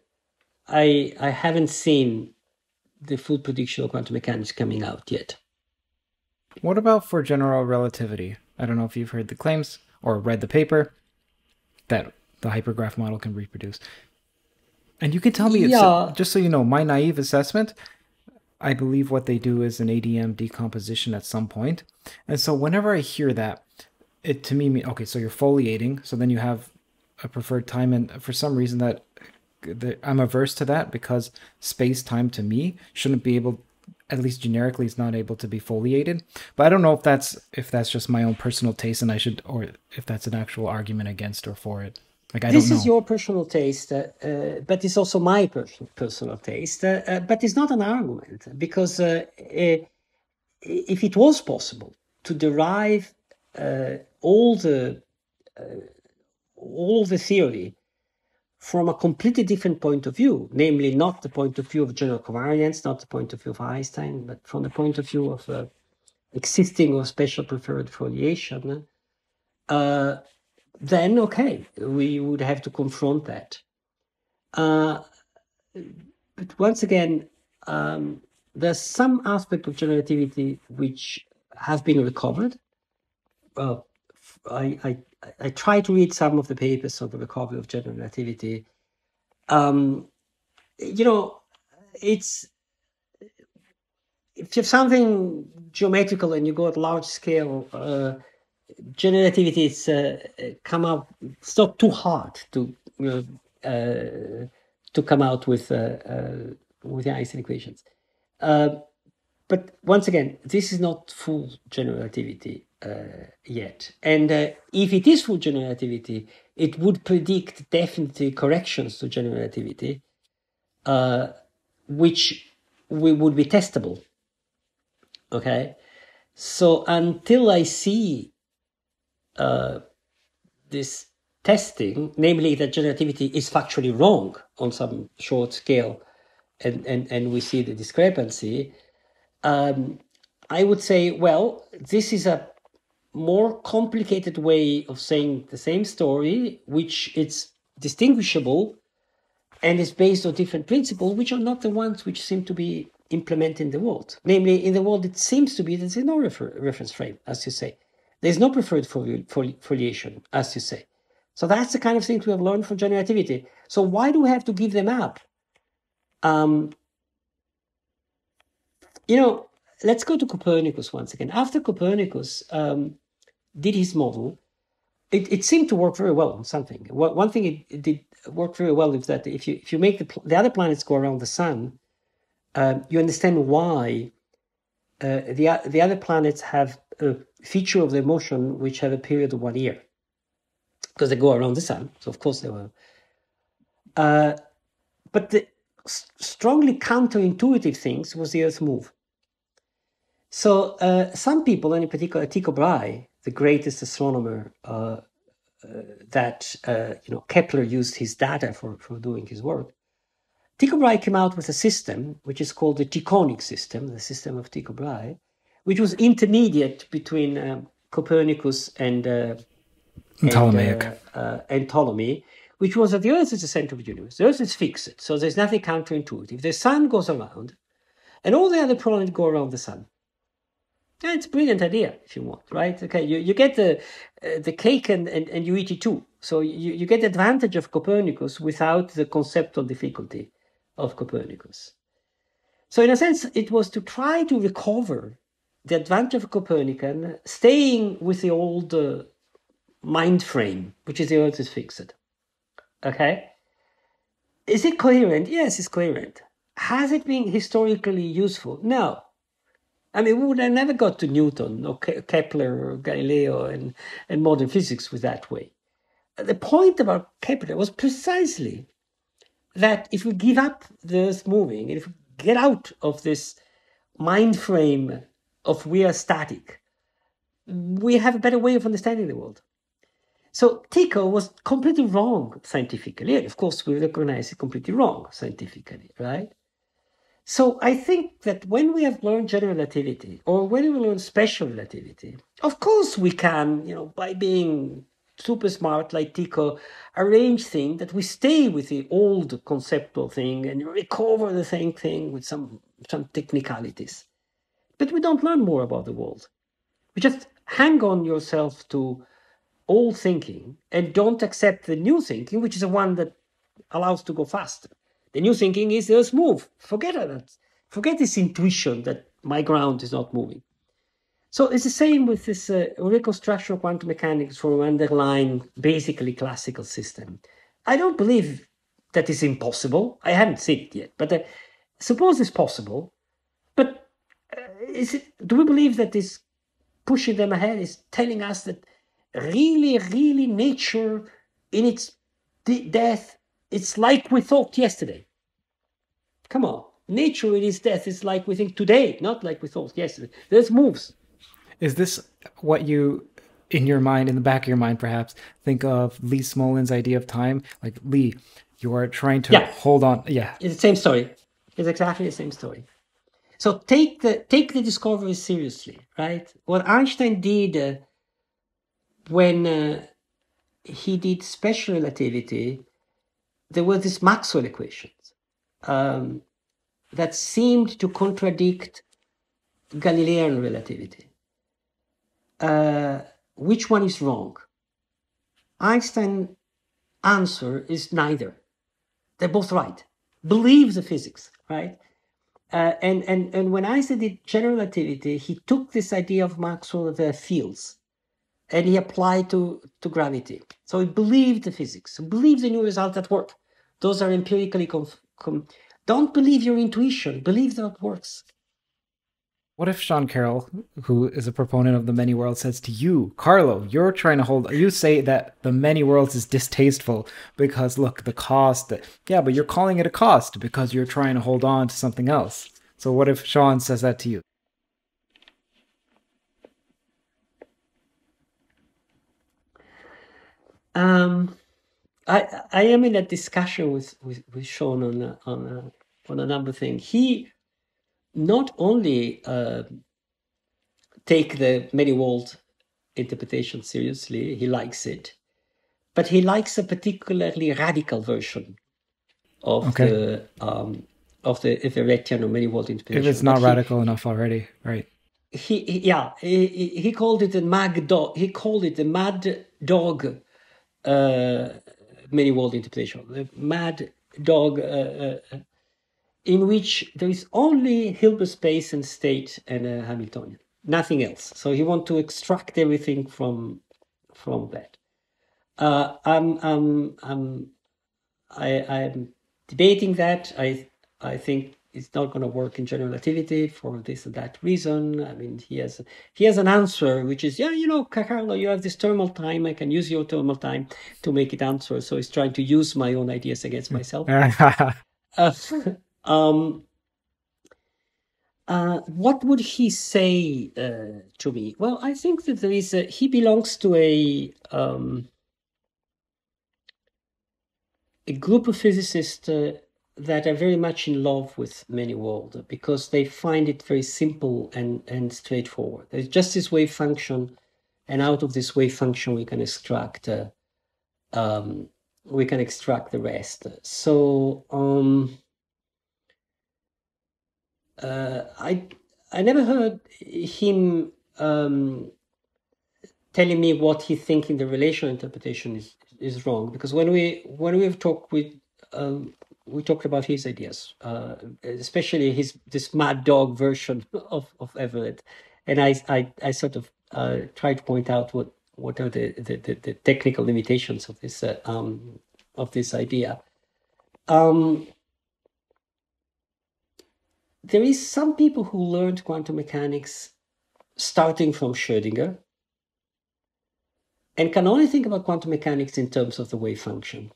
I I haven't seen the full prediction of quantum mechanics coming out yet. What about for general relativity? I don't know if you've heard the claims or read the paper that the hypergraph model can reproduce. And you can tell me, yeah. it's, just so you know, my naive assessment, I believe what they do is an A D M decomposition at some point. And so whenever I hear that, it to me, okay, so you're foliating, so then you have a preferred time, and for some reason that, that I'm averse to that, because space-time to me shouldn't be able, at least generically, is not able to be foliated. But I don't know if that's if that's just my own personal taste, and I should, or if that's an actual argument against or for it. Like I this don't know. Is your personal taste, uh, uh, but it's also my personal personal taste. Uh, uh, but it's not an argument, because uh, uh, if it was possible to derive uh, all the uh, all the theory from a completely different point of view, namely not the point of view of general covariance, not the point of view of Einstein, but from the point of view of uh, existing or special preferred foliation, uh, then okay, we would have to confront that. Uh, but once again, um, there's some aspect of general relativity which have been recovered. Uh, I, I, I try to read some of the papers on the recovery of general relativity. Um, you know, it's if you have something geometrical and you go at large scale, uh, general relativity is uh, come out. It's not too hard to you know uh, to come out with uh, uh, with the Einstein equations. Uh, but once again, this is not full general relativity uh, yet. And uh, if it is full general relativity, it would predict definitely corrections to general relativity, uh, which we would be testable. Okay, so until I see uh, this testing, namely that general relativity is factually wrong on some short scale, and, and, and we see the discrepancy, um, I would say, well, this is a more complicated way of saying the same story, which it's distinguishable and is based on different principles, which are not the ones which seem to be implemented in the world. Namely, in the world, it seems to be that there's no refer reference frame, as you say. There's no preferred foli foli foliation, as you say. So that's the kind of things we have learned from general relativity. So why do we have to give them up? Um, you know, let's go to Copernicus once again. After Copernicus um, did his model, it, it seemed to work very well on something. One thing it, it did work very well is that if you if you make the, the other planets go around the sun, uh, you understand why uh, the, the other planets have a feature of their motion which have a period of one year. Because they go around the sun, so of course they will. Uh, but the strongly counterintuitive things was the Earth's move. So uh, some people, and in particular Tycho Brahe, the greatest astronomer uh, uh, that uh, you know Kepler used his data for, for doing his work, Tycho Brahe came out with a system which is called the Tychonic system, the system of Tycho Brahe, which was intermediate between um, Copernicus and uh, And Ptolemaic. And, uh, uh, and Ptolemy, which was that the Earth is the center of the universe. The Earth is fixed, so there's nothing counterintuitive. The sun goes around, and all the other planets go around the sun. And it's a brilliant idea, if you want, right? Okay, you, you get the uh, the cake and, and, and you eat it too. So you, you get the advantage of Copernicus without the conceptual difficulty of Copernicus. So in a sense, it was to try to recover the advantage of Copernican, staying with the old uh, mind frame, which is the Earth is fixed. Okay? Is it coherent? Yes, it's coherent. Has it been historically useful? No. I mean, we would have never got to Newton or Kepler or Galileo and, and modern physics with that way. The point about Kepler was precisely that if we give up the Earth moving, and if we get out of this mind frame of we are static, we have a better way of understanding the world. So Tycho was completely wrong scientifically. Of course, we recognize it completely wrong scientifically, right? So I think that when we have learned general relativity, or when we learn special relativity, of course we can, you know, by being super smart like Tycho, arrange things that we stay with the old conceptual thing and recover the same thing with some, some technicalities. But we don't learn more about the world. We just hang on yourself to old thinking and don't accept the new thinking, which is the one that allows to go faster. The new thinking is the Earth move. Forget that. Forget this intuition that my ground is not moving. So it's the same with this uh, reconstruction of quantum mechanics from an underlying, basically classical system. I don't believe that is impossible. I haven't seen it yet, but uh, suppose it's possible. But uh, is it, do we believe that this pushing them ahead is telling us that really, really nature in its death, it's like we thought yesterday? Come on. Nature in its death is like we think today, not like we thought yesterday. There's moves. Is this what you in your mind, in the back of your mind, perhaps think of Lee Smolin's idea of time. Like, Lee, you are trying to Yeah. hold on. Yeah. It's the same story. It's exactly the same story. So take the take the discovery seriously, right? What Einstein did uh, when uh, he did special relativity, there were these Maxwell equations um, that seemed to contradict Galilean relativity. Uh, which one is wrong? Einstein's answer is neither. They're both right. Believe the physics, right? Uh, and, and, and when Einstein did general relativity, he took this idea of Maxwell of the fields and he applied to, to gravity. So he believed the physics, believed the new result that work. Those are empirically, conf- com- don't believe your intuition, believe that it works. What if Sean Carroll, who is a proponent of the many worlds, says to you, Carlo, you're trying to hold, you say that the many worlds is distasteful because, look, the cost, yeah, but you're calling it a cost because you're trying to hold on to something else. So what if Sean says that to you? Um, I I am in a discussion with, with, with Sean on a, on a, on a number of things. He not only uh, take the many world interpretation seriously, he likes it, but he likes a particularly radical version of Okay. the um, of the Everettian or many world interpretation. If it's not radical he, enough already, right? He, he yeah he, he called it a mad dog. He called it the mad dog uh, many world interpretation. The mad dog. Uh, uh, in which there is only Hilbert space and state and a Hamiltonian, nothing else. So he wants to extract everything from from that. Uh, I'm I'm I'm I, I'm debating that. I I think it's not going to work in general relativity for this and that reason. I mean, he has he has an answer which is, yeah, you know, Carlo, you have this thermal time. I can use your thermal time to make it answer. So he's trying to use my own ideas against myself. uh, um, uh, what would he say uh, to me? Well, I think that there is a, he belongs to a um, a group of physicists uh, that are very much in love with many world because they find it very simple and, and straightforward. There's just this wave function, and out of this wave function we can extract uh, um, we can extract the rest. So um, uh, I I never heard him um, telling me what he thinks in the relational interpretation is is wrong, because when we when we've talked with um, we talked about his ideas, uh, especially his this mad dog version of, of Everett, and I I, I sort of uh, try to point out what what are the the, the, the technical limitations of this uh, um, of this idea. Um, there is some people who learned quantum mechanics starting from Schrödinger and can only think about quantum mechanics in terms of the wave function.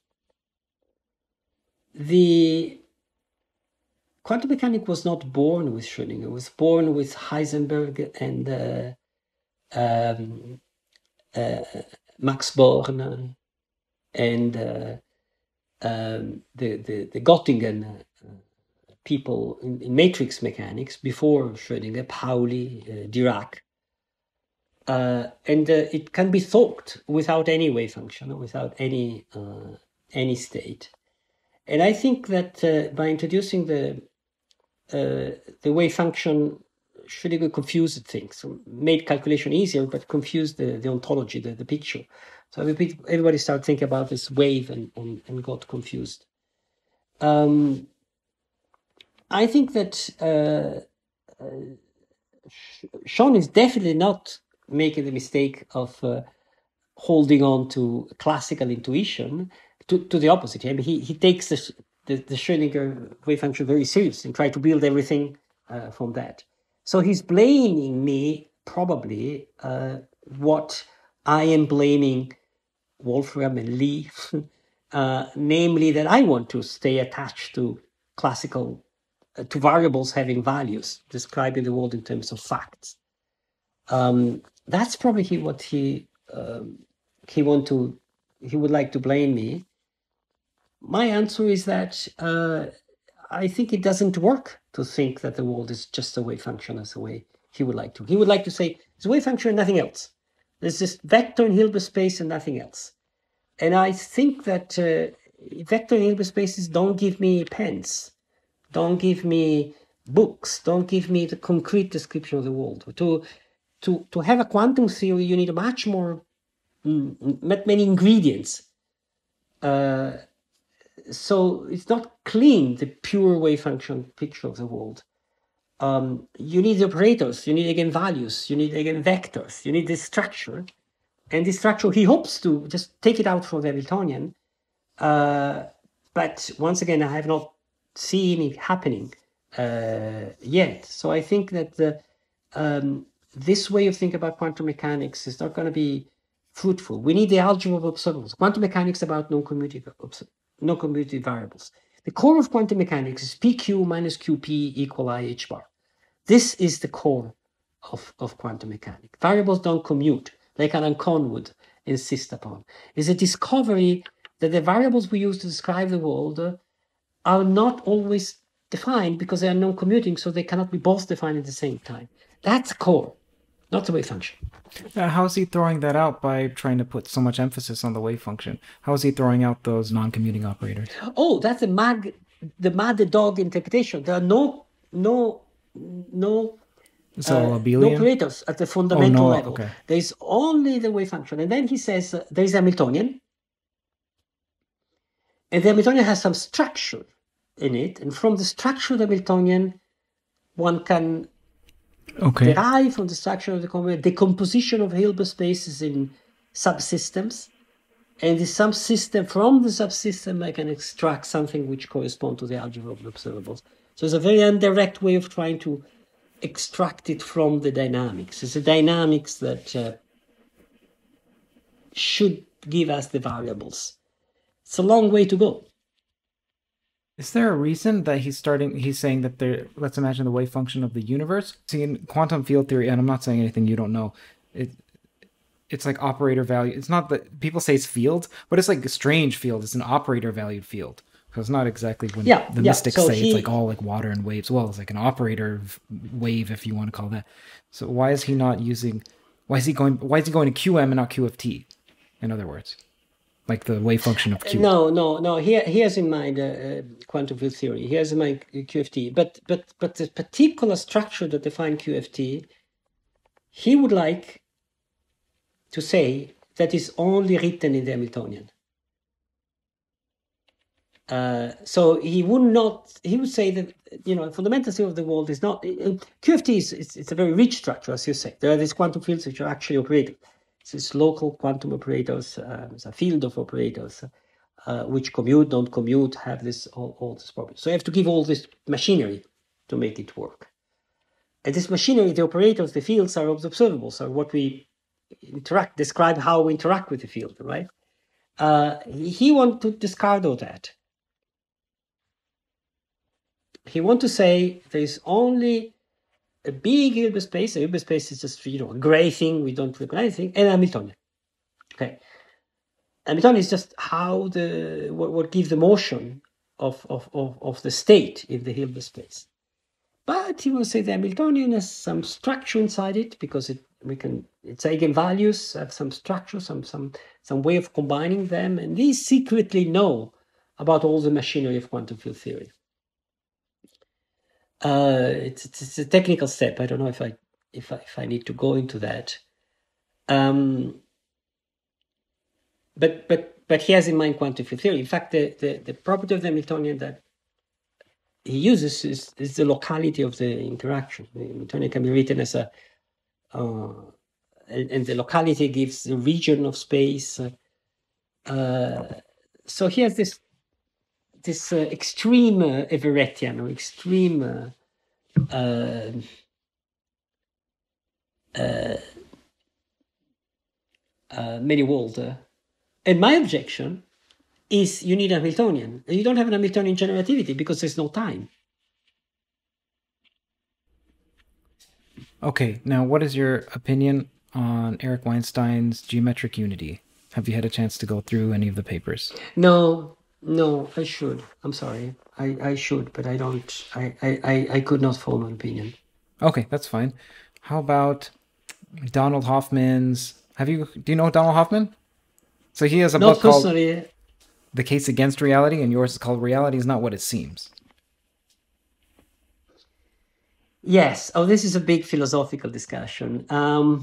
The quantum mechanics was not born with Schrödinger, it was born with Heisenberg and uh, um, uh, Max Born and uh, um, the, the, the Göttingen uh, people in, in matrix mechanics before Schrödinger, Pauli, uh, Dirac. Uh, and uh, it can be thought without any wave function, without any uh, any state. And I think that uh, by introducing the uh, the wave function, Schrödinger confused things, made calculation easier, but confused the, the ontology, the, the picture. So everybody started thinking about this wave and, and, and got confused. Um, I think that uh, uh, Sean is definitely not making the mistake of uh, holding on to classical intuition. To, to the opposite, I mean, he he takes the the, the Schrödinger wave function very seriously and try to build everything uh, from that. So he's blaming me probably uh, what I am blaming Wolfram and Lee, uh, namely that I want to stay attached to classical uh, to variables having values, describing the world in terms of facts. Um, that's probably what he um, he want to, he would like to blame me. My answer is that uh, I think it doesn't work to think that the world is just a wave function as a way he would like to. He would like to say it's a wave function and nothing else. There's this vector in Hilbert space and nothing else. And I think that uh, vector in Hilbert spaces don't give me pens, don't give me books, don't give me the concrete description of the world. To to to have a quantum theory, you need a much more, mm, many ingredients. Uh, so it's not clean, the pure wave function picture of the world. Um, you need operators, you need eigenvalues, you need eigenvectors, you need this structure. And this structure, he hopes to just take it out from the Hamiltonian. Uh, but once again, I have not seen it happening uh, yet. So I think that the, um, this way of thinking about quantum mechanics is not going to be fruitful. We need the algebra of observables. Quantum mechanics about non-commutative non-commutative variables. The core of quantum mechanics is P Q minus Q P equal I H bar. This is the core of, of quantum mechanics. Variables don't commute, like Alan Kohn would insist upon. It's a discovery that the variables we use to describe the world uh, are not always defined because they are non-commuting, so they cannot be both defined at the same time. That's core, not the wave function. Uh, how is he throwing that out by trying to put so much emphasis on the wave function? How is he throwing out those non-commuting operators? Oh, that's the mad, the mad dog interpretation. There are no, no, no, So uh, abelian? no operators at the fundamental oh, no. level. Okay. There is only the wave function, and then he says uh, there is Hamiltonian, and the Hamiltonian has some structure in it, and from the structure of the Hamiltonian, one can okay. derive from the structure of the decomposition of Hilbert spaces in subsystems, and the subsystem, from the subsystem, I can extract something which corresponds to the algebra of the observables. So it's a very indirect way of trying to extract it from the dynamics. It's the dynamics that uh, should give us the variables. It's a long way to go. Is there a reason that he's starting, he's saying that there, let's imagine the wave function of the universe? See, in quantum field theory, and I'm not saying anything you don't know, it, it's like operator value. It's not that, people say it's field, but it's like a strange field. It's an operator valued field. So it's not exactly when yeah, the yeah. mystics so say he, it's like all like water and waves. Well, it's like an operator wave, if you want to call that. So why is he not using, why is he going, why is he going to Q M and not Q of T, in other words? Like the wave function of Q. No, no, no. He, he has in mind uh, uh, quantum field theory. He has in mind Q F T. But, but, but the particular structure that defines Q F T, he would like to say that is only written in the Hamiltonian. Uh, so he would not, he would say that, you know, fundamental theory of the world is not, uh, Q F T is it's, it's a very rich structure, as you say. There are these quantum fields which are actually operated. It's local quantum operators, uh, it's a field of operators, uh, which commute, don't commute, have this all, all this problem. So you have to give all this machinery to make it work. And this machinery, the operators, the fields are observables, are what we interact, describe how we interact with the field, right? Uh, he wants to discard all that. He wants to say there is only a big Hilbert space. A Hilbert space is just, you know, a gray thing, we don't recognize anything, and Hamiltonian. Okay. Hamiltonian is just how the, what, what gives the motion of, of, of, of the state in the Hilbert space. But he will say the Hamiltonian has some structure inside it because it, we can, its eigenvalues have some structure, some, some, some way of combining them, and we secretly know about all the machinery of quantum field theory. Uh, it's, it's a technical step. I don't know if I if I, if I need to go into that. Um, but but but he has in mind quantum field theory. In fact, the, the, the property of the Hamiltonian that he uses is, is the locality of the interaction. The Hamiltonian can be written as a uh, and, and the locality gives the region of space. Uh, so he has this. This uh, extreme uh, Everettian or extreme uh, uh, uh, uh, many world. Uh, and my objection is you need a Hamiltonian. You don't have an Hamiltonian generativity because there's no time. Okay, now what is your opinion on Eric Weinstein's geometric unity. Have you had a chance to go through any of the papers? No, no, I should. I'm sorry. I, I should, but I don't. I, I, I, I could not form an opinion. Okay, that's fine. How about Donald Hoffman's? Have you? Do you know Donald Hoffman? So he has a Not book called personally. The Case Against Reality, and yours is called Reality is Not What It Seems. Yes. Oh, this is a big philosophical discussion. Um,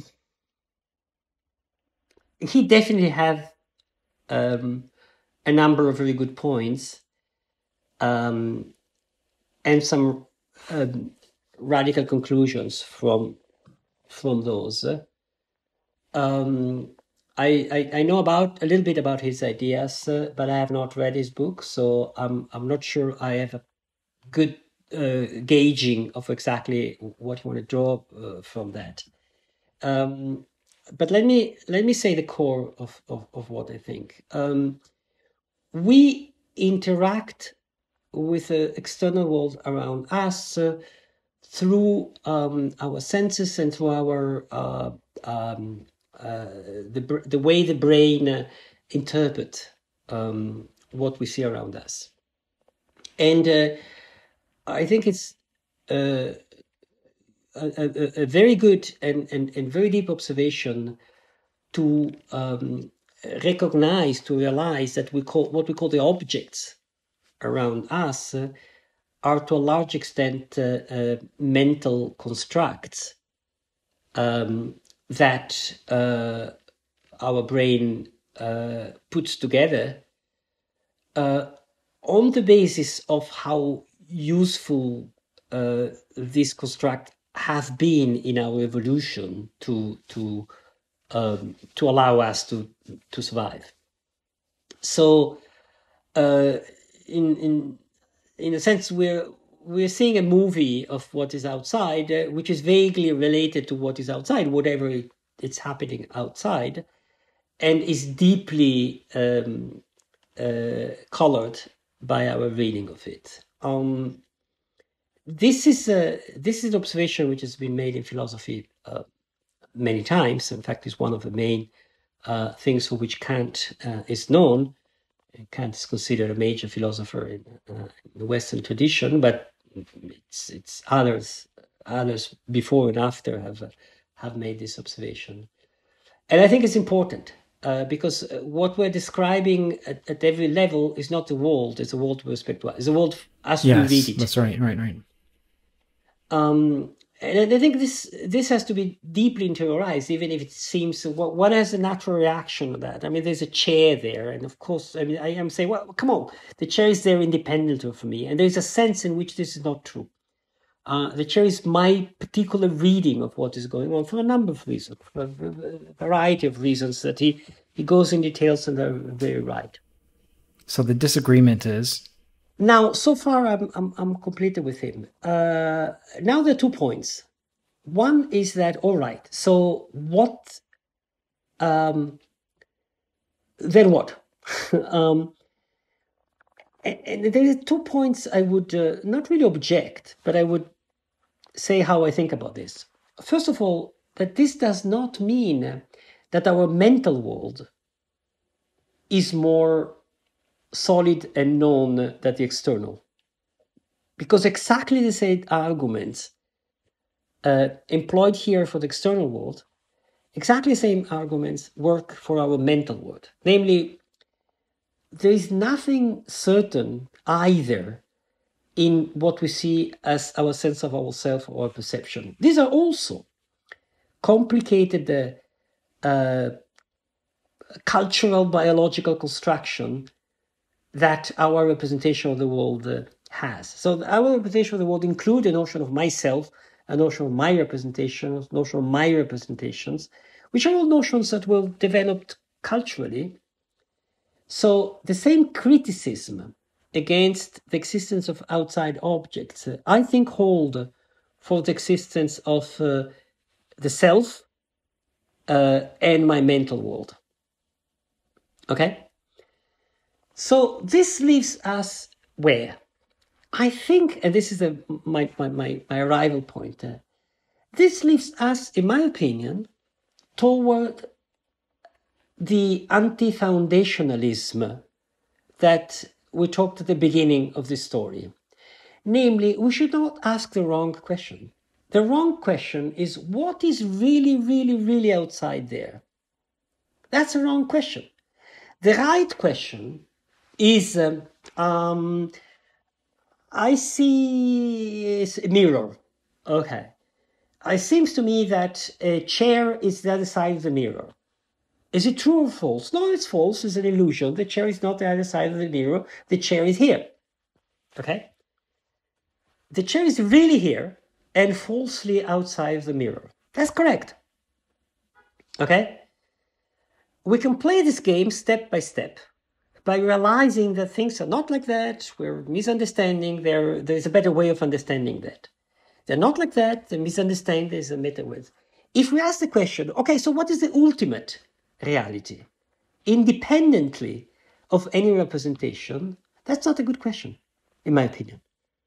he definitely have um, a number of really good points, um, and some um, radical conclusions from from those. Um, I, I I know about a little bit about his ideas, uh, but I have not read his book, so I'm I'm not sure I have a good uh, gauging of exactly what you want to draw uh, from that. Um, but let me let me say the core of of, of what I think. Um, we interact with the external world around us uh, through um, our senses and through our uh, um, uh, the the way the brain uh, interpret um, what we see around us, and uh, I think it's uh, a, a, a very good and, and, and very deep observation to um, recognize, to realize that we call what we call the objects around us uh, are to a large extent uh, uh, mental constructs um, that uh, our brain uh, puts together uh, on the basis of how useful uh, these constructs have been in our evolution to to um, to allow us to to survive. So, uh, in in in a sense, we're we're seeing a movie of what is outside, uh, which is vaguely related to what is outside, whatever it, it's happening outside, and is deeply um, uh, colored by our reading of it. Um, this is a this is an observation which has been made in philosophy uh, many times. In fact, it's one of the main uh, things for which Kant uh, is known. Kant is considered a major philosopher in, uh, in the Western tradition, but it's it's others others before and after have uh, have made this observation, and I think it's important uh, because what we're describing at, at every level is not the world; it's a world with respect to us. It's a world as Yes, we read it. That's right, right, right. Um, and I think this this has to be deeply interiorized, even if it seems what has a natural reaction to that. I mean, there's a chair there, and of course, I mean, I am saying, well, come on, the chair is there independent of me, and there's a sense in which this is not true. Uh, the chair is my particular reading of what is going on for a number of reasons, for a variety of reasons that he he goes in details and they're very right. So the disagreement is. Now, so far, I'm I'm, I'm completed with him. Uh, now there are two points. One is that, all right, so what, um, then what? um, and, and there are two points I would uh, not really object, but I would say how I think about this. First of all, that this does not mean that our mental world is more solid and known than the external. Because exactly the same arguments uh, employed here for the external world, exactly the same arguments work for our mental world. Namely, there is nothing certain either in what we see as our sense of ourself or our perception. These are also complicated uh, uh, cultural biological construction that our representation of the world uh, has. So our representation of the world includes a notion of myself, a notion of my representation, a notion of my representations, which are all notions that were developed culturally. So the same criticism against the existence of outside objects, uh, I think, hold for the existence of uh, the self uh, and my mental world. Okay? So this leaves us where? I think, and this is a, my, my, my, my arrival point, uh, this leaves us, in my opinion, toward the anti-foundationalism that we talked at the beginning of this story. Namely, we should not ask the wrong question. The wrong question is, what is really, really, really outside there? That's a wrong question. The right question is, um, um, I see a mirror. Okay. It seems to me that a chair is the other side of the mirror. Is it true or false? No, it's false. It's an illusion. The chair is not the other side of the mirror. The chair is here. Okay? The chair is really here and falsely outside of the mirror. That's correct. Okay? We can play this game step by step by realizing that things are not like that. We're misunderstanding. There, there's a better way of understanding that. They're not like that. They misunderstand. There's a better way. If we ask the question, okay, so what is the ultimate reality? Independently of any representation, that's not a good question, in my opinion.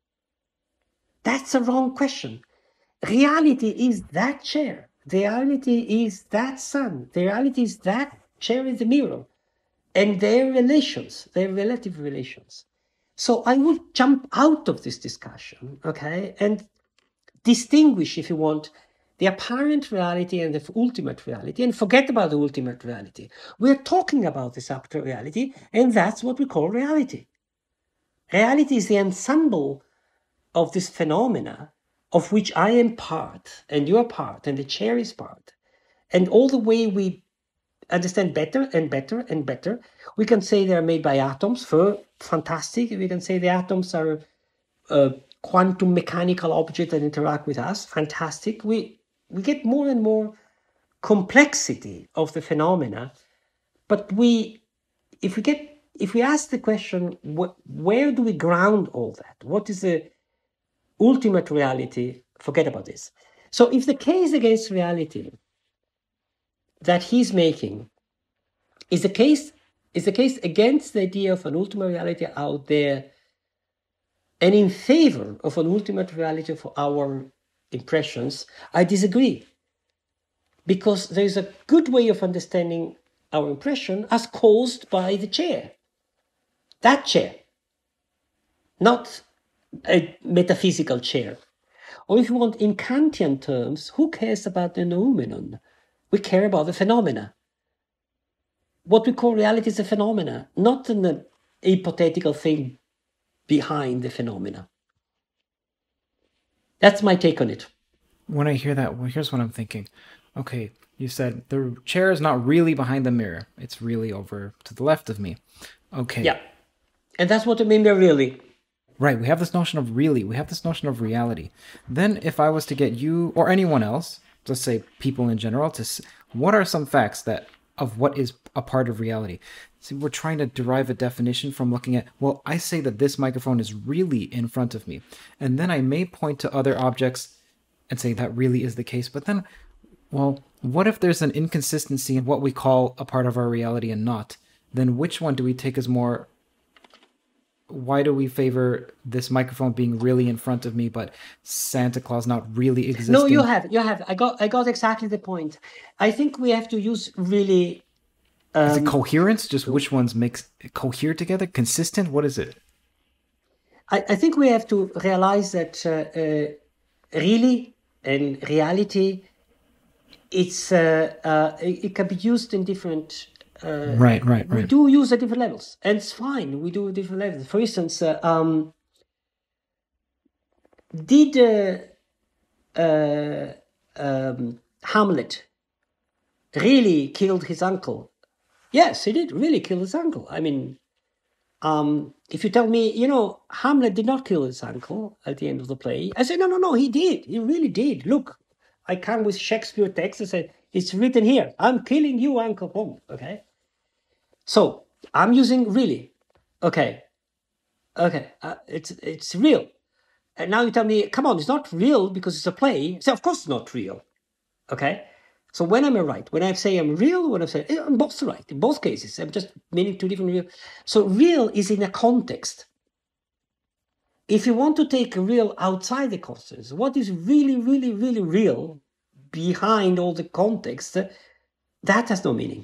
That's a wrong question. Reality is that chair. The reality is that sun. The reality is that chair in the mirror. And their relations, their relative relations. So I would jump out of this discussion, okay, and distinguish, if you want, the apparent reality and the ultimate reality, and forget about the ultimate reality. We're talking about this apparent reality, and that's what we call reality. Reality is the ensemble of this phenomena of which I am part, and you are part, and the chair is part. And all the way we understand better and better and better, we can say they are made by atoms, for fantastic. We can say the atoms are uh, quantum mechanical objects that interact with us, fantastic. We, we get more and more complexity of the phenomena, but we, if we get, if we ask the question, wh where do we ground all that? What is the ultimate reality? Forget about this. So if the case against reality that he's making is the case, is the case against the idea of an ultimate reality out there, and in favor of an ultimate reality for our impressions, I disagree. Because there is a good way of understanding our impression as caused by the chair. That chair. Not a metaphysical chair. Or if you want, in Kantian terms, who cares about the noumenon? We care about the phenomena. What we call reality is a phenomena, not an hypothetical thing behind the phenomena. That's my take on it. When I hear that, well, here's what I'm thinking. Okay, you said the chair is not really behind the mirror. It's really over to the left of me. Okay. Yeah. And that's what I mean by really. Right, we have this notion of really, we have this notion of reality. Then if I was to get you or anyone else, let's say people in general, to s what are some facts that of what is a part of reality? See, we're trying to derive a definition from looking at, well, I say that this microphone is really in front of me. And then I may point to other objects and say that really is the case. But then, well, what if there's an inconsistency in what we call a part of our reality and not? Then which one do we take as more... Why do we favor this microphone being really in front of me, but Santa Claus not really existing? No, you have, you have. I got, I got exactly the point. I think we have to use really. Um, is it coherence? Just which ones makes cohere together? Consistent? What is it? I, I think we have to realize that uh, uh, really and reality, it's uh, uh, it, it can be used in different. Uh, right, right, right. We do use at different levels, and it's fine. We do at different levels. For instance, uh, um, did uh, uh, um, Hamlet really killed his uncle? Yes, he did really kill his uncle. I mean, um, if you tell me, you know, Hamlet did not kill his uncle at the end of the play, I say, no, no, no, he did. He really did. Look, I come with Shakespeare text and say, it's written here. I'm killing you, Uncle Boom. Okay. So I'm using really. Okay. Okay. Uh, it's, it's real. And now you tell me, come on, it's not real because it's a play. I say, of course it's not real. Okay. So when am I right? When I say I'm real, when I say I'm both right. In both cases, I'm just meaning two different real. So real is in a context. If you want to take real outside the context, what is really, really, really real behind all the context that has no meaning.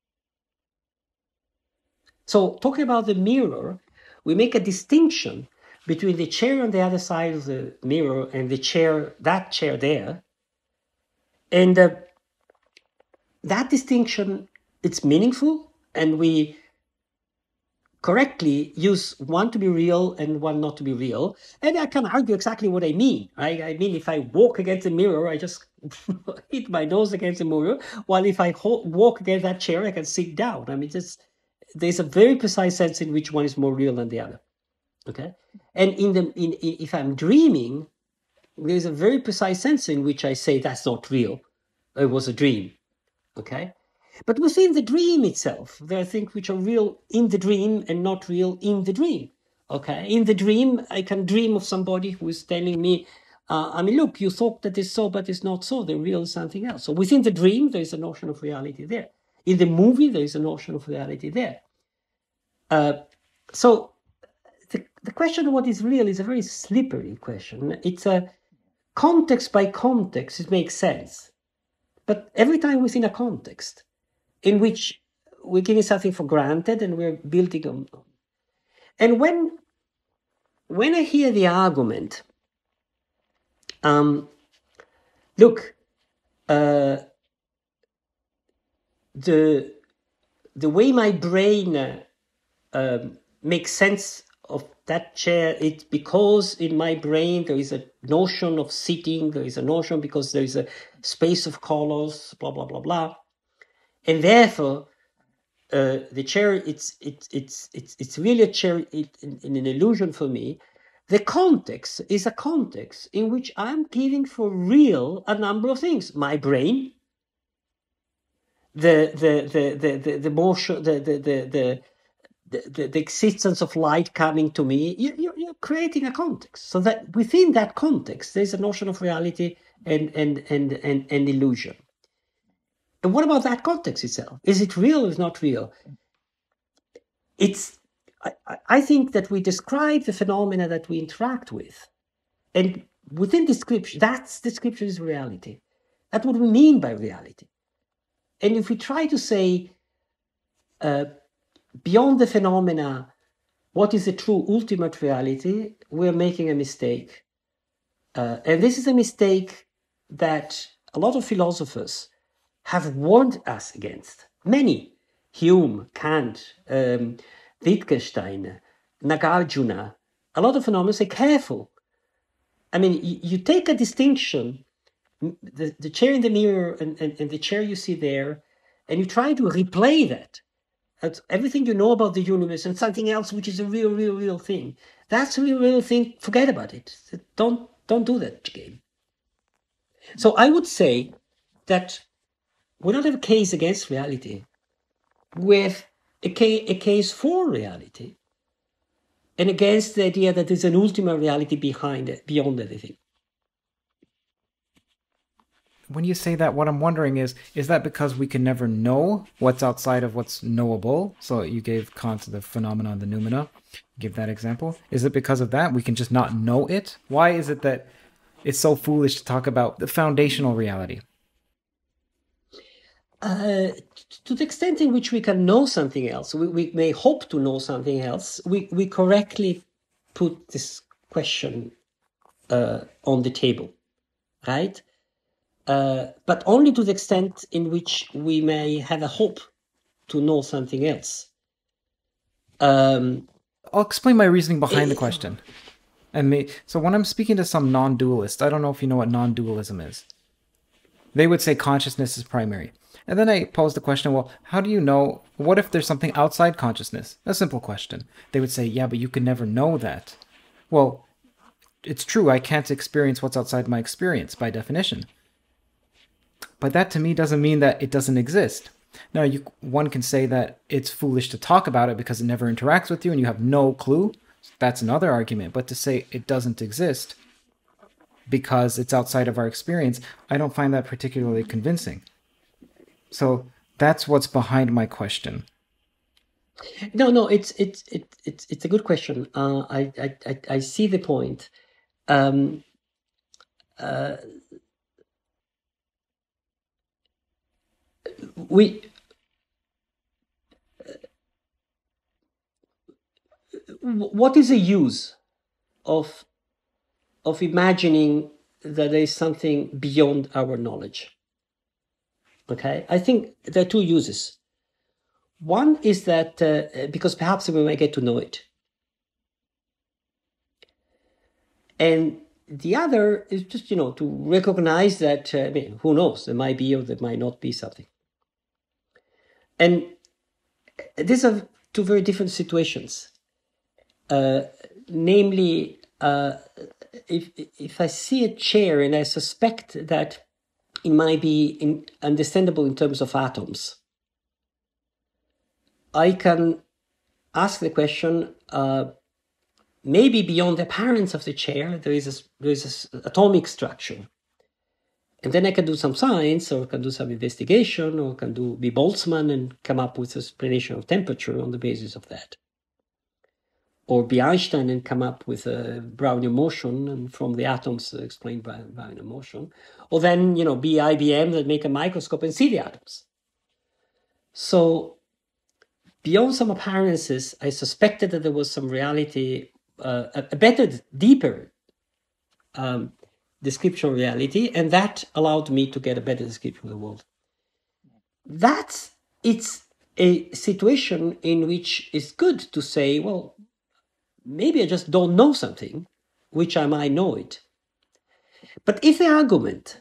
So talking about the mirror, we make a distinction between the chair on the other side of the mirror and the chair, that chair there. And uh, that distinction, it's meaningful, and we correctly use one to be real and one not to be real. And I can argue exactly what I mean. Right? I mean, if I walk against the mirror, I just hit my nose against the mirror, while if I walk against that chair, I can sit down. I mean, just, there's a very precise sense in which one is more real than the other. Okay, and in the in, in if I'm dreaming, there's a very precise sense in which I say that's not real. It was a dream. Okay, but within the dream itself, there are things which are real in the dream and not real in the dream. Okay, in the dream, I can dream of somebody who is telling me, uh, I mean, look, you thought that it's so, but it's not so. The real is something else. So within the dream, there is a notion of reality there. In the movie, there is a notion of reality there. Uh, so. The, the question of what is real is a very slippery question. It's a context by context, it makes sense. But every time within a context in which we're giving something for granted and we're building on. And when, when I hear the argument, um, look, uh, the, the way my brain uh, um, makes sense of that chair, it's because in my brain there is a notion of sitting, there is a notion because there is a space of colors, blah, blah, blah, blah. And therefore, uh, the chair, it's, it's, it's, it's, it's really a chair in, in an illusion for me. The context is a context in which I'm giving for real a number of things. My brain, the, the, the, the, the, the motion, the, the, the, the The, the, the existence of light coming to me, you, you, you're creating a context. So that within that context, there's a notion of reality and, and, and, and, and illusion. And what about that context itself? Is it real or is it not real? It's, I, I think that we describe the phenomena that we interact with. And within description, that's description is reality. That's what we mean by reality. And if we try to say, uh, beyond the phenomena, what is the true ultimate reality, we're making a mistake. Uh, and this is a mistake that a lot of philosophers have warned us against. Many, Hume, Kant, um, Wittgenstein, Nagarjuna, a lot of phenomena say, careful. I mean, you, you take a distinction, the, the chair in the mirror and, and, and the chair you see there, and you try to replay that. Everything you know about the universe and something else which is a real, real, real thing. That's a real, real thing. Forget about it. Don't, don't do that game. So I would say that we don't have a case against reality. We have a, ca- a case for reality and against the idea that there's an ultimate reality behind it, beyond everything. When you say that, what I'm wondering is, is that because we can never know what's outside of what's knowable? So you gave Kant the phenomenon, the noumena, give that example. Is it because of that we can just not know it? Why is it that it's so foolish to talk about the foundational reality? Uh, to the extent in which we can know something else, we, we may hope to know something else, we, we correctly put this question uh, on the table, right? Uh, but only to the extent in which we may have a hope to know something else. Um, I'll explain my reasoning behind it, the question. And may, so when I'm speaking to some non-dualist, I don't know if you know what non-dualism is. They would say consciousness is primary. And then I pose the question, well, how do you know, what if there's something outside consciousness? A simple question. They would say, yeah, but you can never know that. Well, it's true, I can't experience what's outside my experience by definition. But that to me doesn't mean that it doesn't exist. Now, you, one can say that it's foolish to talk about it because it never interacts with you and you have no clue. That's another argument. But to say it doesn't exist because it's outside of our experience, I don't find that particularly convincing. So that's what's behind my question. No, no, it's it's it, it's it's a good question. Uh, I, I I see the point. Um, uh, we what is the use of of imagining that there is something beyond our knowledge? Okay, I think there are two uses. One is that uh, because perhaps we may get to know it. And the other is just, you know, to recognize that, uh, I mean, who knows, there might be or there might not be something. And these are two very different situations. Uh, namely, uh, if, if I see a chair and I suspect that it might be in, understandable in terms of atoms, I can ask the question, uh, maybe beyond the appearance of the chair, there is a, there is an atomic structure. And then I can do some science, or can do some investigation, or can do be Boltzmann and come up with an explanation of temperature on the basis of that. Or be Einstein and come up with a Brownian motion, and from the atoms explained by Brownian motion. Or then, you know, be I B M that make a microscope and see the atoms. So beyond some appearances, I suspected that there was some reality, uh, a, a better, deeper um, description of reality, and that allowed me to get a better description of the world. That's, it's a situation in which it's good to say, well, maybe I just don't know something, which I might know it. But if the argument,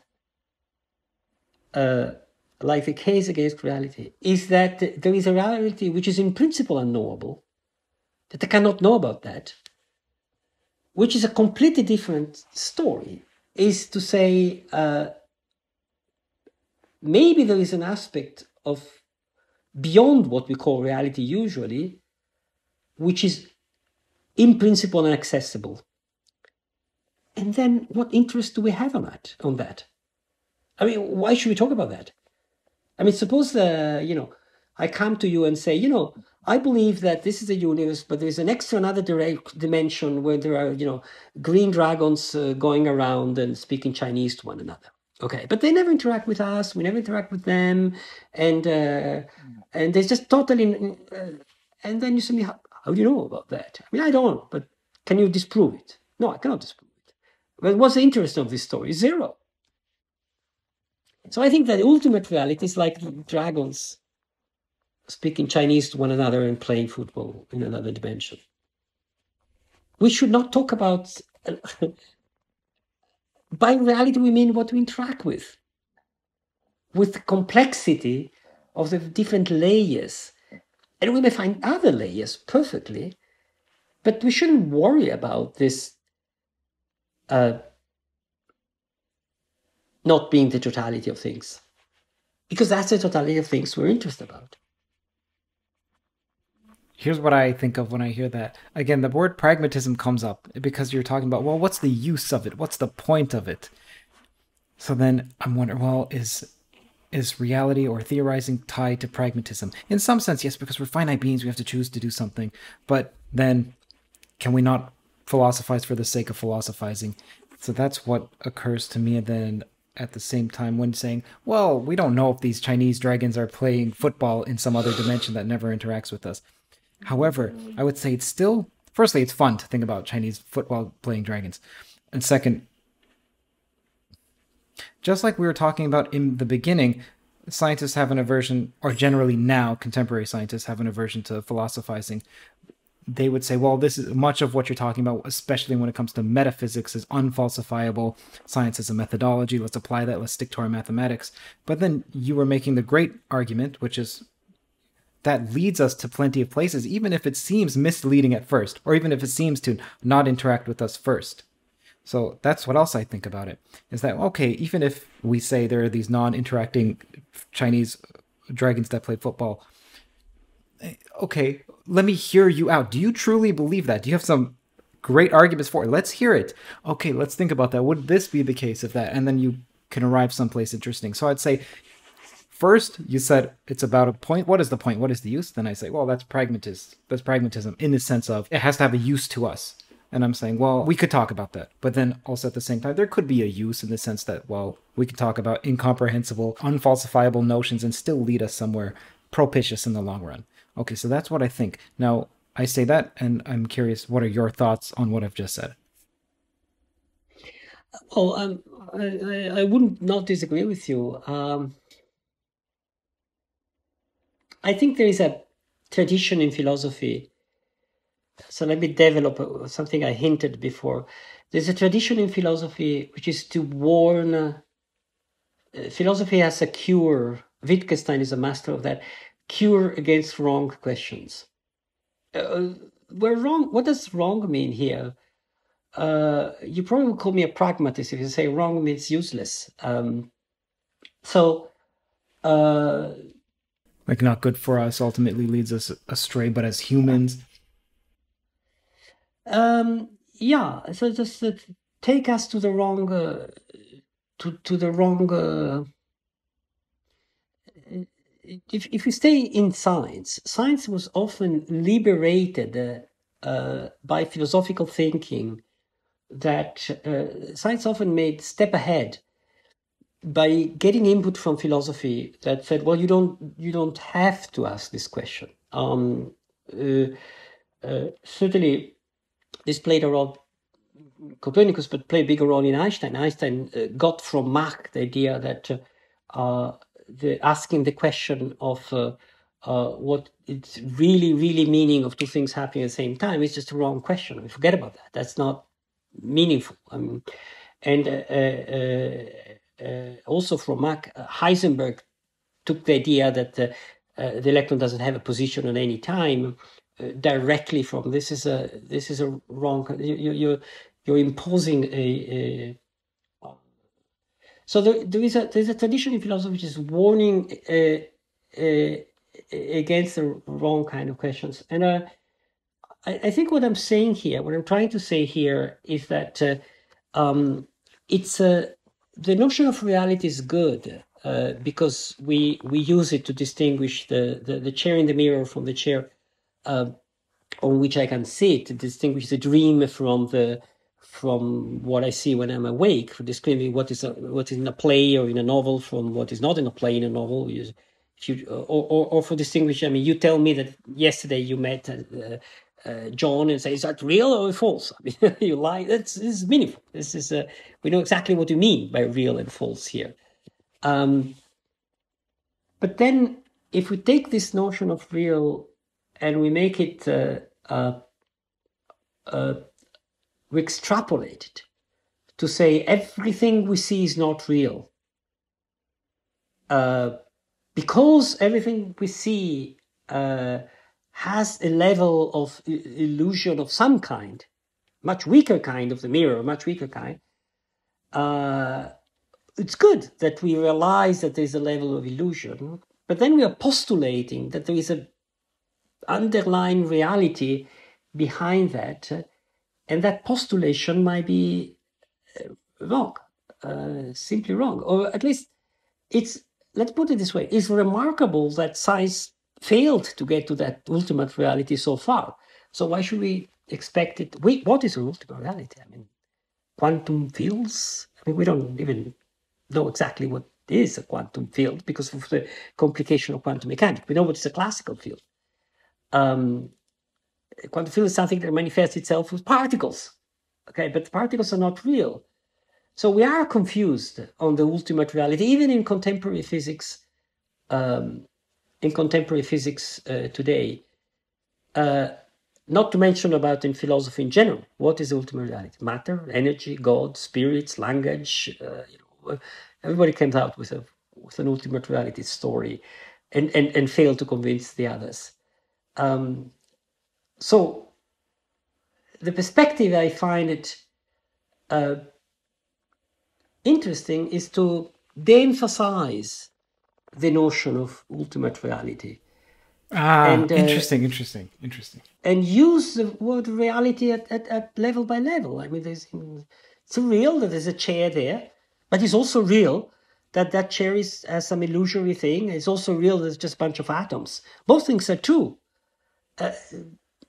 uh, like the case against reality, is that there is a reality which is in principle unknowable, that I cannot know about that, which is a completely different story, is to say, uh, maybe there is an aspect of beyond what we call reality usually, which is in principle inaccessible. And then what interest do we have on that? On that? I mean, why should we talk about that? I mean, suppose, uh, you know, I come to you and say, you know, I believe that this is a universe, but there's an extra another direct dimension where there are, you know, green dragons uh, going around and speaking Chinese to one another. Okay, but they never interact with us. We never interact with them, and uh, and they're just totally. Uh, and then you say, how, how do you know about that? I mean, I don't. But can you disprove it? No, I cannot disprove it. But what's the interest of this story? Zero. So I think that the ultimate reality is like dragons speaking Chinese to one another and playing football in another dimension. We should not talk about... By reality, we mean what we interact with, with the complexity of the different layers. And we may find other layers perfectly, but we shouldn't worry about this uh, not being the totality of things, because that's the totality of things we're interested about. Here's what I think of when I hear that. Again, the word pragmatism comes up because you're talking about, well, what's the use of it? What's the point of it? So then I'm wondering, well, is is reality or theorizing tied to pragmatism? In some sense, yes, because we're finite beings, we have to choose to do something. But then can we not philosophize for the sake of philosophizing? So that's what occurs to me. And then at the same time, when saying, well, we don't know if these Chinese dragons are playing football in some other dimension that never interacts with us. However, I would say it's still, firstly, it's fun to think about Chinese football playing dragons. And second, just like we were talking about in the beginning, scientists have an aversion, or generally now, contemporary scientists have an aversion to philosophizing. They would say, well, this is much of what you're talking about, especially when it comes to metaphysics, is unfalsifiable. Science is a methodology. Let's apply that. Let's stick to our mathematics. But then you were making the great argument, which is, that leads us to plenty of places, even if it seems misleading at first, or even if it seems to not interact with us first. So that's what else I think about it, is that, okay, even if we say there are these non-interacting Chinese dragons that play football, okay, let me hear you out. Do you truly believe that? Do you have some great arguments for it? Let's hear it. Okay, let's think about that. Would this be the case of that? And then you can arrive someplace interesting. So I'd say, first, you said it's about a point. What is the point? What is the use? Then I say, well, that's pragmatism. That's pragmatism in the sense of it has to have a use to us. And I'm saying, well, we could talk about that. But then also at the same time, there could be a use in the sense that, well, we could talk about incomprehensible, unfalsifiable notions and still lead us somewhere propitious in the long run. Okay, so that's what I think. Now, I say that, and I'm curious, what are your thoughts on what I've just said? Well, um, I, I wouldn't not disagree with you. Um, I think there is a tradition in philosophy. So let me develop something I hinted before. There's a tradition in philosophy which is to warn. Uh, philosophy has a cure. Wittgenstein is a master of that. Cure against wrong questions. Uh, we're wrong. What does wrong mean here? Uh, you probably would call me a pragmatist if you say wrong means useless. Um, so, uh, like not good for us, ultimately leads us astray, but as humans. Um, yeah, so just uh, take us to the wrong, uh, to to the wrong. Uh, if if you stay in science, science was often liberated uh, uh, by philosophical thinking. That uh, science often made step ahead by getting input from philosophy that said, well, you don't you don't have to ask this question. Um, uh, uh, certainly, this played a role in Copernicus, but played a bigger role in Einstein. Einstein uh, got from Mach the idea that uh, uh, the asking the question of uh, uh, what it's really, really meaning of two things happening at the same time is just a wrong question. I mean, forget about that. That's not meaningful. I mean, and uh, uh, uh, also from Mach, uh, Heisenberg took the idea that uh, uh, the electron doesn't have a position at any time uh, directly from this is a this is a wrong. You, you, you're you're imposing a. a so there, there is a there's a tradition in philosophy which is warning uh, uh, against the wrong kind of questions, and uh, I, I think what I'm saying here, what I'm trying to say here, is that uh, um, it's a uh, the notion of reality is good uh, because we we use it to distinguish the, the, the chair in the mirror from the chair uh, on which I can sit, to distinguish the dream from the from what I see when I'm awake, for distinguishing what is a, what is in a play or in a novel from what is not in a play in a novel. You, if you, or, or, or for distinguish, I mean, you tell me that yesterday you met uh, uh, John and say, is that real or false? I mean, you lie. That's this is meaningful. This is uh, we know exactly what you mean by real and false here. Um, but then, if we take this notion of real and we make it, uh, uh, uh, we extrapolate it to say everything we see is not real. Uh, because everything we see uh, has a level of illusion of some kind, much weaker kind of the mirror, much weaker kind, uh, it's good that we realize that there's a level of illusion, but then we are postulating that there is a underlying reality behind that, uh, and that postulation might be uh, wrong, uh, simply wrong, or at least it's, let's put it this way, it's remarkable that science failed to get to that ultimate reality so far. So why should we expect it? Wait, what is the ultimate reality? I mean, quantum fields? I mean, we don't even know exactly what is a quantum field because of the complication of quantum mechanics. We know what is a classical field. Um, quantum field is something that manifests itself with particles. Okay, but the particles are not real. So we are confused on the ultimate reality, even in contemporary physics. Um, in contemporary physics uh, today, uh, not to mention about in philosophy in general, what is the ultimate reality? Matter, energy, God, spirits, language. Uh, you know, everybody comes out with a with an ultimate reality story, and and and fail to convince the others. Um, so the perspective I find it uh, interesting is to de-emphasize the notion of ultimate reality. Ah, and, uh, interesting, interesting, interesting. And use the word reality at, at, at level by level. I mean, there's, it's real that there's a chair there, but it's also real that that chair is uh, some illusory thing. It's also real that it's just a bunch of atoms. Both things are true. Uh,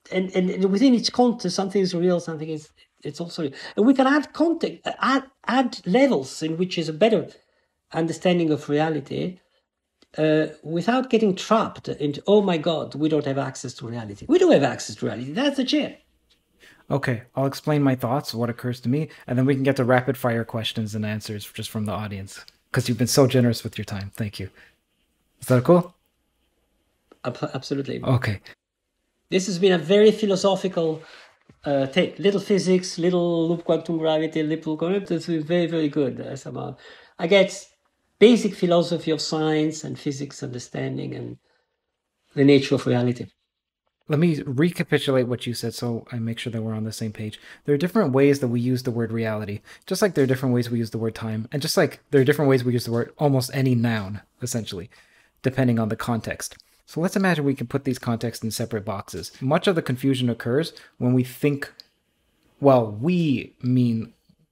and, and, and within each context, something is real, something is it's also real. And we can add context, add add levels in which is a better understanding of reality, uh, without getting trapped into, oh my God, we don't have access to reality. We do have access to reality. That's the chair. Okay, I'll explain my thoughts, what occurs to me, and then we can get to rapid fire questions and answers just from the audience, because you've been so generous with your time. Thank you. Is that cool? Absolutely. Okay. This has been a very philosophical uh, take. Little physics, little loop quantum gravity, little quantum. It's been very, very good. Uh, somehow, I get basic philosophy of science and physics understanding and the nature of reality. Let me recapitulate what you said so I make sure that we're on the same page. There are different ways that we use the word reality, just like there are different ways we use the word time, and just like there are different ways we use the word almost any noun, essentially, depending on the context. So let's imagine we can put these contexts in separate boxes. Much of the confusion occurs when we think, well, we mean,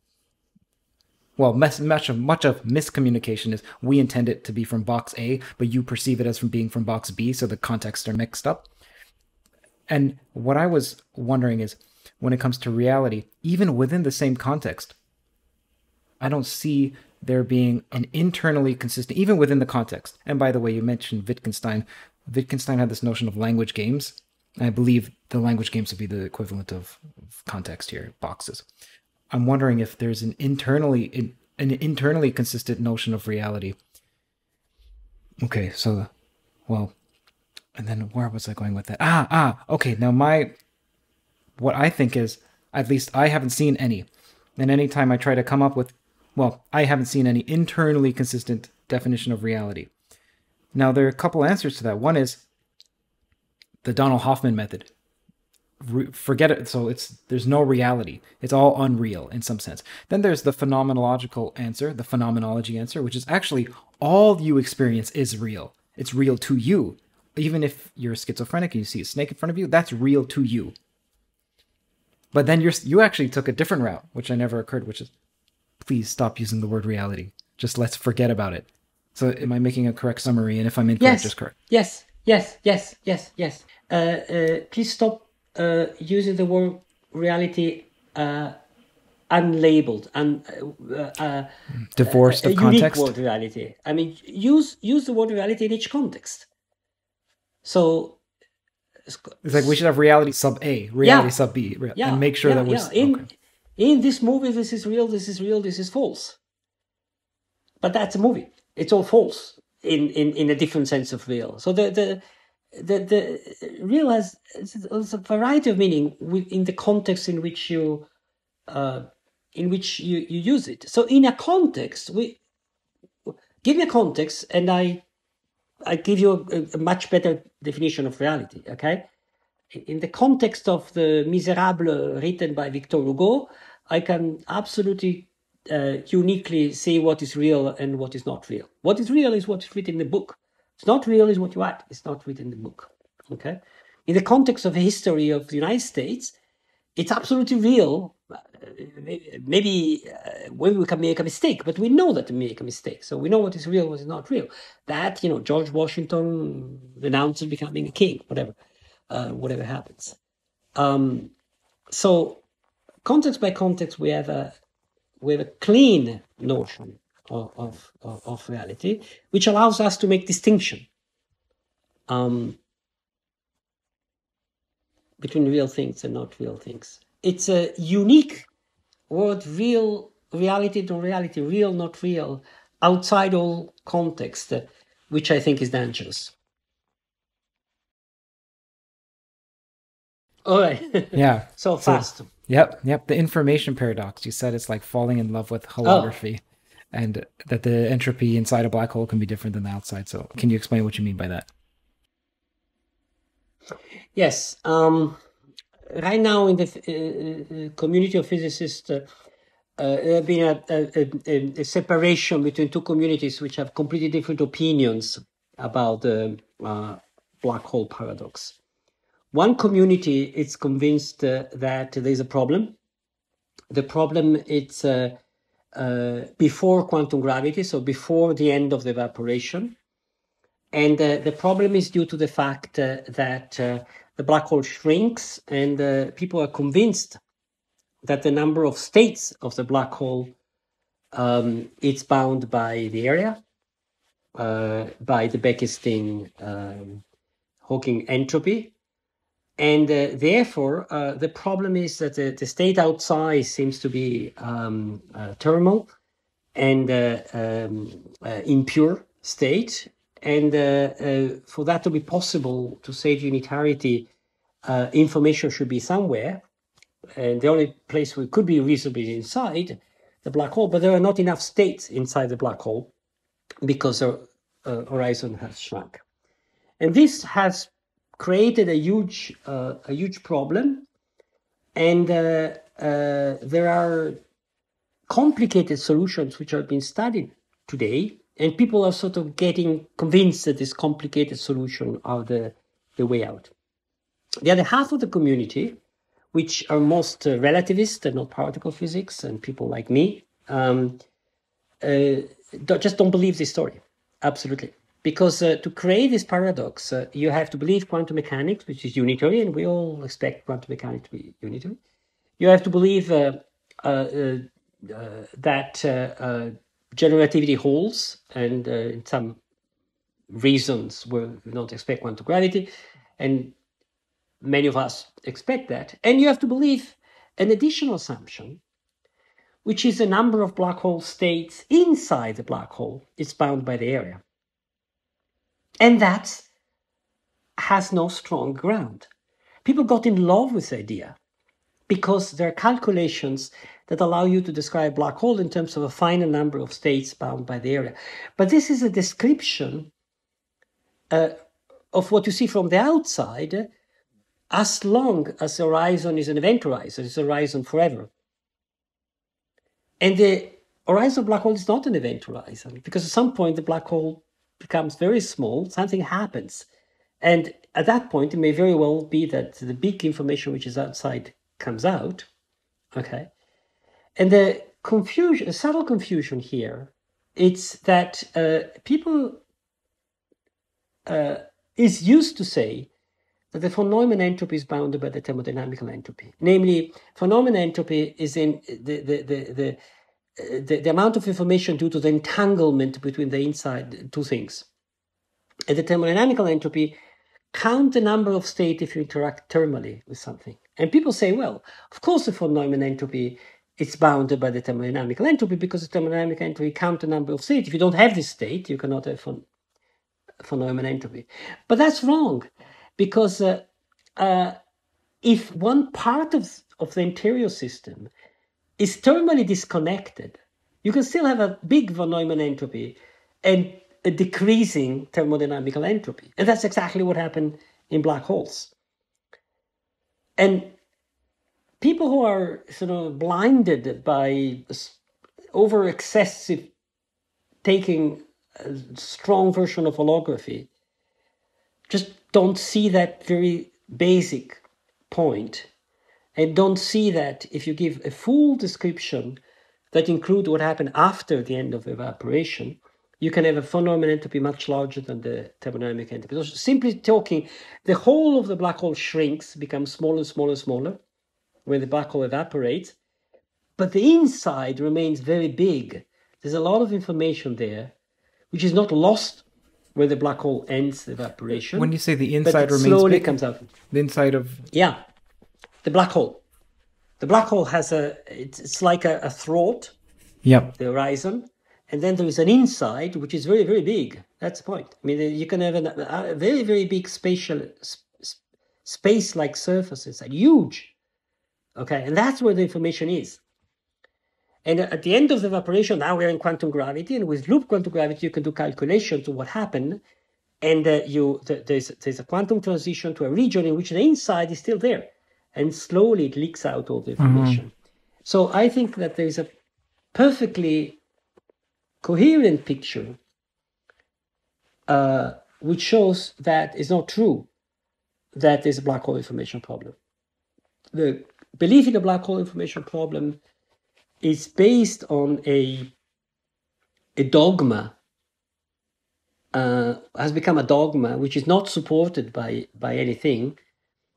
well, much of, much of miscommunication is we intend it to be from box A, but you perceive it as from being from box B, so the contexts are mixed up. And what I was wondering is, when it comes to reality, even within the same context, I don't see there being an internally consistent, even within the context. And by the way, you mentioned Wittgenstein. Wittgenstein had this notion of language games. I believe the language games would be the equivalent of, of context here, boxes. I'm wondering if there's an internally an internally consistent notion of reality. Okay, so, well, and then where was I going with that? Ah, ah, okay, now my, what I think is, at least I haven't seen any. And anytime I try to come up with, well, I haven't seen any internally consistent definition of reality. Now, there are a couple answers to that. One is the Donald Hoffman method. Re- forget it. So it's there's no reality. It's all unreal in some sense. Then there's the phenomenological answer, the phenomenology answer, which is actually all you experience is real. It's real to you. Even if you're schizophrenic and you see a snake in front of you, that's real to you. But then you're, you actually took a different route, which I never occurred, which is, please stop using the word reality. Just let's forget about it. So am I making a correct summary? And if I'm incorrect, yes, just correct. Yes, yes, yes, yes, yes. Uh, uh, please stop uh, using the word reality uh, unlabeled and uh, uh, divorced uh, of a context. Unique word reality. I mean, use use the word reality in each context. So it's like we should have reality sub A, reality yeah, sub B, yeah, and make sure yeah, that we're yeah. in okay. in this movie. This is real. This is real. This is false. But that's a movie. It's all false in, in, in a different sense of real. So the the the, the real has, has a variety of meaning in the context in which you uh, in which you, you use it. So in a context, we give me a context, and I I give you a, a much better definition of reality. Okay, in the context of the Misérables written by Victor Hugo, I can absolutely uh, uniquely say what is real and what is not real. What is real is what is written in the book. It's not real is what you add. It's not written in the book. Okay. In the context of the history of the United States, it's absolutely real. Maybe uh, when we can make a mistake, but we know that we make a mistake. So we know what is real, what is not real. That, you know, George Washington announces becoming a king, whatever, uh, whatever happens. Um, so context by context, we have a we have a clean notion of of, of reality, which allows us to make distinction um, between real things and not real things. It's a unique word, real, reality to reality, real, not real, outside all context, uh, which I think is dangerous. All right. Yeah. so, so fast. Yep. Yep. The information paradox. You said it's like falling in love with holography, oh. and that the entropy inside a black hole can be different than the outside. So can you explain what you mean by that? Yes. Um, right now in the uh, community of physicists, uh, uh, there has been a, a, a separation between two communities which have completely different opinions about the uh, black hole paradox. One community is convinced uh, that there is a problem. The problem is uh, uh, before quantum gravity, so before the end of the evaporation. And uh, the problem is due to the fact uh, that uh, the black hole shrinks, and uh, people are convinced that the number of states of the black hole um, it's bound by the area, uh, by the Beckstein um, Hawking entropy. And uh, therefore, uh, the problem is that the, the state outside seems to be um, uh, thermal and uh, um, uh, impure state. And uh, uh, for that to be possible, to save unitarity, uh, information should be somewhere. And the only place we could be reasonably inside the black hole, but there are not enough states inside the black hole because the uh, horizon has shrunk. And this has created a huge, uh, a huge problem. And uh, uh, there are complicated solutions which have been studied today, and people are sort of getting convinced that this complicated solution are the, the way out. The other half of the community, which are most uh, relativist and not particle physics, and people like me, um, uh, don't, just don't believe this story. Absolutely. Because uh, to create this paradox, uh, you have to believe quantum mechanics, which is unitary, and we all expect quantum mechanics to be unitary. You have to believe uh, uh, uh, uh, that uh, uh, general relativity holds, and uh, in some reasons we don't expect quantum gravity, and many of us expect that. And you have to believe an additional assumption, which is the number of black hole states inside the black hole is bound by the area. And that has no strong ground. People got in love with the idea because there are calculations that allow you to describe a black hole in terms of a finite number of states bound by the area. But this is a description uh, of what you see from the outside, as long as the horizon is an event horizon, it's a horizon forever. And the horizon of black hole is not an event horizon, because at some point the black hole becomes very small, something happens. And at that point, it may very well be that the big information which is outside comes out, okay? And the confusion, the subtle confusion here, it's that uh, people uh, is used to say that the von Neumann entropy is bounded by the thermodynamical entropy. Namely, von Neumann entropy is in the, the, the, the, the, the amount of information due to the entanglement between the inside two things. And the thermodynamical entropy count the number of states if you interact thermally with something. And people say, well, of course the von Neumann entropy is bounded by the thermodynamical entropy because the thermodynamical entropy count the number of states. If you don't have this state, you cannot have von, von Neumann entropy. But that's wrong, because uh, uh, if one part of, of the interior system is thermally disconnected, you can still have a big von Neumann entropy and a decreasing thermodynamical entropy. And that's exactly what happened in black holes. And people who are sort of blinded by over excessive taking a strong version of holography just don't see that very basic point, and don't see that if you give a full description that includes what happened after the end of evaporation, you can have a von Neumann entropy much larger than the thermodynamic entropy. So simply talking, the whole of the black hole shrinks, becomes smaller and smaller and smaller when the black hole evaporates, but the inside remains very big. There's a lot of information there, which is not lost when the black hole ends evaporation. When you say the inside but it remains slowly big, comes out. the inside of... Yeah, the black hole. The black hole has a, it's, it's like a, a throat, Yep. the horizon, and then there is an inside, which is very, very big. That's the point. I mean, you can have an, a very, very big spatial, sp- space-like surface inside, huge. Okay, and that's where the information is. And at the end of the evaporation, now we're in quantum gravity, and with loop quantum gravity, you can do calculations of what happened, and uh, you th- there's, there's a quantum transition to a region in which the inside is still there, and slowly it leaks out all the information. Mm-hmm. So I think that there is a perfectly coherent picture uh, which shows that it's not true that there's a black hole information problem. The belief in the black hole information problem is based on a, a dogma, uh, has become a dogma which is not supported by, by anything,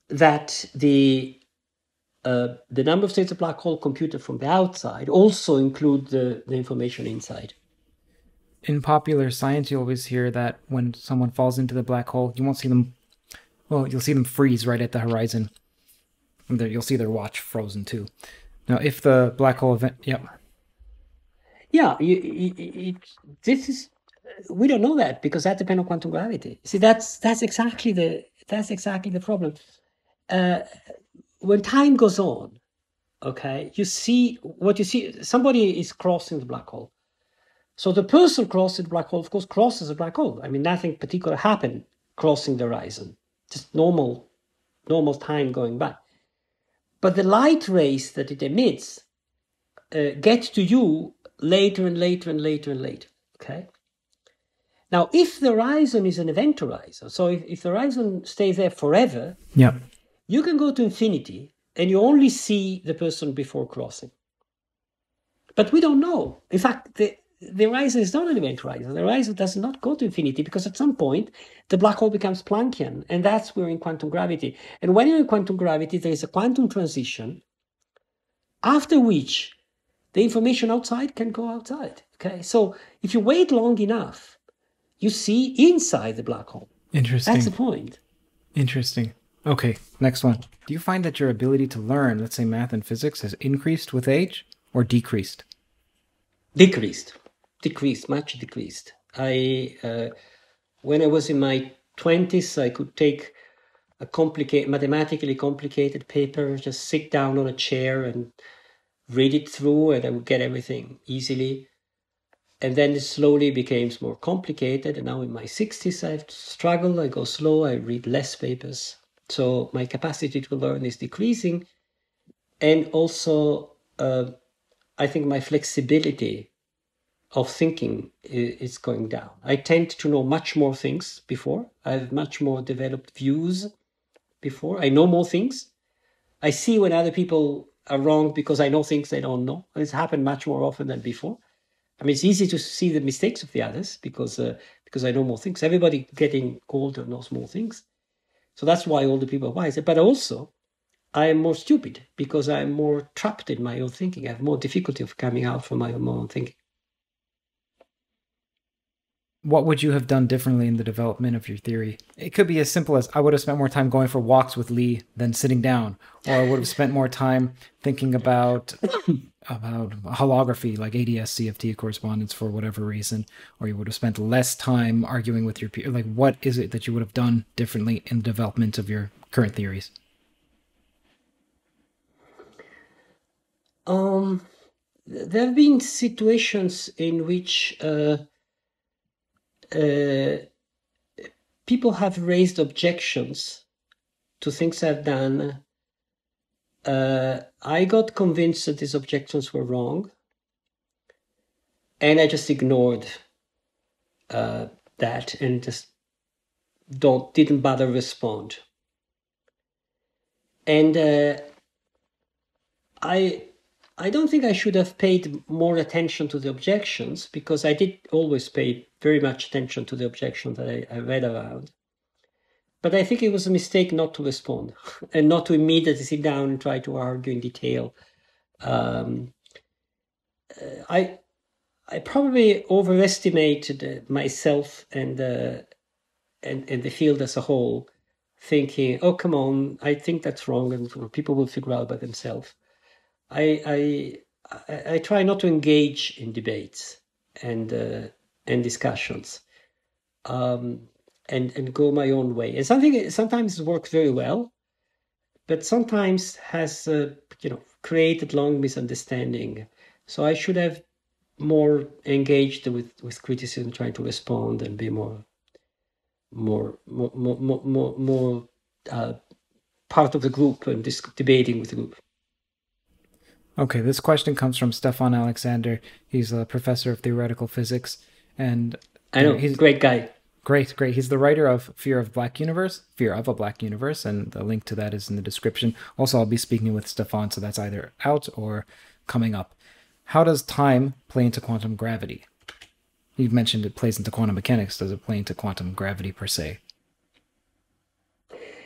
that the uh, the number of states of black hole computed from the outside also include the, the information inside. In popular science, you always hear that when someone falls into the black hole, you won't see them, well, you'll see them freeze right at the horizon. And you'll see their watch frozen too. Now, if the black hole event, yep. Yeah, you, you, you, this is, we don't know that because that depends on quantum gravity. See, that's that's exactly the that's exactly the problem. Uh, when time goes on, okay, you see what you see. Somebody is crossing the black hole. So the person crossing the black hole, of course, crosses the black hole. I mean, nothing particular happened crossing the horizon, just normal, normal time going by. But the light rays that it emits uh, get to you later and later and later and later. Okay. Now, if the horizon is an event horizon, so if, if the horizon stays there forever, yeah, you can go to infinity and you only see the person before crossing. But we don't know. In fact, the The horizon is not an event horizon. The horizon does not go to infinity because at some point the black hole becomes Planckian, and that's where in quantum gravity. And when you're in quantum gravity, there is a quantum transition after which the information outside can go outside. Okay, so if you wait long enough, you see inside the black hole. Interesting. That's the point. Interesting. Okay, next one. Do you find that your ability to learn, let's say math and physics, has increased with age or decreased? Decreased. Decreased, much decreased. I, uh, when I was in my twenties, I could take a complicated, mathematically complicated paper, just sit down on a chair and read it through, and I would get everything easily. And then it slowly became more complicated. And now in my sixties, I struggle. I go slow. I read less papers. So my capacity to learn is decreasing. And also, uh, I think my flexibility of thinking is going down. I tend to know much more things before. I have much more developed views before. I know more things. I see when other people are wrong because I know things they don't know. It's happened much more often than before. I mean, it's easy to see the mistakes of the others because uh, because I know more things. Everybody getting older knows more things. So that's why older people are wiser. But also, I am more stupid because I'm more trapped in my own thinking. I have more difficulty of coming out from my own thinking. What would you have done differently in the development of your theory? It could be as simple as I would have spent more time going for walks with Lee than sitting down, or I would have spent more time thinking about about holography, like A D S C F T correspondence for whatever reason, or you would have spent less time arguing with your peer. Like, what is it that you would have done differently in the development of your current theories? Um, there have been situations in which uh, Uh, people have raised objections to things I've done. Uh, I got convinced that these objections were wrong, and I just ignored uh, that and just don't didn't bother respond. And uh, I. I don't think I should have paid more attention to the objections because I did always pay very much attention to the objections that I, I read around. But I think it was a mistake not to respond and not to immediately sit down and try to argue in detail. Um, I I probably overestimated myself and, uh, and, and the field as a whole, thinking, oh, come on, I think that's wrong and people will figure out by themselves. I, I I try not to engage in debates and uh, and discussions, um, and and go my own way. And something sometimes works very well, but sometimes has uh, you know created long misunderstanding. So I should have more engaged with, with criticism, trying to respond and be more more more more more, more uh, part of the group and dis- debating with the group. Okay, this question comes from Stefan Alexander. He's a professor of theoretical physics, and I know he's a great guy. Great, great. He's the writer of Fear of Black Universe, Fear of a Black Universe, and the link to that is in the description. Also, I'll be speaking with Stefan, so that's either out or coming up. How does time play into quantum gravity? You've mentioned it plays into quantum mechanics. Does it play into quantum gravity per se?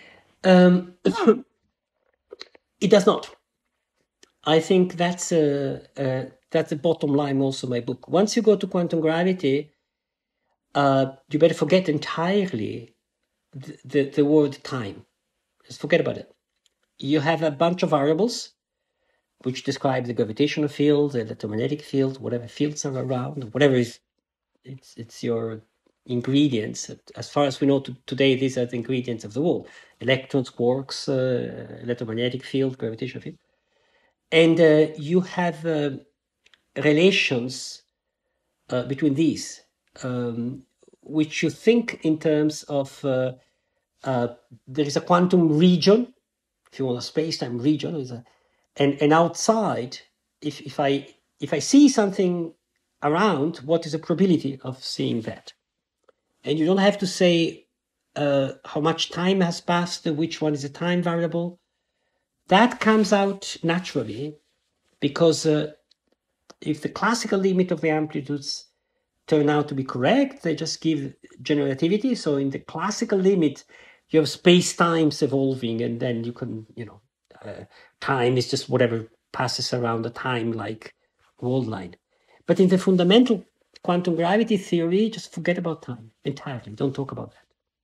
Um, it does not. I think that's a, a that's the bottom line also of my book. Once you go to quantum gravity, uh, you better forget entirely the, the, the word time. Just forget about it. You have a bunch of variables which describe the gravitational field, the electromagnetic field, whatever fields are around, whatever is it's it's your ingredients. As far as we know to, today, these are the ingredients of the world: electrons, quarks, uh, electromagnetic field, gravitational field. And uh, you have uh, relations uh, between these, um, which you think in terms of uh, uh, there is a quantum region, if you want a space-time region, is a, and and outside, if if I if I see something around, what is the probability of seeing that? And you don't have to say uh, how much time has passed, which one is a time variable. That comes out naturally, because uh, if the classical limit of the amplitudes turn out to be correct, they just give general relativity. So in the classical limit, you have space-times evolving, and then you can, you know, uh, time is just whatever passes around the time like world line. But in the fundamental quantum gravity theory, just forget about time entirely. Don't talk about that.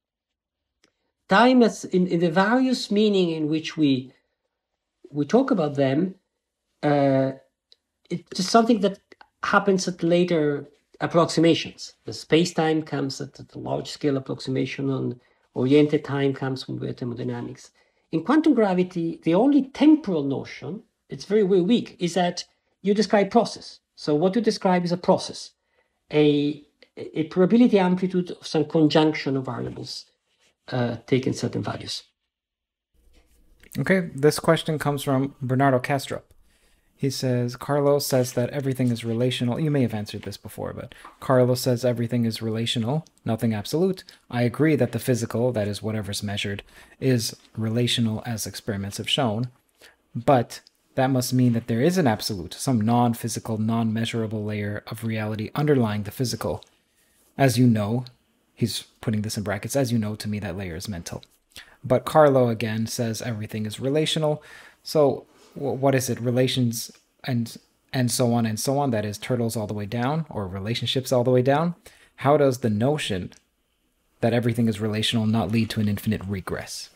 Time, is in, in the various meaning in which we we talk about them, uh, it's just something that happens at later approximations. The space-time comes at the large-scale approximation, and oriented time comes from thermodynamics. In quantum gravity, the only temporal notion, it's very, very weak, is that you describe process. So what you describe is a process, a, a probability amplitude of some conjunction of variables uh, taking certain values. Okay, this question comes from Bernardo Castro. He says, Carlo says that everything is relational. You may have answered this before, but Carlo says everything is relational, nothing absolute. I agree that the physical, that is whatever's measured, is relational as experiments have shown, but that must mean that there is an absolute, some non-physical, non-measurable layer of reality underlying the physical. As you know, he's putting this in brackets, as you know, to me that layer is mental. But Carlo, again, says everything is relational. So what is it? Relations and and so on and so on. That is turtles all the way down, or relationships all the way down. How does the notion that everything is relational not lead to an infinite regress?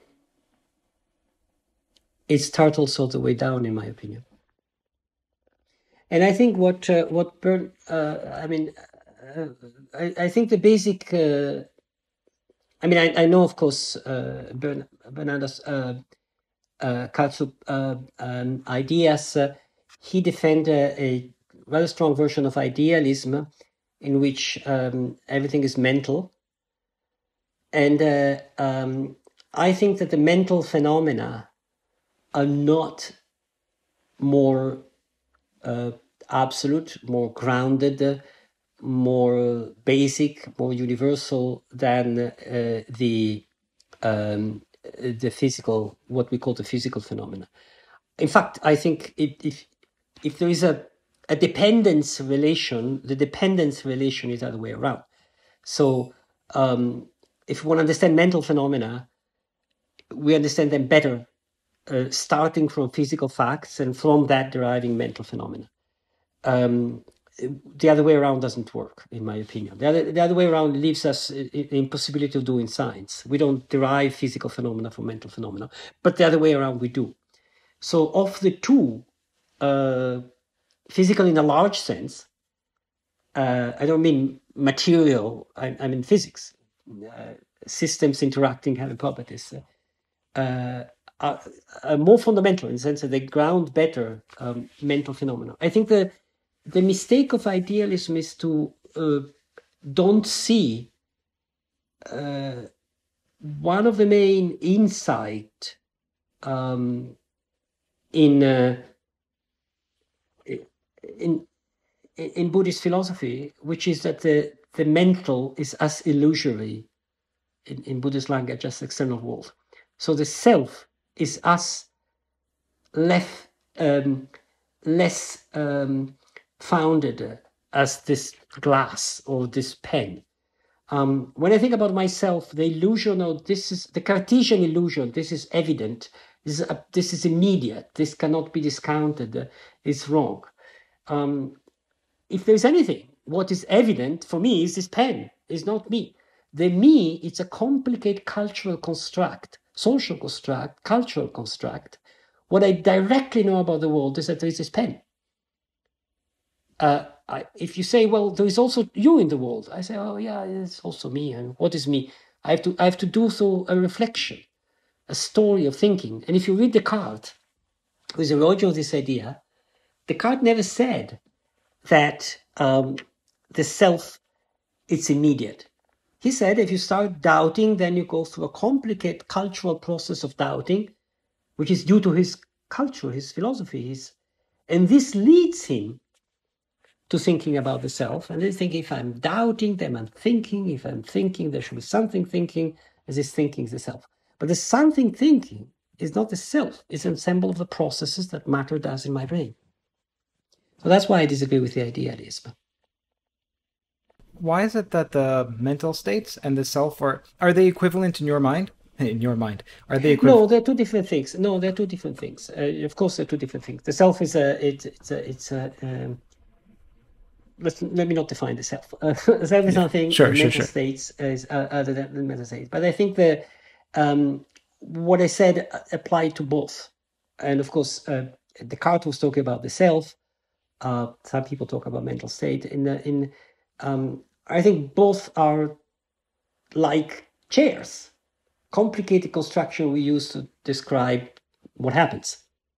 It's turtles all the way down, in my opinion. And I think what uh, what Bern, uh, I mean, uh, I, I think the basic. Uh, I mean, I, I know, of course, uh, Bern, Bernardo's uh, uh, Katsu uh, um, ideas. Uh, he defended a rather strong version of idealism, in which um, everything is mental. And uh, um, I think that the mental phenomena are not more uh, absolute, more grounded, more basic, more universal than uh, the um, the physical, what we call the physical phenomena. In fact, I think it, if if there is a a dependence relation, the dependence relation is the other way around. So um, if we want to understand mental phenomena, we understand them better uh, starting from physical facts and from that deriving mental phenomena. Um, the other way around doesn't work, in my opinion. The other, the other way around leaves us the impossibility of doing science. We don't derive physical phenomena from mental phenomena, but the other way around we do. So of the two, uh, physical in a large sense, uh, I don't mean material, I, I mean physics, uh, systems interacting, having properties, uh, are, are more fundamental in the sense that they ground better um, mental phenomena. I think the the mistake of idealism is to uh, don't see uh, one of the main insight um, in uh, in in Buddhist philosophy, which is that the the mental is as illusory in, in Buddhist language as external world. So the self is as less um, less um, founded as this glass or this pen. Um, when I think about myself, the illusion of this is the Cartesian illusion. This is evident. This is, uh, this is immediate. This cannot be discounted. Uh, it's wrong. Um, if there's anything, what is evident for me is this pen. It's not me. The me, it's a complicated cultural construct, social construct, cultural construct. What I directly know about the world is that there is this pen. Uh, I, if you say, well, there is also you in the world, I say, oh yeah, it's also me. And what is me? I have to, I have to do so a reflection, a story of thinking. And if you read Descartes, who is the origin of this idea, Descartes never said that um, the self, it's immediate. He said, if you start doubting, then you go through a complicated cultural process of doubting, which is due to his culture, his philosophy. His, and this leads him to thinking about the self. And they think, if I'm doubting, then I'm thinking. If I'm thinking, there should be something thinking, as this thinking is the self. But the something thinking is not the self. It's an ensemble of the processes that matter does in my brain. So that's why I disagree with the idealism. Why is it that the mental states and the self are are they equivalent in your mind? In your mind, are they equivalent? No, they're two different things. No, they're two different things. Uh, of course, they're two different things. The self is a it, it's a it's a. Um, let's let me not define the self. Uh, the self is something. Sure, mental sure, sure. states is uh, other than the mental states. But I think the um, what I said applied to both. And of course, uh, Descartes was talking about the self. Uh, some people talk about mental state. In the, in um, I think both are like chairs, complicated construction we use to describe what happens.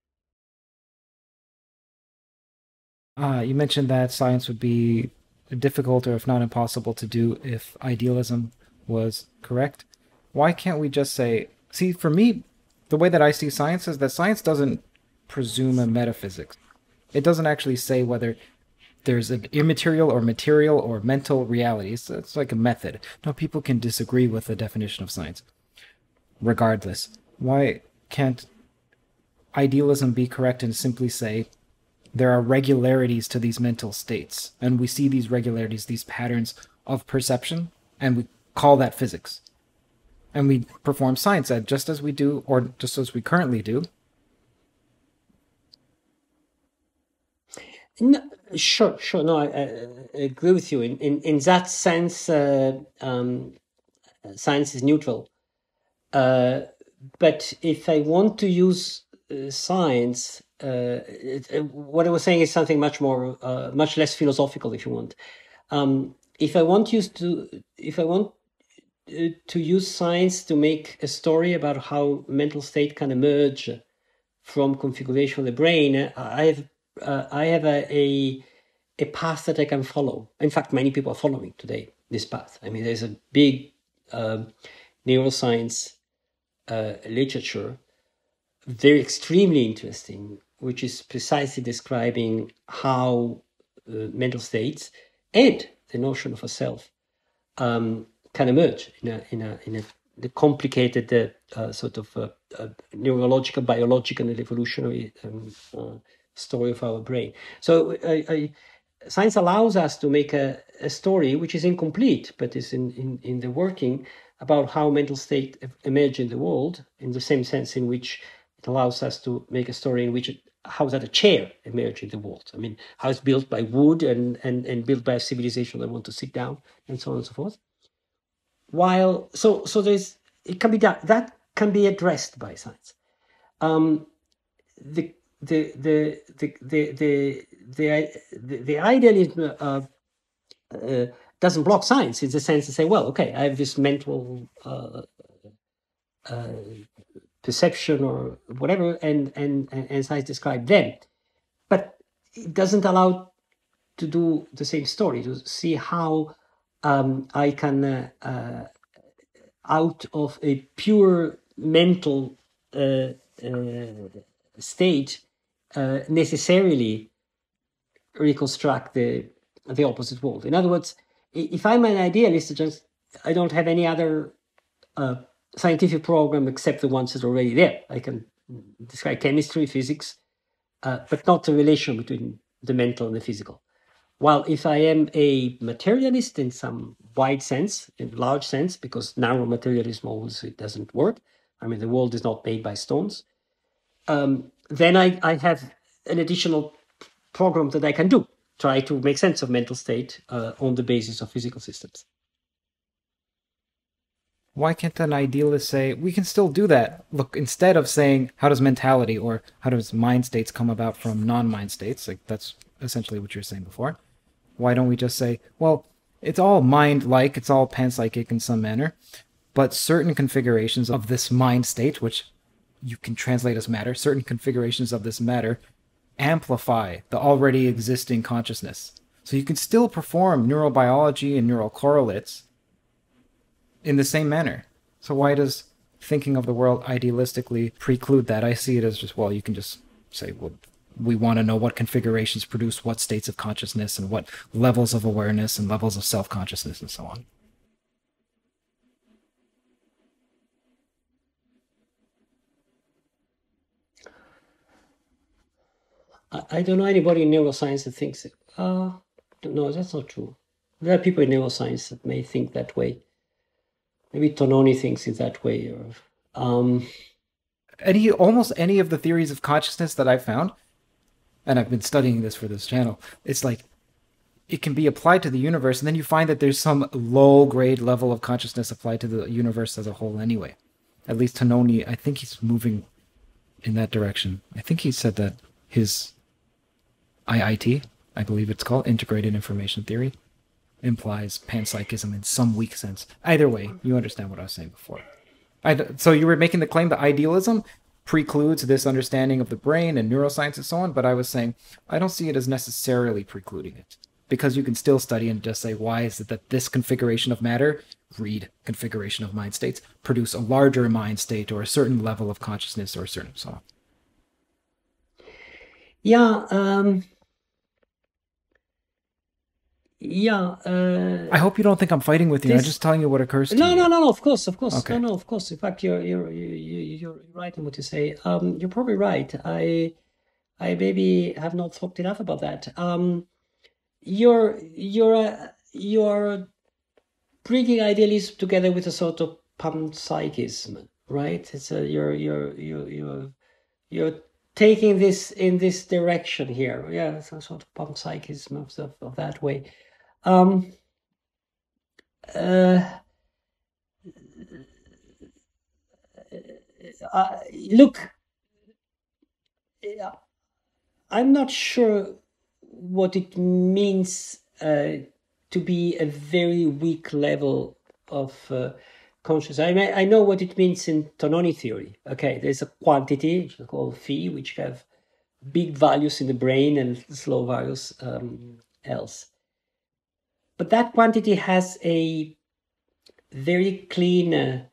Uh, you mentioned that science would be difficult or if not impossible to do if idealism was correct. Why can't we just say, see, for me, the way that I see science is that science doesn't presume a metaphysics. It doesn't actually say whether there's an immaterial or material or mental reality. It's, it's like a method. No, people can disagree with the definition of science. Regardless, why can't idealism be correct and simply say there are regularities to these mental states, and we see these regularities, these patterns of perception, and we call that physics. And we perform science just as we do, or just as we currently do. No, sure, sure. No, I, I, I agree with you. In in, in that sense, uh, um, science is neutral. Uh, but if I want to use uh, science, uh, it, it, what I was saying is something much more, uh, much less philosophical, if you want. Um, if I want use to, if I want uh, to use science to make a story about how mental state can emerge from configuration of the brain, I have uh, I have a, a a path that I can follow. In fact, many people are following today this path. I mean, there's a big uh, neuroscience uh, literature, very extremely interesting, which is precisely describing how uh, mental states and the notion of a self um, can emerge in a in a in a the complicated uh, uh, sort of uh, uh, neurological, biological, and evolutionary um, uh, story of our brain. So I, I, science allows us to make a, a story which is incomplete, but is in, in, in the working about how mental state emerge in the world, in the same sense in which it allows us to make a story in which it, how that a chair emerge in the world. I mean, how it's built by wood and, and, and built by a civilization that want to sit down, and so on and so forth. While so so there's it can be done, that can be addressed by science. Um, the the the the the the the, the, the idealism uh, uh, doesn't block science in the sense to say, well, okay, I have this mental uh, uh, perception or whatever, and and and science describe them, but it doesn't allow to do the same story, to see how um, I can. Uh, uh, out of a pure mental uh, uh, state uh, necessarily reconstruct the the opposite world. In other words, if I'm an idealist, just I don't have any other uh, scientific program except the ones that are already there. I can describe chemistry, physics, uh, but not the relation between the mental and the physical. While if I am a materialist in some wide sense, in large sense, because narrow materialism always it doesn't work. I mean, the world is not made by stones. Um, then I, I have an additional program that I can do, try to make sense of mental state uh, on the basis of physical systems. Why can't an idealist say, we can still do that? Look, instead of saying, how does mentality or how does mind states come about from non-mind states? Like, that's essentially what you were saying before. Why don't we just say, well, it's all mind-like, it's all panpsychic in some manner, but certain configurations of this mind state, which you can translate as matter, certain configurations of this matter amplify the already existing consciousness. So you can still perform neurobiology and neural correlates in the same manner. So why does thinking of the world idealistically preclude that? I see it as just, well, you can just say, well, we want to know what configurations produce what states of consciousness and what levels of awareness and levels of self-consciousness and so on. I, I don't know anybody in neuroscience that thinks, uh, no, that's not true. There are people in neuroscience that may think that way. Maybe Tononi thinks it that way. Or, um, any almost any of the theories of consciousness that I've found, and I've been studying this for this channel, it's like it can be applied to the universe, and then you find that there's some low-grade level of consciousness applied to the universe as a whole anyway. At least Tononi, I think he's moving in that direction. I think he said that his I I T, I believe it's called, Integrated Information Theory, implies panpsychism in some weak sense. Either way, you understand what I was saying before. I, so you were making the claim that idealism precludes this understanding of the brain and neuroscience and so on, but I was saying I don't see it as necessarily precluding it, because you can still study and just say, why is it that this configuration of matter, read configuration of mind states, produce a larger mind state or a certain level of consciousness or a certain so on. Yeah, um... Yeah. Uh, I hope you don't think I'm fighting with you. This, I'm just telling you what occurs to no, you. No, no, no. Of course, of course. Okay. No, no, of course. In fact, you're you're you're you're right in what you say. Um, you're probably right. I I maybe have not thought enough about that. Um, you're you're uh, you're bringing idealism together with a sort of panpsychism, right? It's a you're you're you're you're you're taking this in this direction here. Yeah, some sort of panpsychism of, of, of that way. Um, uh, uh, look, I'm not sure what it means uh, to be a very weak level of uh, consciousness. I mean, I know what it means in Tononi theory. Okay, there's a quantity which is called phi, which have big values in the brain and slow values um, else. But that quantity has a very clean uh,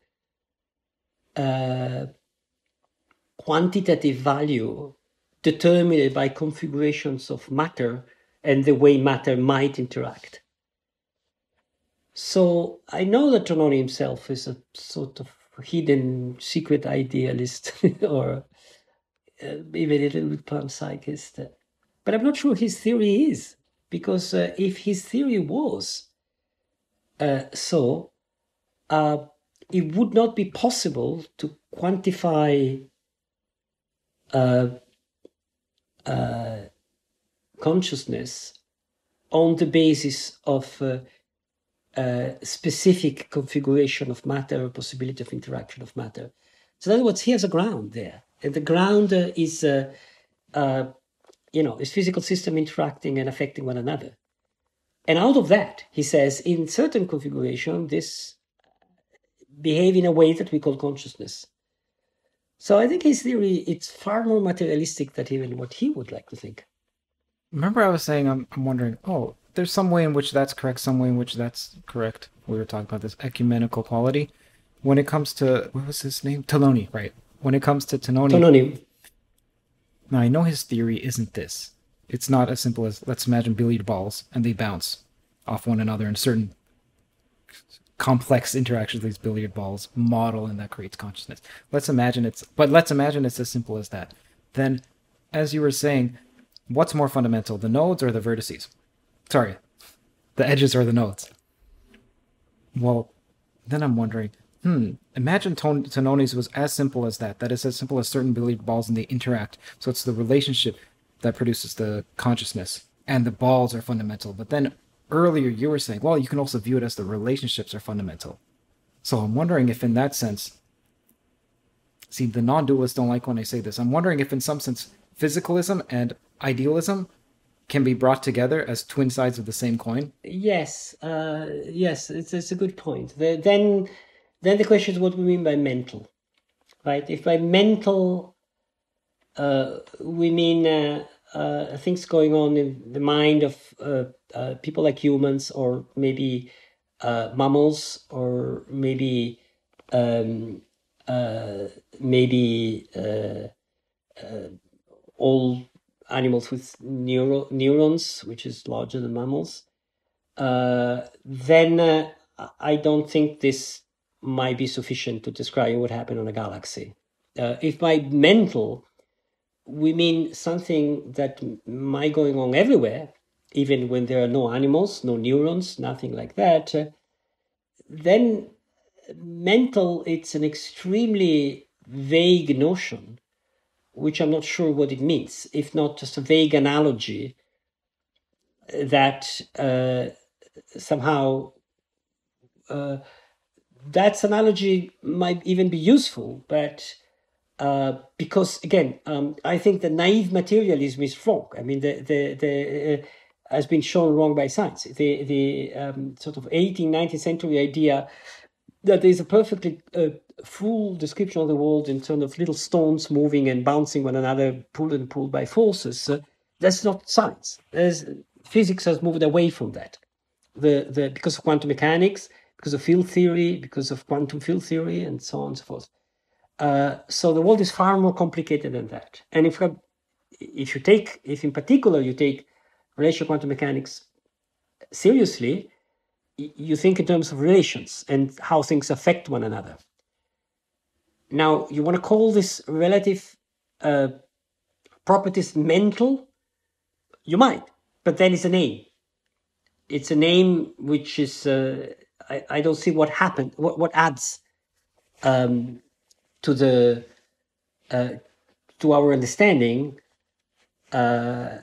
uh, quantitative value determined by configurations of matter and the way matter might interact. So I know that Tononi himself is a sort of hidden secret idealist or uh, even a little bit panpsychist. But I'm not sure his theory is. Because uh, if his theory was uh, so, uh, it would not be possible to quantify uh, uh, consciousness on the basis of uh, uh, specific configuration of matter or possibility of interaction of matter. So that's what he has a ground there. And the ground uh, is... Uh, uh, you know, is physical system interacting and affecting one another. And out of that, he says, in certain configuration, this behave in a way that we call consciousness. So I think his theory, it's far more materialistic than even what he would like to think. Remember I was saying, I'm, I'm wondering, oh, there's some way in which that's correct, some way in which that's correct. We were talking about this ecumenical quality. When it comes to, what was his name? Tononi, right. When it comes to Tononi. Tononi. Now, I know his theory isn't this. It's not as simple as, let's imagine billiard balls, and they bounce off one another, and certain complex interactions of these billiard balls model, and that creates consciousness. Let's imagine it's, but let's imagine it's as simple as that. Then, as you were saying, what's more fundamental, the nodes or the vertices? Sorry, the edges are the nodes. Well, then I'm wondering, hmm, imagine ton- Tononi's was as simple as that. That is as simple as certain billiard balls and they interact. So it's the relationship that produces the consciousness. And the balls are fundamental. But then earlier you were saying, well, you can also view it as the relationships are fundamental. So I'm wondering if in that sense, see, the non-dualists don't like when I say this. I'm wondering if in some sense, physicalism and idealism can be brought together as twin sides of the same coin. Yes, uh, yes, it's, it's a good point. The, then, then the question is what we mean by mental, right? If by mental, uh, we mean uh, uh, things going on in the mind of uh, uh, people like humans, or maybe uh, mammals, or maybe um, uh, maybe uh, uh, all animals with neuro neurons, which is larger than mammals, uh, then uh, I don't think this might be sufficient to describe what happened on a galaxy. Uh, if by mental, we mean something that might going on everywhere, even when there are no animals, no neurons, nothing like that, uh, then mental, it's an extremely vague notion, which I'm not sure what it means, if not just a vague analogy that uh, somehow uh, that analogy might even be useful, but uh, because again, um, I think the naive materialism is wrong. I mean, the the the uh, has been shown wrong by science. The the um, sort of eighteenth, nineteenth century idea that there is a perfectly uh, full description of the world in terms of little stones moving and bouncing one another, pulled and pulled by forces. Uh, that's not science. There's, physics has moved away from that. The the because of quantum mechanics, because of field theory, because of quantum field theory, and so on and so forth. Uh, so the world is far more complicated than that. And if if you take, if in particular you take relational quantum mechanics seriously, you think in terms of relations and how things affect one another. Now, you want to call this relative uh, properties mental? You might, but then it's a name. It's a name which is, uh, I, I don't see what happened, what, what adds um, to the uh, to our understanding. Uh,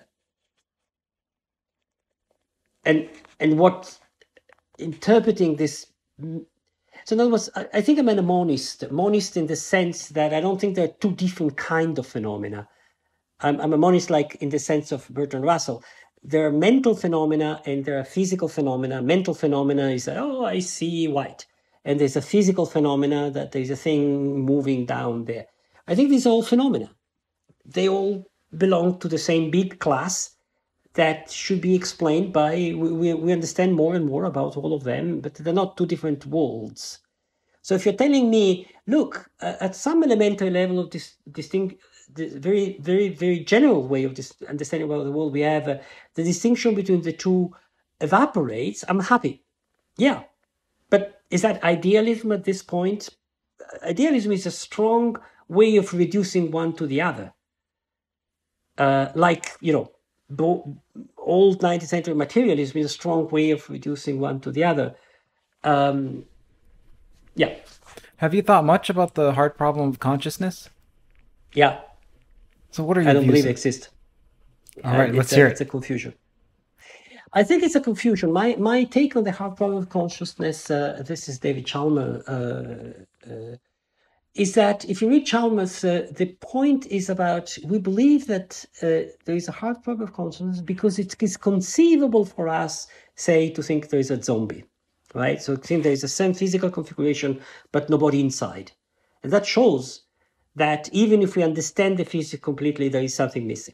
and and what interpreting this. So in other words, I, I think I'm a monist. Monist in the sense that I don't think there are two different kind of phenomena. I'm, I'm a monist like in the sense of Bertrand Russell. There are mental phenomena and there are physical phenomena. Mental phenomena is, oh, I see white. And there's a physical phenomena that there's a thing moving down there. I think these are all phenomena. They all belong to the same big class that should be explained by, we, we understand more and more about all of them, but they're not two different worlds. So if you're telling me, look, uh, at some elementary level of this distinct, this very, very, very general way of this understanding about the world, we have uh, the distinction between the two evaporates, I'm happy. Yeah. But is that idealism at this point? Idealism is a strong way of reducing one to the other. Uh, like, you know, old nineteenth century materialism is a strong way of reducing one to the other. Um, yeah. Have you thought much about the hard problem of consciousness? Yeah. So what are your I don't views? believe it exists. All right, uh, let's it's hear a, it. It's a confusion. I think it's a confusion. My my take on the hard problem of consciousness, uh, this is David Chalmers, uh, uh, is that if you read Chalmers, uh, the point is about, we believe that uh, there is a hard problem of consciousness because it is conceivable for us, say, to think there is a zombie, right? So think there is the same physical configuration, but nobody inside. And that shows that even if we understand the physics completely, there is something missing.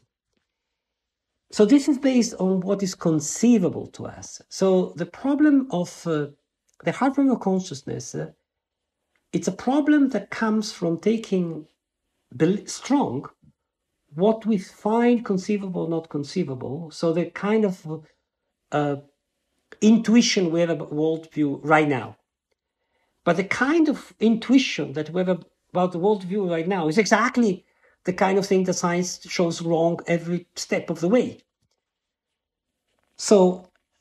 So this is based on what is conceivable to us. So the problem of uh, the hard problem of consciousness, uh, it's a problem that comes from taking strong what we find conceivable, not conceivable. So the kind of uh, intuition we have about worldview right now. But the kind of intuition that we have about the worldview right now is exactly the kind of thing that science shows wrong every step of the way. So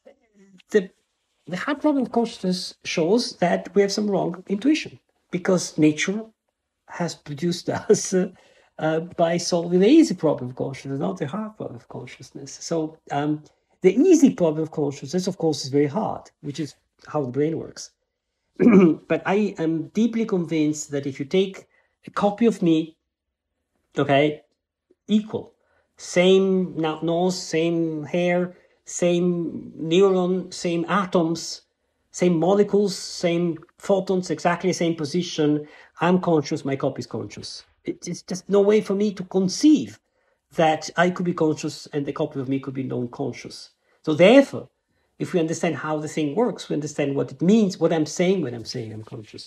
the the hard problem of consciousness shows that we have some wrong intuition, because nature has produced us uh, uh, by solving the easy problem of consciousness, not the hard problem of consciousness. So um, the easy problem of consciousness, of course, is very hard, which is how the brain works. But I am deeply convinced that if you take a copy of me, okay, equal, same nose, same hair, same neuron, same atoms, same molecules, same photons, exactly the same position. I'm conscious, my copy is conscious. It's just no way for me to conceive that I could be conscious and the copy of me could be non-conscious. So therefore, if we understand how the thing works, we understand what it means, what I'm saying when I'm saying I'm conscious.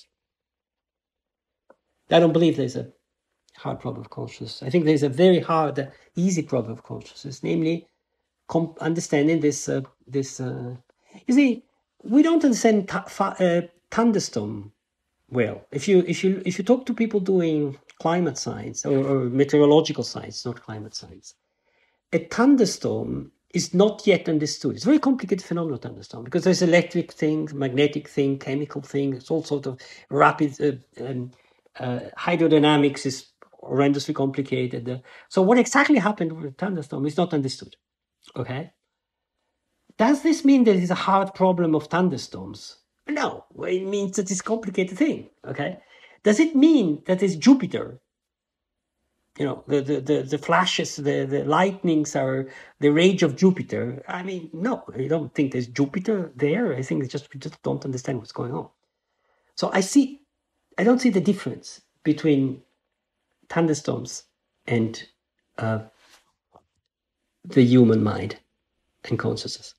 I don't believe there's a hard problem of consciousness. I think there's a very hard, uh, easy problem of consciousness, namely comp- understanding this. Uh, this, uh, you see, we don't understand ta- fa- uh, thunderstorm well. If you if you if you talk to people doing climate science or, or meteorological science, not climate science, a thunderstorm is not yet understood. It's a very complicated phenomenon, thunderstorm, because there's electric thing, magnetic thing, chemical thing. It's all sort of rapid. Uh, um, uh, hydrodynamics is horrendously complicated. Uh, so what exactly happened with a thunderstorm is not understood. Okay. Does this mean that it's a hard problem of thunderstorms? No. It means that it's a complicated thing. Okay. Does it mean that it's Jupiter? You know, the, the, the, the flashes, the, the lightnings are the rage of Jupiter. I mean, no, I don't think there's Jupiter there. I think it's just we just don't understand what's going on. So I see, I don't see the difference between thunderstorms and uh, the human mind and consciousness.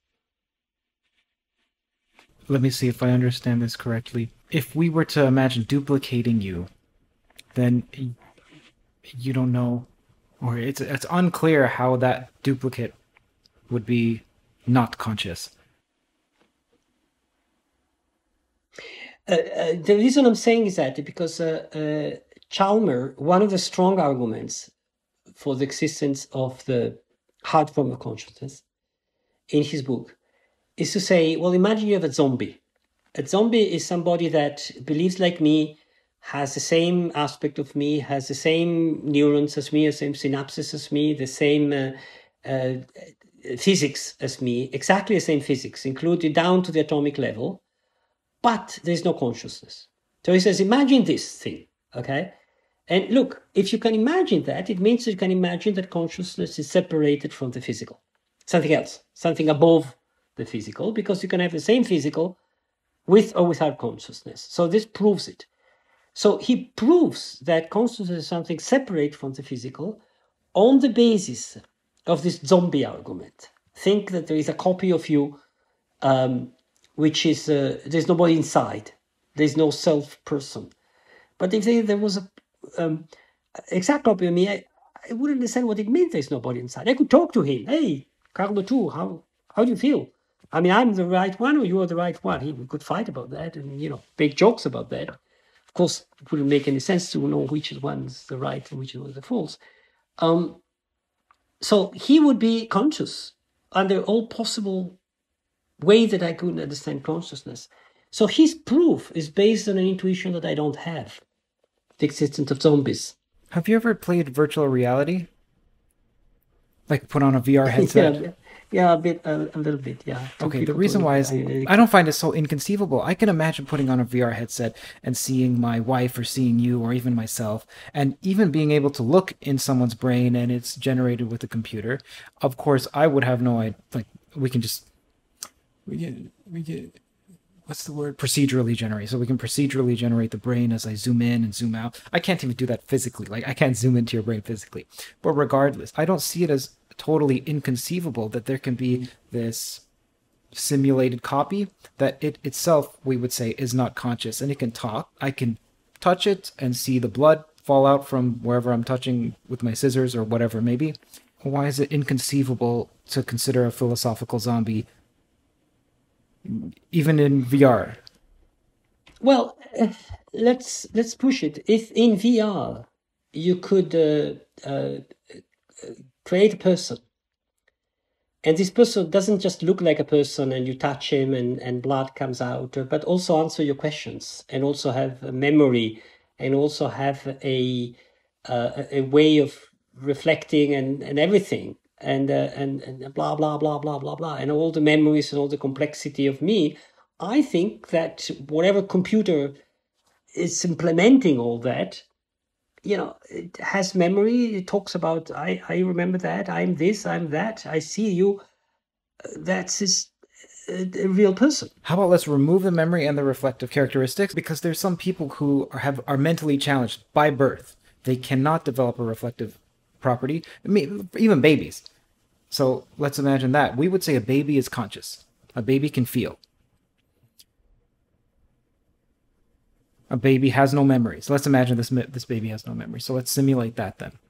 Let me see if I understand this correctly. If we were to imagine duplicating you, then you don't know, or it's it's unclear how that duplicate would be not conscious. Uh, uh, the reason I'm saying is that because uh, uh, Chalmers, one of the strong arguments for the existence of the hard form of consciousness in his book is to say, well, imagine you have a zombie. A zombie is somebody that believes like me, has the same aspect of me, has the same neurons as me, the same synapses as me, the same uh, uh, physics as me, exactly the same physics, included down to the atomic level, but there's no consciousness. So he says, imagine this thing, okay? And look, if you can imagine that, it means you can imagine that consciousness is separated from the physical, something else, something above the physical, because you can have the same physical with or without consciousness. So this proves it. So he proves that consciousness is something separate from the physical on the basis of this zombie argument. Think that there is a copy of you, um, which is, uh, there's nobody inside. There's no self-person. But if there was a um, exact copy of me, I, I wouldn't understand what it means there's nobody inside. I could talk to him. Hey, Carlo too, how, how do you feel? I mean, I'm the right one or you are the right one? He, we could fight about that and, you know, make jokes about that. Of course, it wouldn't make any sense to know which one's the right and which one's the false. Um, so he would be conscious under all possible ways that I couldn't understand consciousness. So his proof is based on an intuition that I don't have, the existence of zombies. Have you ever played virtual reality? Like put on a V R headset? yeah, yeah, a bit, a, a little bit, yeah. Two okay, the people reason told why me is I, I don't find it so inconceivable. I can imagine putting on a V R headset and seeing my wife or seeing you or even myself, and even being able to look in someone's brain and it's generated with a computer. Of course, I would have no idea. Like, we can just, we get, we get, what's the word? Procedurally generate. So we can procedurally generate the brain as I zoom in and zoom out. I can't even do that physically. Like, I can't zoom into your brain physically. But regardless, I don't see it as totally inconceivable that there can be this simulated copy that it itself, we would say, is not conscious, and it can talk. I can touch it and see the blood fall out from wherever I'm touching with my scissors or whatever it may be. Why is it inconceivable to consider a philosophical zombie even in V R? Well, uh, let's let's push it. If in V R you could uh, uh, create a person And this person doesn't just look like a person and you touch him and, and blood comes out, but also answer your questions and also have a memory and also have a uh, a way of reflecting and, and everything and, uh, and and blah, blah, blah, blah, blah, blah, and all the memories and all the complexity of me. I think that whatever computer is implementing all that, you know, it has memory. It talks about, I, I remember that, I'm this, I'm that, I see you. That's his, a, a real person. How about let's remove the memory and the reflective characteristics? Because there's some people who are, have, are mentally challenged by birth. They cannot develop a reflective property, I mean, even babies. So let's imagine that. We would say a baby is conscious. A baby can feel. A baby has no memory. So let's imagine this, this baby has no memory. So let's simulate that then.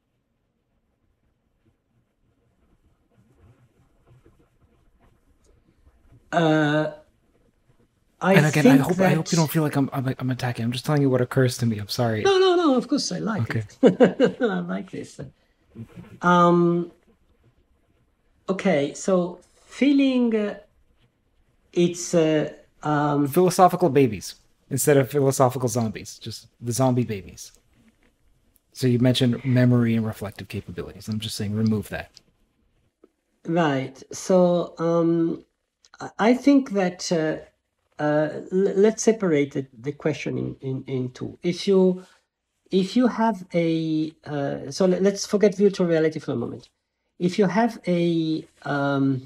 Uh, I and again, think I hope that... I hope you don't feel like I'm, I'm I'm attacking. I'm just telling you what occurs to me. I'm sorry. No, no, no. Of course, I like okay. it. I like this. Um. Okay, so feeling uh, it's uh, um, philosophical babies instead of philosophical zombies. Just the zombie babies. So you mentioned memory and reflective capabilities. I'm just saying remove that. Right. So um, I think that uh, uh, let's separate the, the question in, in, in two. If you if you have a uh, so let's forget virtual reality for a moment. If you have a um,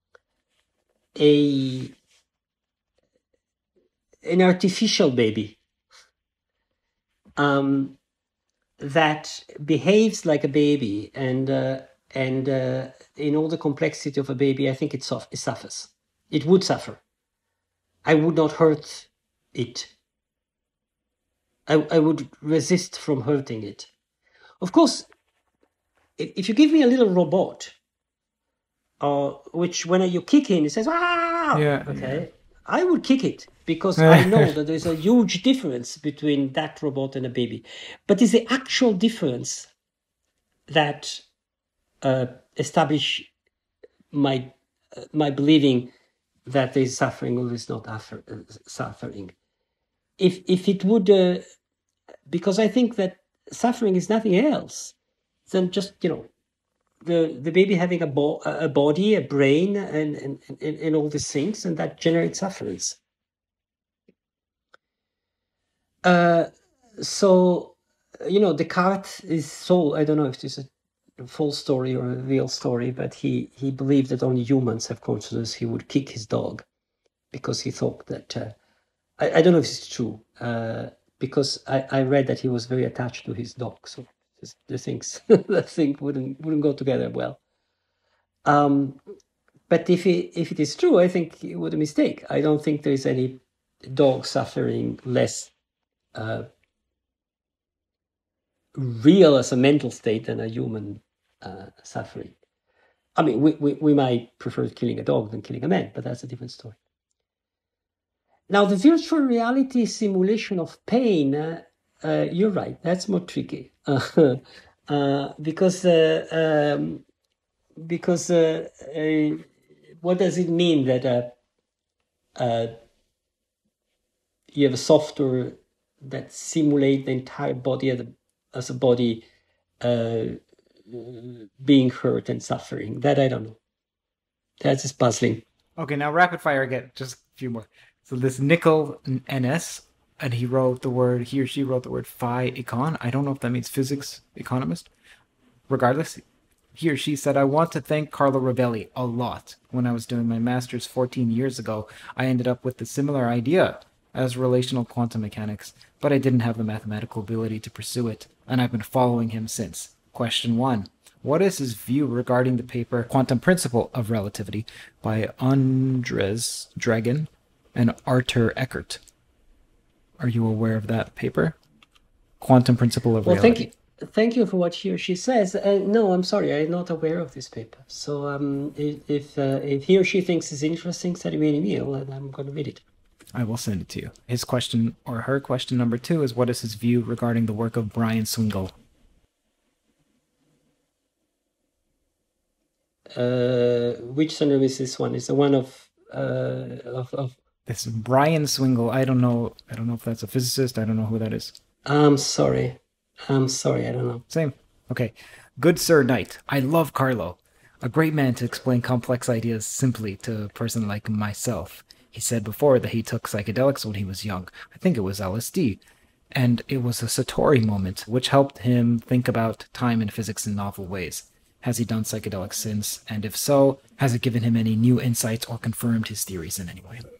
a an artificial baby um, that behaves like a baby and uh, and uh, in all the complexity of a baby, I think it, sof- it suffers. It would suffer. I would not hurt it. I, I would resist from hurting it. Of course, if you give me a little robot, uh, which when you kick in, it says, ah, yeah, okay, yeah. I would kick it because I know that there's a huge difference between that robot and a baby. But it's the actual difference that uh, establish my uh, my believing that there is suffering or is not after, uh, suffering. If if it would, uh, because I think that suffering is nothing else than just, you know, the, the baby having a, bo- a body, a brain, and, and, and, and all these things, and that generates sufferings. Uh, so, you know, Descartes is so, I don't know if this is a false story or a real story, but he, he believed that only humans have consciousness. He would kick his dog because he thought that, uh, I, I don't know if it's true, uh, because I, I read that he was very attached to his dog. So the things, the thing wouldn't, wouldn't go together well. Um, but if it, if it is true, I think it was a mistake. I don't think there is any dog suffering less uh, real as a mental state than a human uh, suffering. I mean, we, we, we might prefer killing a dog than killing a man, but that's a different story. Now, the virtual reality simulation of pain, uh, uh, you're right, that's more tricky. Uh, uh, because uh, um, because uh, uh, what does it mean that uh, uh, you have a software that simulates the entire body as a, as a body uh, being hurt and suffering? That I don't know. That's just puzzling. Okay, now rapid fire again. Just a few more. So this Nickel N S, and he wrote the word, he or she wrote the word phi econ. I don't know if that means physics economist. Regardless, he or she said, I want to thank Carlo Rovelli a lot. When I was doing my master's fourteen years ago, I ended up with a similar idea as relational quantum mechanics, but I didn't have the mathematical ability to pursue it, and I've been following him since. Question one. What is his view regarding the paper Quantum Principle of Relativity by Andres Dragon and Arthur Eckert? Are you aware of that paper? Quantum Principle of well, Reality. Thank you. Thank you for what he or she says. Uh, no, I'm sorry, I'm not aware of this paper. So um, if if, uh, if he or she thinks it's interesting, send me an email and I'm going to read it. I will send it to you. His question, or her question number two, is what is his view regarding the work of Brian Swingle? uh, which syndrome is this one? It's the one of uh, of, of This Brian Swingle. I don't know. I don't know if that's a physicist. I don't know who that is. I'm sorry. I'm sorry. I don't know. Same. Okay. Good Sir Knight. I love Carlo. A great man to explain complex ideas simply to a person like myself. He said before that he took psychedelics when he was young. I think it was L S D. And it was a Satori moment, which helped him think about time and physics in novel ways. Has he done psychedelics since? And if so, has it given him any new insights or confirmed his theories in any way?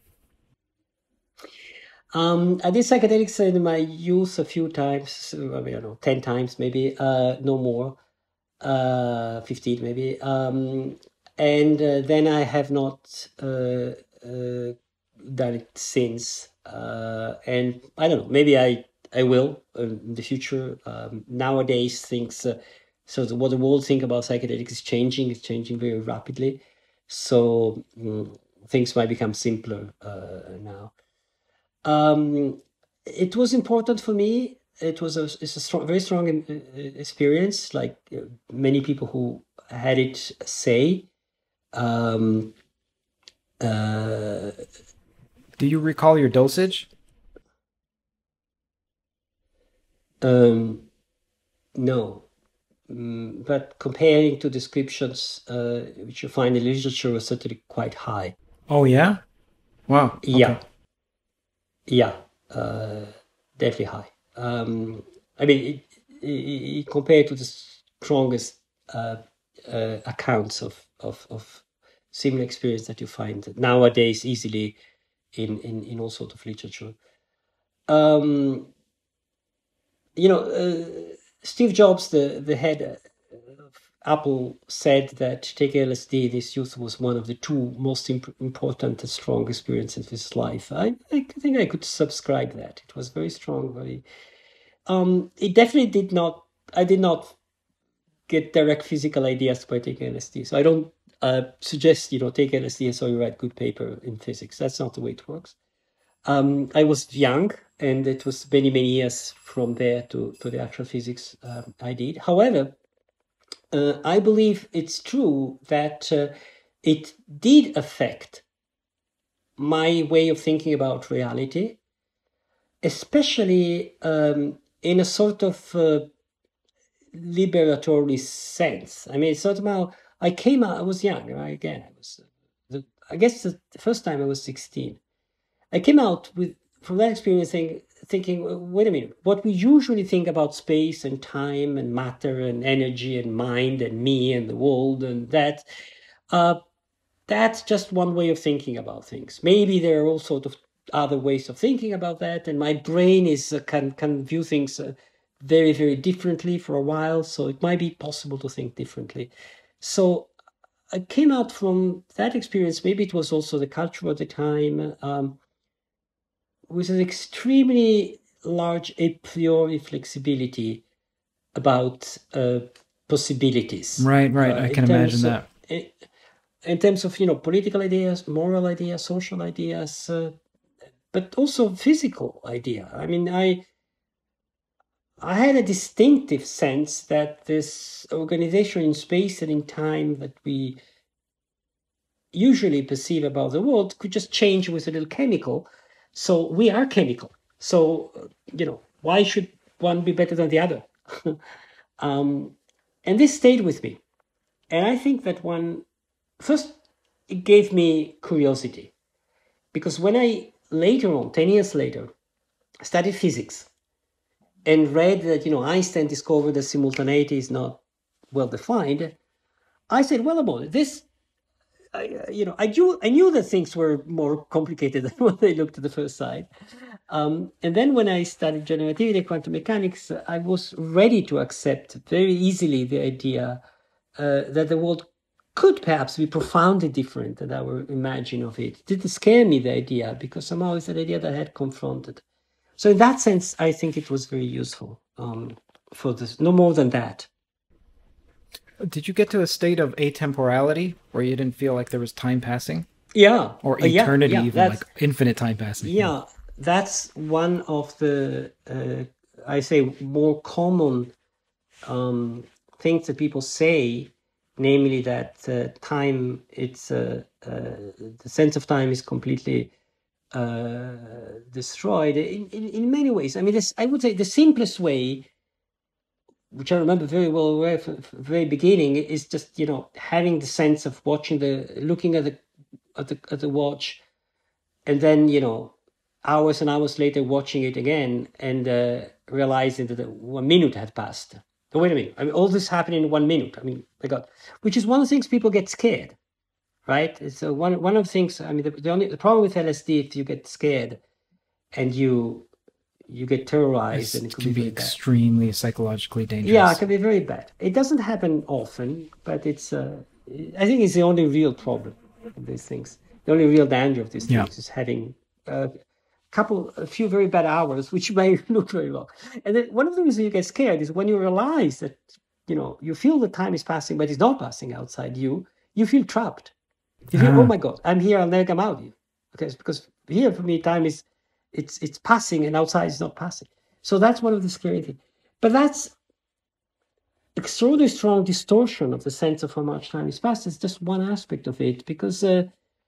Um, I did psychedelics in my youth a few times, I mean, I don't know, ten times maybe, uh, no more, uh, fifteen maybe. Um, and uh, then I have not uh, uh, done it since. Uh, and I don't know, maybe I, I will uh, in the future. Um, nowadays, things, uh, so the, what the world think about psychedelics is changing, it's changing very rapidly. So mm, things might become simpler uh, now. Um, it was important for me. It was a, it's a strong, very strong uh, experience, like uh, many people who had it say. Um, uh, Do you recall your dosage? um, no, mm, but comparing to descriptions uh, which you find in literature was certainly quite high. Oh, yeah? Wow. Okay. Yeah, yeah, uh, definitely high. Um, I mean, it, it, it, compared to the strongest uh, uh, accounts of, of, of similar experience that you find nowadays easily in, in, in all sorts of literature. Um, you know, uh, Steve Jobs, the, the head of Apple, said that taking L S D in his youth was one of the two most imp- important and strong experiences of his life. I, I think I could subscribe that. It was very strong, very... Um, it definitely did not... I did not get direct physical ideas by taking L S D. So I don't uh, suggest, you know, take L S D and so you write good paper in physics. That's not the way it works. Um, I was young, and it was many, many years from there to, to the actual physics um, I did. However, uh, I believe it's true that uh, it did affect my way of thinking about reality, especially um, in a sort of uh, liberatory sense. I mean, somehow I came out, I was young, right? Again, I was, the, I guess the first time I was sixteen. I came out with from that experience think, thinking, wait a minute, what we usually think about space and time and matter and energy and mind and me and the world and that, uh, that's just one way of thinking about things. Maybe there are all sorts of other ways of thinking about that, and my brain is uh, can can view things uh, very, very differently for a while, so it might be possible to think differently. So I came out from that experience, maybe it was also the culture of the time, um, with an extremely large a priori flexibility about uh, possibilities. Right, right. Uh, I in can terms imagine of- that. in- In terms of, you know, political ideas, moral ideas, social ideas, uh, but also physical idea. I mean, I I had a distinctive sense that this organization in space and in time that we usually perceive about the world could just change with a little chemical. So we are chemical. So, uh, you know, why should one be better than the other? um, and this stayed with me. And I think that one, first, it gave me curiosity. Because when I later on, ten years later, studied physics and read that, you know, Einstein discovered that simultaneity is not well defined, I said, well, about it, this, I, you know, I knew, I knew that things were more complicated than what they looked at the first sight. Um, and then when I studied general relativity and quantum mechanics, I was ready to accept very easily the idea uh, that the world could perhaps be profoundly different than our imagine of it. It didn't scare me, the idea, because somehow it's an idea that I had confronted. So in that sense, I think it was very useful um, for this, no more than that. Did you get to a state of atemporality where you didn't feel like there was time passing? Yeah. Or Uh, yeah, eternity, yeah, even that's- like infinite time passing? Yeah, that's one of the, uh, I say, more common um, things that people say namely that uh, time, it's uh, uh, the sense of time is completely uh, destroyed in, in, in many ways. I mean, this, I would say the simplest way, which I remember very well right from the very beginning, is just, you know, having the sense of watching the, looking at the, at the, at the watch, and then, you know, hours and hours later watching it again and uh, realizing that one minute had passed. Oh, wait a minute. I mean, all this happened in one minute. I mean, my God, which is one of the things people get scared, right? So one, one of the things, I mean, the, the only, the problem with L S D, if you get scared and you, you get terrorized, It's, and it can be very bad. extremely psychologically dangerous. Yeah, it can be very bad. It doesn't happen often, but it's, uh, I think it's the only real problem of these things. The only real danger of these Yeah. things is having a couple, a few very bad hours, which may look very long. And then one of the reasons you get scared is when you realize that, you know, you feel the time is passing, but it's not passing outside you, you feel trapped. You feel, Ah. oh my God, I'm here, I'll never come out of here. Okay, because here for me, time is, it's it's passing, and outside is not passing. So that's one of the scary things. But that's extraordinarily strong distortion of the sense of how much time is passed. It's just one aspect of it, because uh,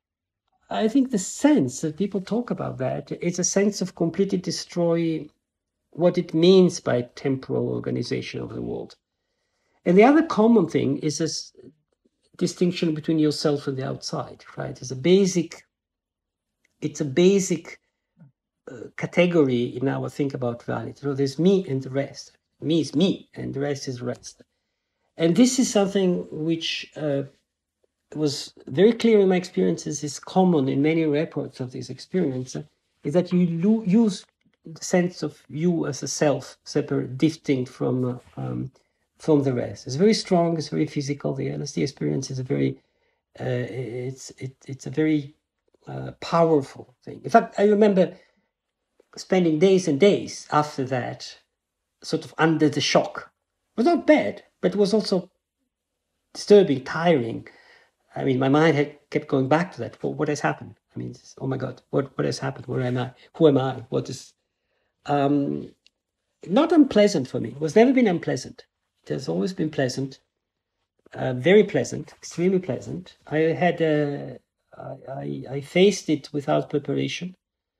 I think the sense that people talk about that, it's a sense of completely destroy what it means by temporal organization of the world. And the other common thing is this distinction between yourself and the outside, right? It's a basic, it's a basic uh, category in our think about reality. You know, there's me and the rest. Me is me, and the rest is the rest. And this is something which uh, was very clear in my experiences, is common in many reports of this experience, uh, is that you lo- use the sense of you as a self, separate, distinct from uh, um, from the rest. It's very strong. It's very physical. The L S D experience is a very, uh, it's it, it's a very uh, powerful thing. In fact, I remember spending days and days after that, sort of under the shock. It was not bad, but it was also disturbing, tiring. I mean, my mind had kept going back to that. Well, what has happened? I mean, oh my God, what what has happened? Where am I? Who am I? What is? Um, not unpleasant for me. It was never been unpleasant. It has always been pleasant, uh, very pleasant, extremely pleasant. I had, uh, I, I faced it without preparation.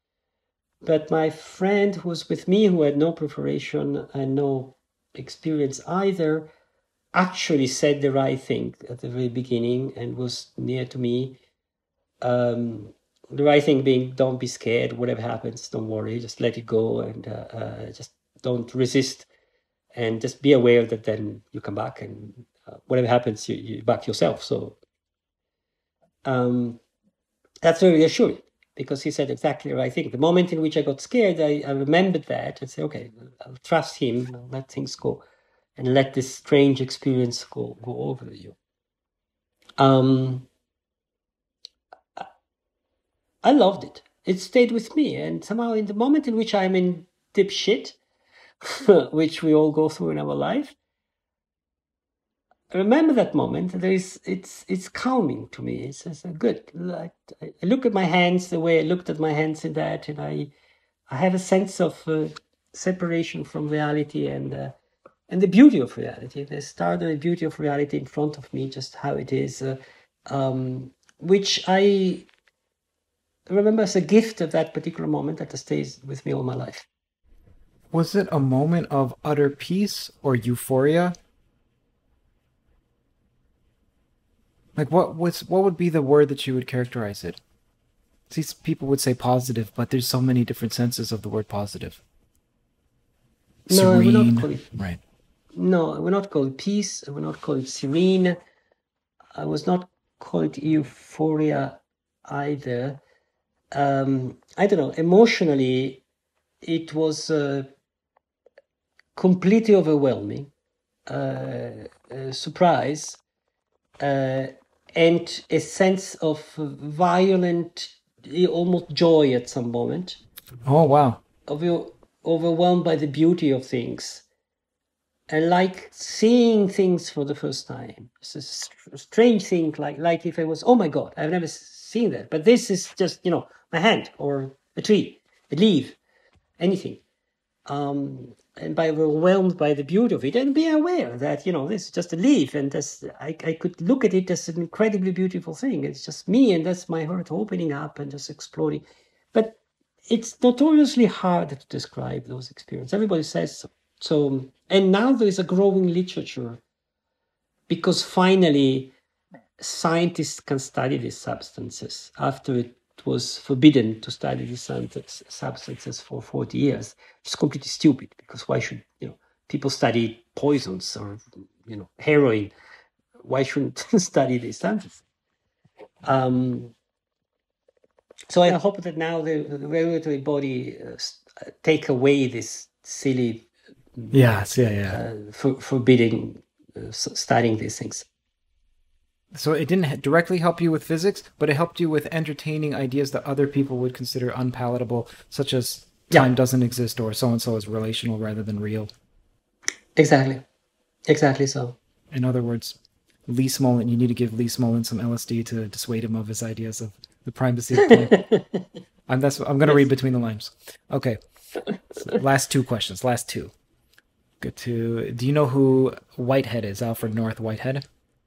But my friend who was with me, who had no preparation and no experience either, actually said the right thing at the very beginning and was near to me. Um, the right thing being, don't be scared, whatever happens, don't worry, just let it go, and uh, uh, just don't resist, and just be aware that then you come back, and uh, whatever happens, you, you back yourself. So um, that's very reassuring, because he said exactly the right thing. The moment in which I got scared, I, I remembered that and said, okay, I'll trust him, I'll let things go, and let this strange experience go go over you. Um, I loved it. It stayed with me, and somehow in the moment in which I'm in deep shit, which we all go through in our life, I remember that moment. There is, it's it's calming to me. It's, it's good. I, I look at my hands the way I looked at my hands in that, and I I have a sense of uh, separation from reality, and uh, and the beauty of reality, the extraordinary beauty of reality in front of me, just how it is, uh, um, which I remember as a gift of that particular moment that stays with me all my life. Was it a moment of utter peace or euphoria? Like, what what's what would be the word that you would characterize it? See, people would say positive, but there's so many different senses of the word positive. No, I would not call it. Right. No, I would not call it peace. I would not call it serene. I was not call it euphoria either. Um, I don't know. Emotionally, it was uh, completely overwhelming, uh, uh, surprise, uh, and a sense of violent, almost joy at some moment. Oh, wow. Of overwhelmed by the beauty of things. And like seeing things for the first time. It's a strange thing, like like if I was, oh my God, I've never seen that. But this is just, you know, my hand or a tree, a leaf, anything. um, and by overwhelmed by the beauty of it, and be aware that, you know, this is just a leaf, and this, I, I could look at it as an incredibly beautiful thing. It's just me, and that's my heart opening up and just exploding. But it's notoriously hard to describe those experiences. Everybody says so. So, and now there is a growing literature because finally scientists can study these substances after it was forbidden to study these substances for forty years. It's completely stupid, because why should, you know, people study poisons or, you know, heroin? Why shouldn't study these substances? Um, so I hope that now the, the regulatory body uh, take away this silly, yes, yeah, yeah, uh, for, forbidding uh, studying these things. So it didn't directly help you with physics, but it helped you with entertaining ideas that other people would consider unpalatable, such as time yeah. doesn't exist, or so-and-so is relational rather than real. Exactly. Exactly so. In other words, Lee Smolin, you need to give Lee Smolin some L S D to dissuade him of his ideas of the primacy of time. I'm, that's, I'm going to yes. read between the lines. Okay. So last two questions. Last two. Good to... Do you know who Whitehead is? Alfred North Whitehead?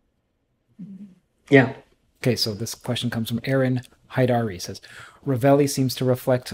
Yeah. Okay, so this question comes from Aaron Haidari. He says, Rovelli seems to reflect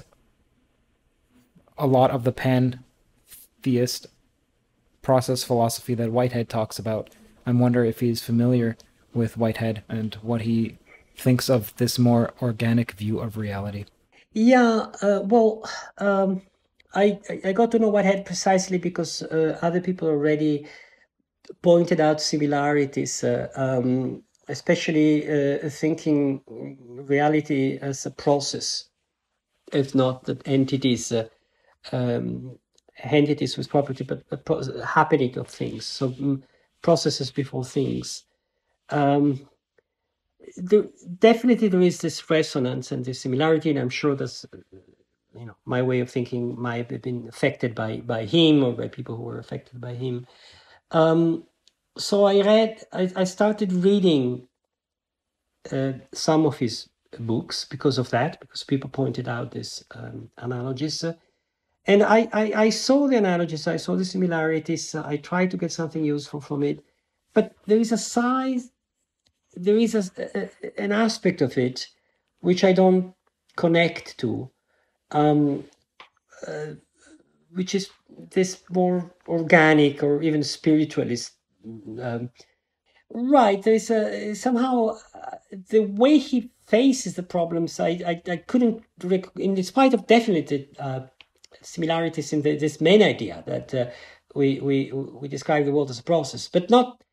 a lot of the pantheist process philosophy that Whitehead talks about. I wonder if he's familiar with Whitehead and what he thinks of this more organic view of reality. Yeah, uh, well, um, I, I got to know Whitehead precisely because uh, other people already pointed out similarities, uh, um, especially uh, thinking reality as a process, if not that entities, uh, um, entities with property, but a pro happening of things. So um, processes before things. Um, there, definitely there is this resonance and this similarity, and I'm sure that's, you know, my way of thinking might have been affected by by him or by people who were affected by him. Um, so I read, I, I started reading uh, some of his books because of that, because people pointed out these um, analogies. Uh, and I, I, I saw the analogies, I saw the similarities, uh, I tried to get something useful from it. But there is a size, there is a, a, an aspect of it which I don't connect to, um, uh, which is this more organic or even spiritualist. Um, right, there's a somehow uh, the way he faces the problems. I I, I couldn't, rec- in spite of definite uh, similarities in the, this main idea that uh, we we we describe the world as a process, but not.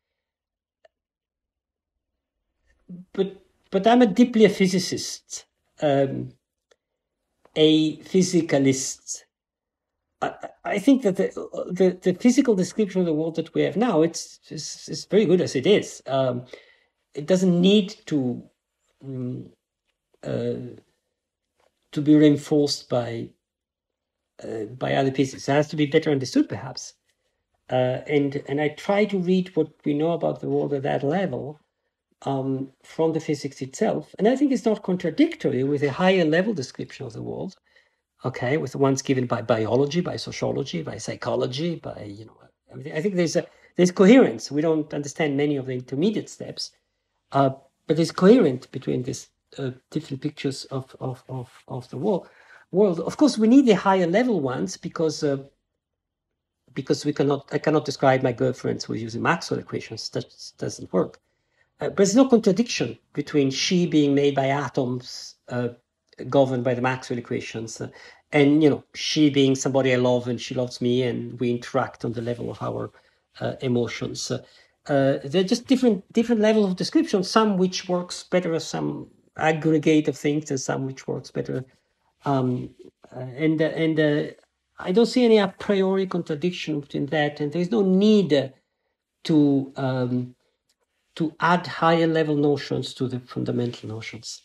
But but I'm a deeply a physicist, um, a physicalist. I, I think that the, the the physical description of the world that we have now, it's it's, it's very good as it is. Um, it doesn't need to um, uh, to be reinforced by uh, by other pieces. It has to be better understood, perhaps. Uh, and and I try to read what we know about the world at that level. Um, from the physics itself. And I think it's not contradictory with a higher level description of the world, okay, with the ones given by biology, by sociology, by psychology, by, you know, everything. I think there's a there's coherence. We don't understand many of the intermediate steps, uh, but there's coherence between these uh, different pictures of, of, of, of the world. world. Of course, we need the higher level ones because uh, because we cannot, I cannot describe my girlfriends with using Maxwell equations. That doesn't work. Uh, but there's no contradiction between she being made by atoms uh, governed by the Maxwell equations uh, and, you know, she being somebody I love and she loves me and we interact on the level of our uh, emotions. Uh, uh, they're just different different levels of description, some which works better as some aggregate of things and some which works better. Um, uh, and uh, and uh, I don't see any a priori contradiction between that, and there's no need uh, to... Um, to add higher level notions to the fundamental notions.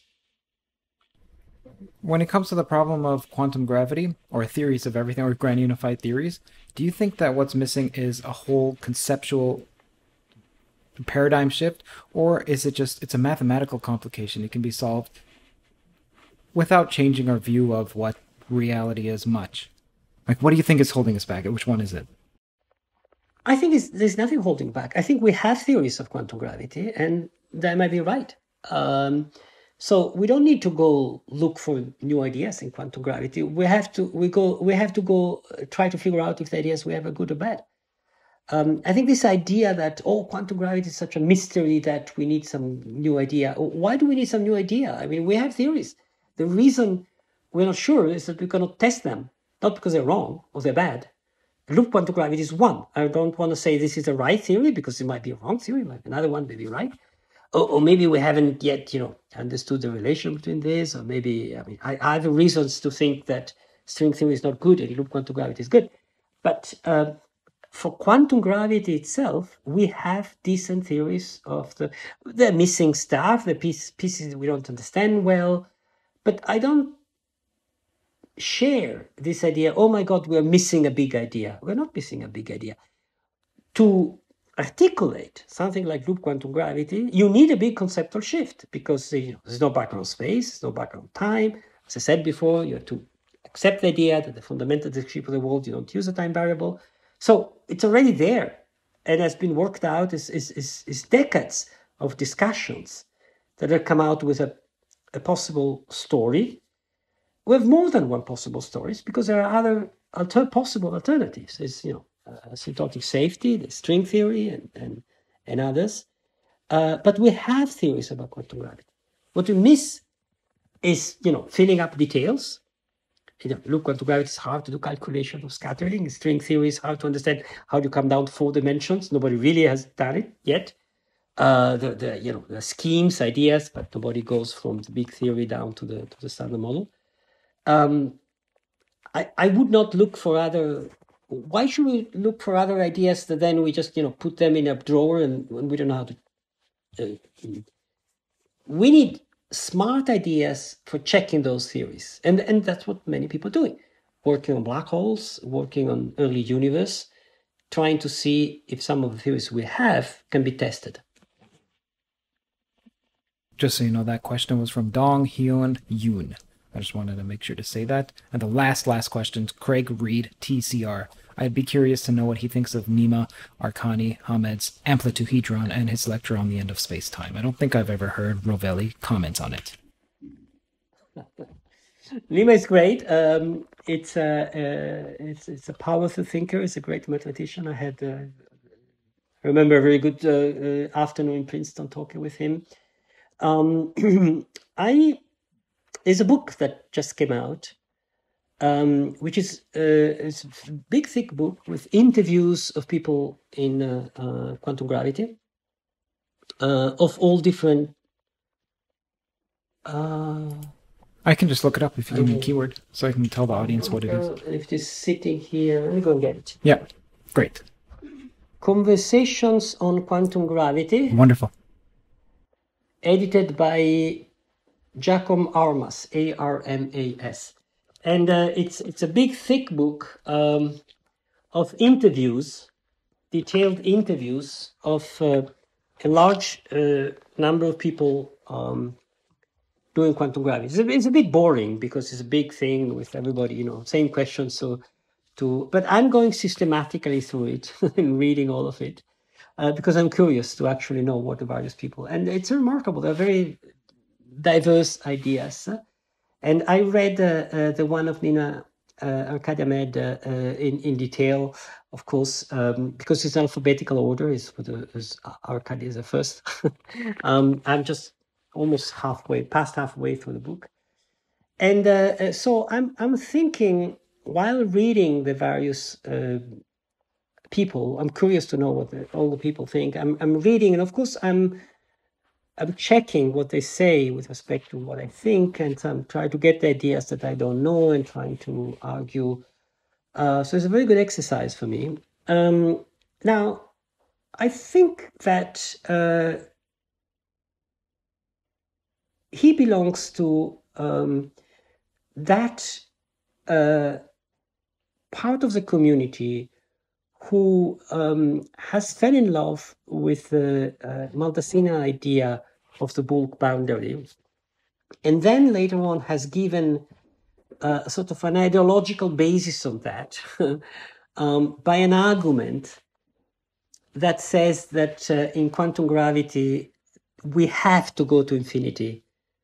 When it comes to the problem of quantum gravity, or theories of everything, or grand unified theories, do you think that what's missing is a whole conceptual paradigm shift, or is it just, it's a mathematical complication? It can be solved without changing our view of what reality is much. Like, what do you think is holding us back? Which one is it? I think it's, there's nothing holding back. I think we have theories of quantum gravity, and they might be right. Um, so we don't need to go look for new ideas in quantum gravity. We have to we go we have to go try to figure out if the ideas we have are good or bad. Um, I think this idea that, oh, quantum gravity is such a mystery that we need some new idea. Why do we need some new idea? I mean, we have theories. The reason we're not sure is that we cannot test them, not because they're wrong or they're bad. Loop quantum gravity is one. I don't want to say this is the right theory because it might be a wrong theory, might be another one may be right. Or, or maybe we haven't yet, you know, understood the relation between this, or maybe, I mean, I, I have reasons to think that string theory is not good and loop quantum gravity is good. But uh, for quantum gravity itself, we have decent theories of the, the missing stuff, the piece, pieces we don't understand well. But I don't share this idea, oh my God, we're missing a big idea. We're not missing a big idea. To articulate something like loop quantum gravity, you need a big conceptual shift because you know, there's no background space, there's no background time. As I said before, you have to accept the idea that the fundamental description of the world, you don't use a time variable. So it's already there and has been worked out is, is, is, is decades of discussions that have come out with a, a possible story. We have more than one possible stories because there are other alter possible alternatives. There's, you know, uh, asymptotic safety, the string theory, and and, and others. Uh, but we have theories about quantum gravity. What we miss is, you know, filling up details. You know, loop quantum gravity is hard to do calculation of scattering. String theory is hard to understand how you come down to four dimensions. Nobody really has done it yet. Uh, the, the you know the schemes, ideas, but nobody goes from the big theory down to the to the standard model. Um, I, I would not look for other. Why should we look for other ideas that then we just, you know, put them in a drawer and, and we don't know how to. Uh, we need smart ideas for checking those theories, and and that's what many people are doing, working on black holes, working on early universe, trying to see if some of the theories we have can be tested. Just so you know, that question was from Dong Hyun Yoon. I just wanted to make sure to say that. And the last, last question, Craig Reed, T C R. I'd be curious to know what he thinks of Nima Arkani Hamed's amplituhedron and his lecture on the end of space-time. I don't think I've ever heard Rovelli comment on it. Nima is great. Um, it's, a, uh, it's, it's a powerful thinker. He's a great mathematician. I had, uh, I remember a very good uh, uh, afternoon in Princeton talking with him. Um, I... There's a book that just came out, um, which is uh, it's a big, thick book with interviews of people in uh, uh, quantum gravity uh, of all different. Uh, I can just look it up if you give me a keyword, so I can tell the audience what it is. If it's sitting here, let me go and get it. Yeah, great. Conversations on Quantum Gravity. Wonderful. Edited by Giacomo Armas, A R M A S. And uh, it's it's a big, thick book um, of interviews, detailed interviews of uh, a large uh, number of people um, doing quantum gravity. It's a, it's a bit boring because it's a big thing with everybody, you know, same questions. So, to but I'm going systematically through it and reading all of it uh, because I'm curious to actually know what the various people. And it's remarkable. They're very diverse ideas. And I read uh, uh, the one of Nina uh, Arkani Hamed uh, uh, in, in detail, of course, um, because it's alphabetical order. Is Arkani is the first. um, I'm just almost halfway, past halfway through the book. And uh, so I'm, I'm thinking, while reading the various uh, people, I'm curious to know what the, all the people think. I'm, I'm reading, and of course, I'm I'm checking what they say with respect to what I think, and I'm trying to get the ideas that I don't know and trying to argue. Uh, so it's a very good exercise for me. Um, now, I think that uh, he belongs to um, that uh, part of the community who um, has fell in love with the uh, Maldacena idea of the bulk boundary, and then later on has given uh, sort of an ideological basis on that um, by an argument that says that uh, in quantum gravity, we have to go to infinity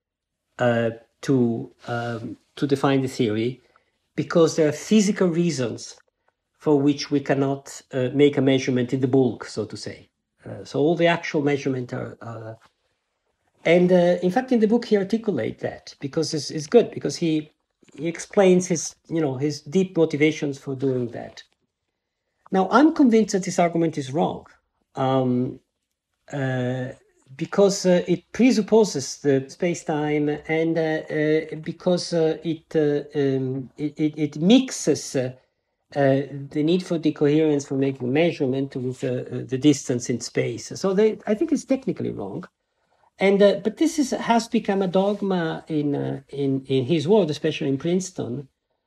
uh, to, um, to define the theory, because there are physical reasons for which we cannot uh, make a measurement in the bulk, so to say. Uh, so all the actual measurements are... Uh, and uh, in fact, in the book, he articulates that, because it's, it's good, because he, he explains his, you know, his deep motivations for doing that. Now, I'm convinced that this argument is wrong, um, uh, because uh, it presupposes the space-time, and uh, uh, because uh, it, uh, um, it, it, it mixes uh, uh, the need for decoherence for making a measurement with uh, the distance in space. So they, I think it's technically wrong. And uh, but this is, has become a dogma in, uh, in, in his world, especially in Princeton,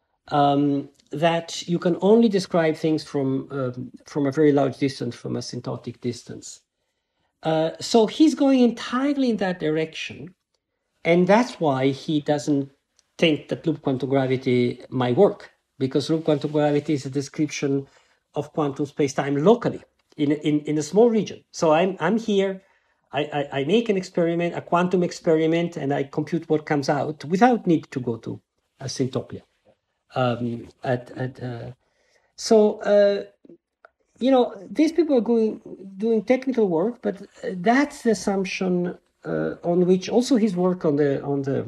um, that you can only describe things from, um, from a very large distance, from a asymptotic distance. Uh, so he's going entirely in that direction. And that's why he doesn't think that loop quantum gravity might work, because loop quantum gravity is a description of quantum space-time locally in, in, in a small region. So I'm, I'm here, I, I, I make an experiment, a quantum experiment, and I compute what comes out without need to go to asymptopia. Um, at, at, uh, so, uh, you know, these people are going, doing technical work, but that's the assumption uh, on which also his work on the on the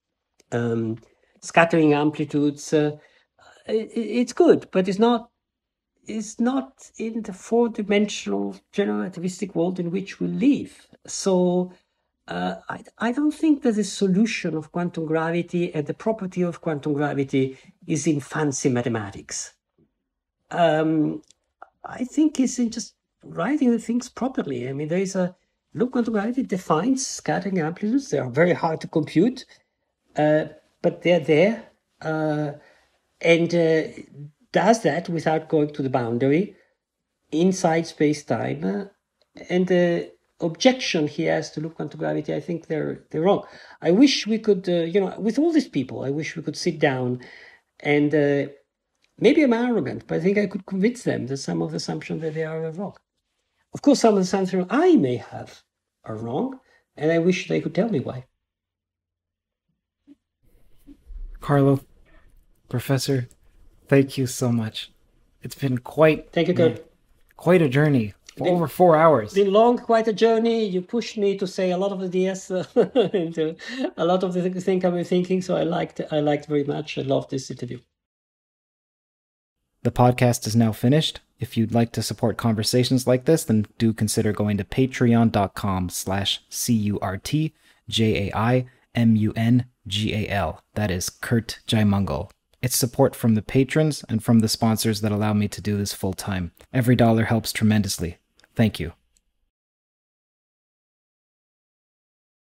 um, scattering amplitudes. Uh, it, it's good, but it's not. It's not in the four-dimensional general relativistic world in which we live. So uh, I, I don't think that the solution of quantum gravity and the property of quantum gravity is in fancy mathematics. Um, I think it's in just writing the things properly. I mean, there is a loop quantum gravity defines scattering amplitudes. They are very hard to compute, uh, but they're there, uh, and uh, does that without going to the boundary inside space-time. Uh, and the objection he has to loop quantum gravity, I think they're they're wrong. I wish we could, uh, you know, with all these people, I wish we could sit down and. Uh, Maybe I'm arrogant, but I think I could convince them that some of the assumptions that they are wrong. Of course, some of the assumptions I may have are wrong, and I wish they could tell me why. Carlo, Professor, thank you so much. It's been quite thank you, Kurt. Quite a journey. For been, over four hours. It's been long, quite a journey. You pushed me to say a lot of ideas, uh, into a lot of the things I've been thinking. So I liked, I liked very much. I loved this interview. The podcast is now finished. If you'd like to support conversations like this, then do consider going to patreon.com slash C-U-R-T-J-A-I-M-U-N-G-A-L. That is Kurt Jaimungal. It's support from the patrons and from the sponsors that allow me to do this full time. Every dollar helps tremendously. Thank you.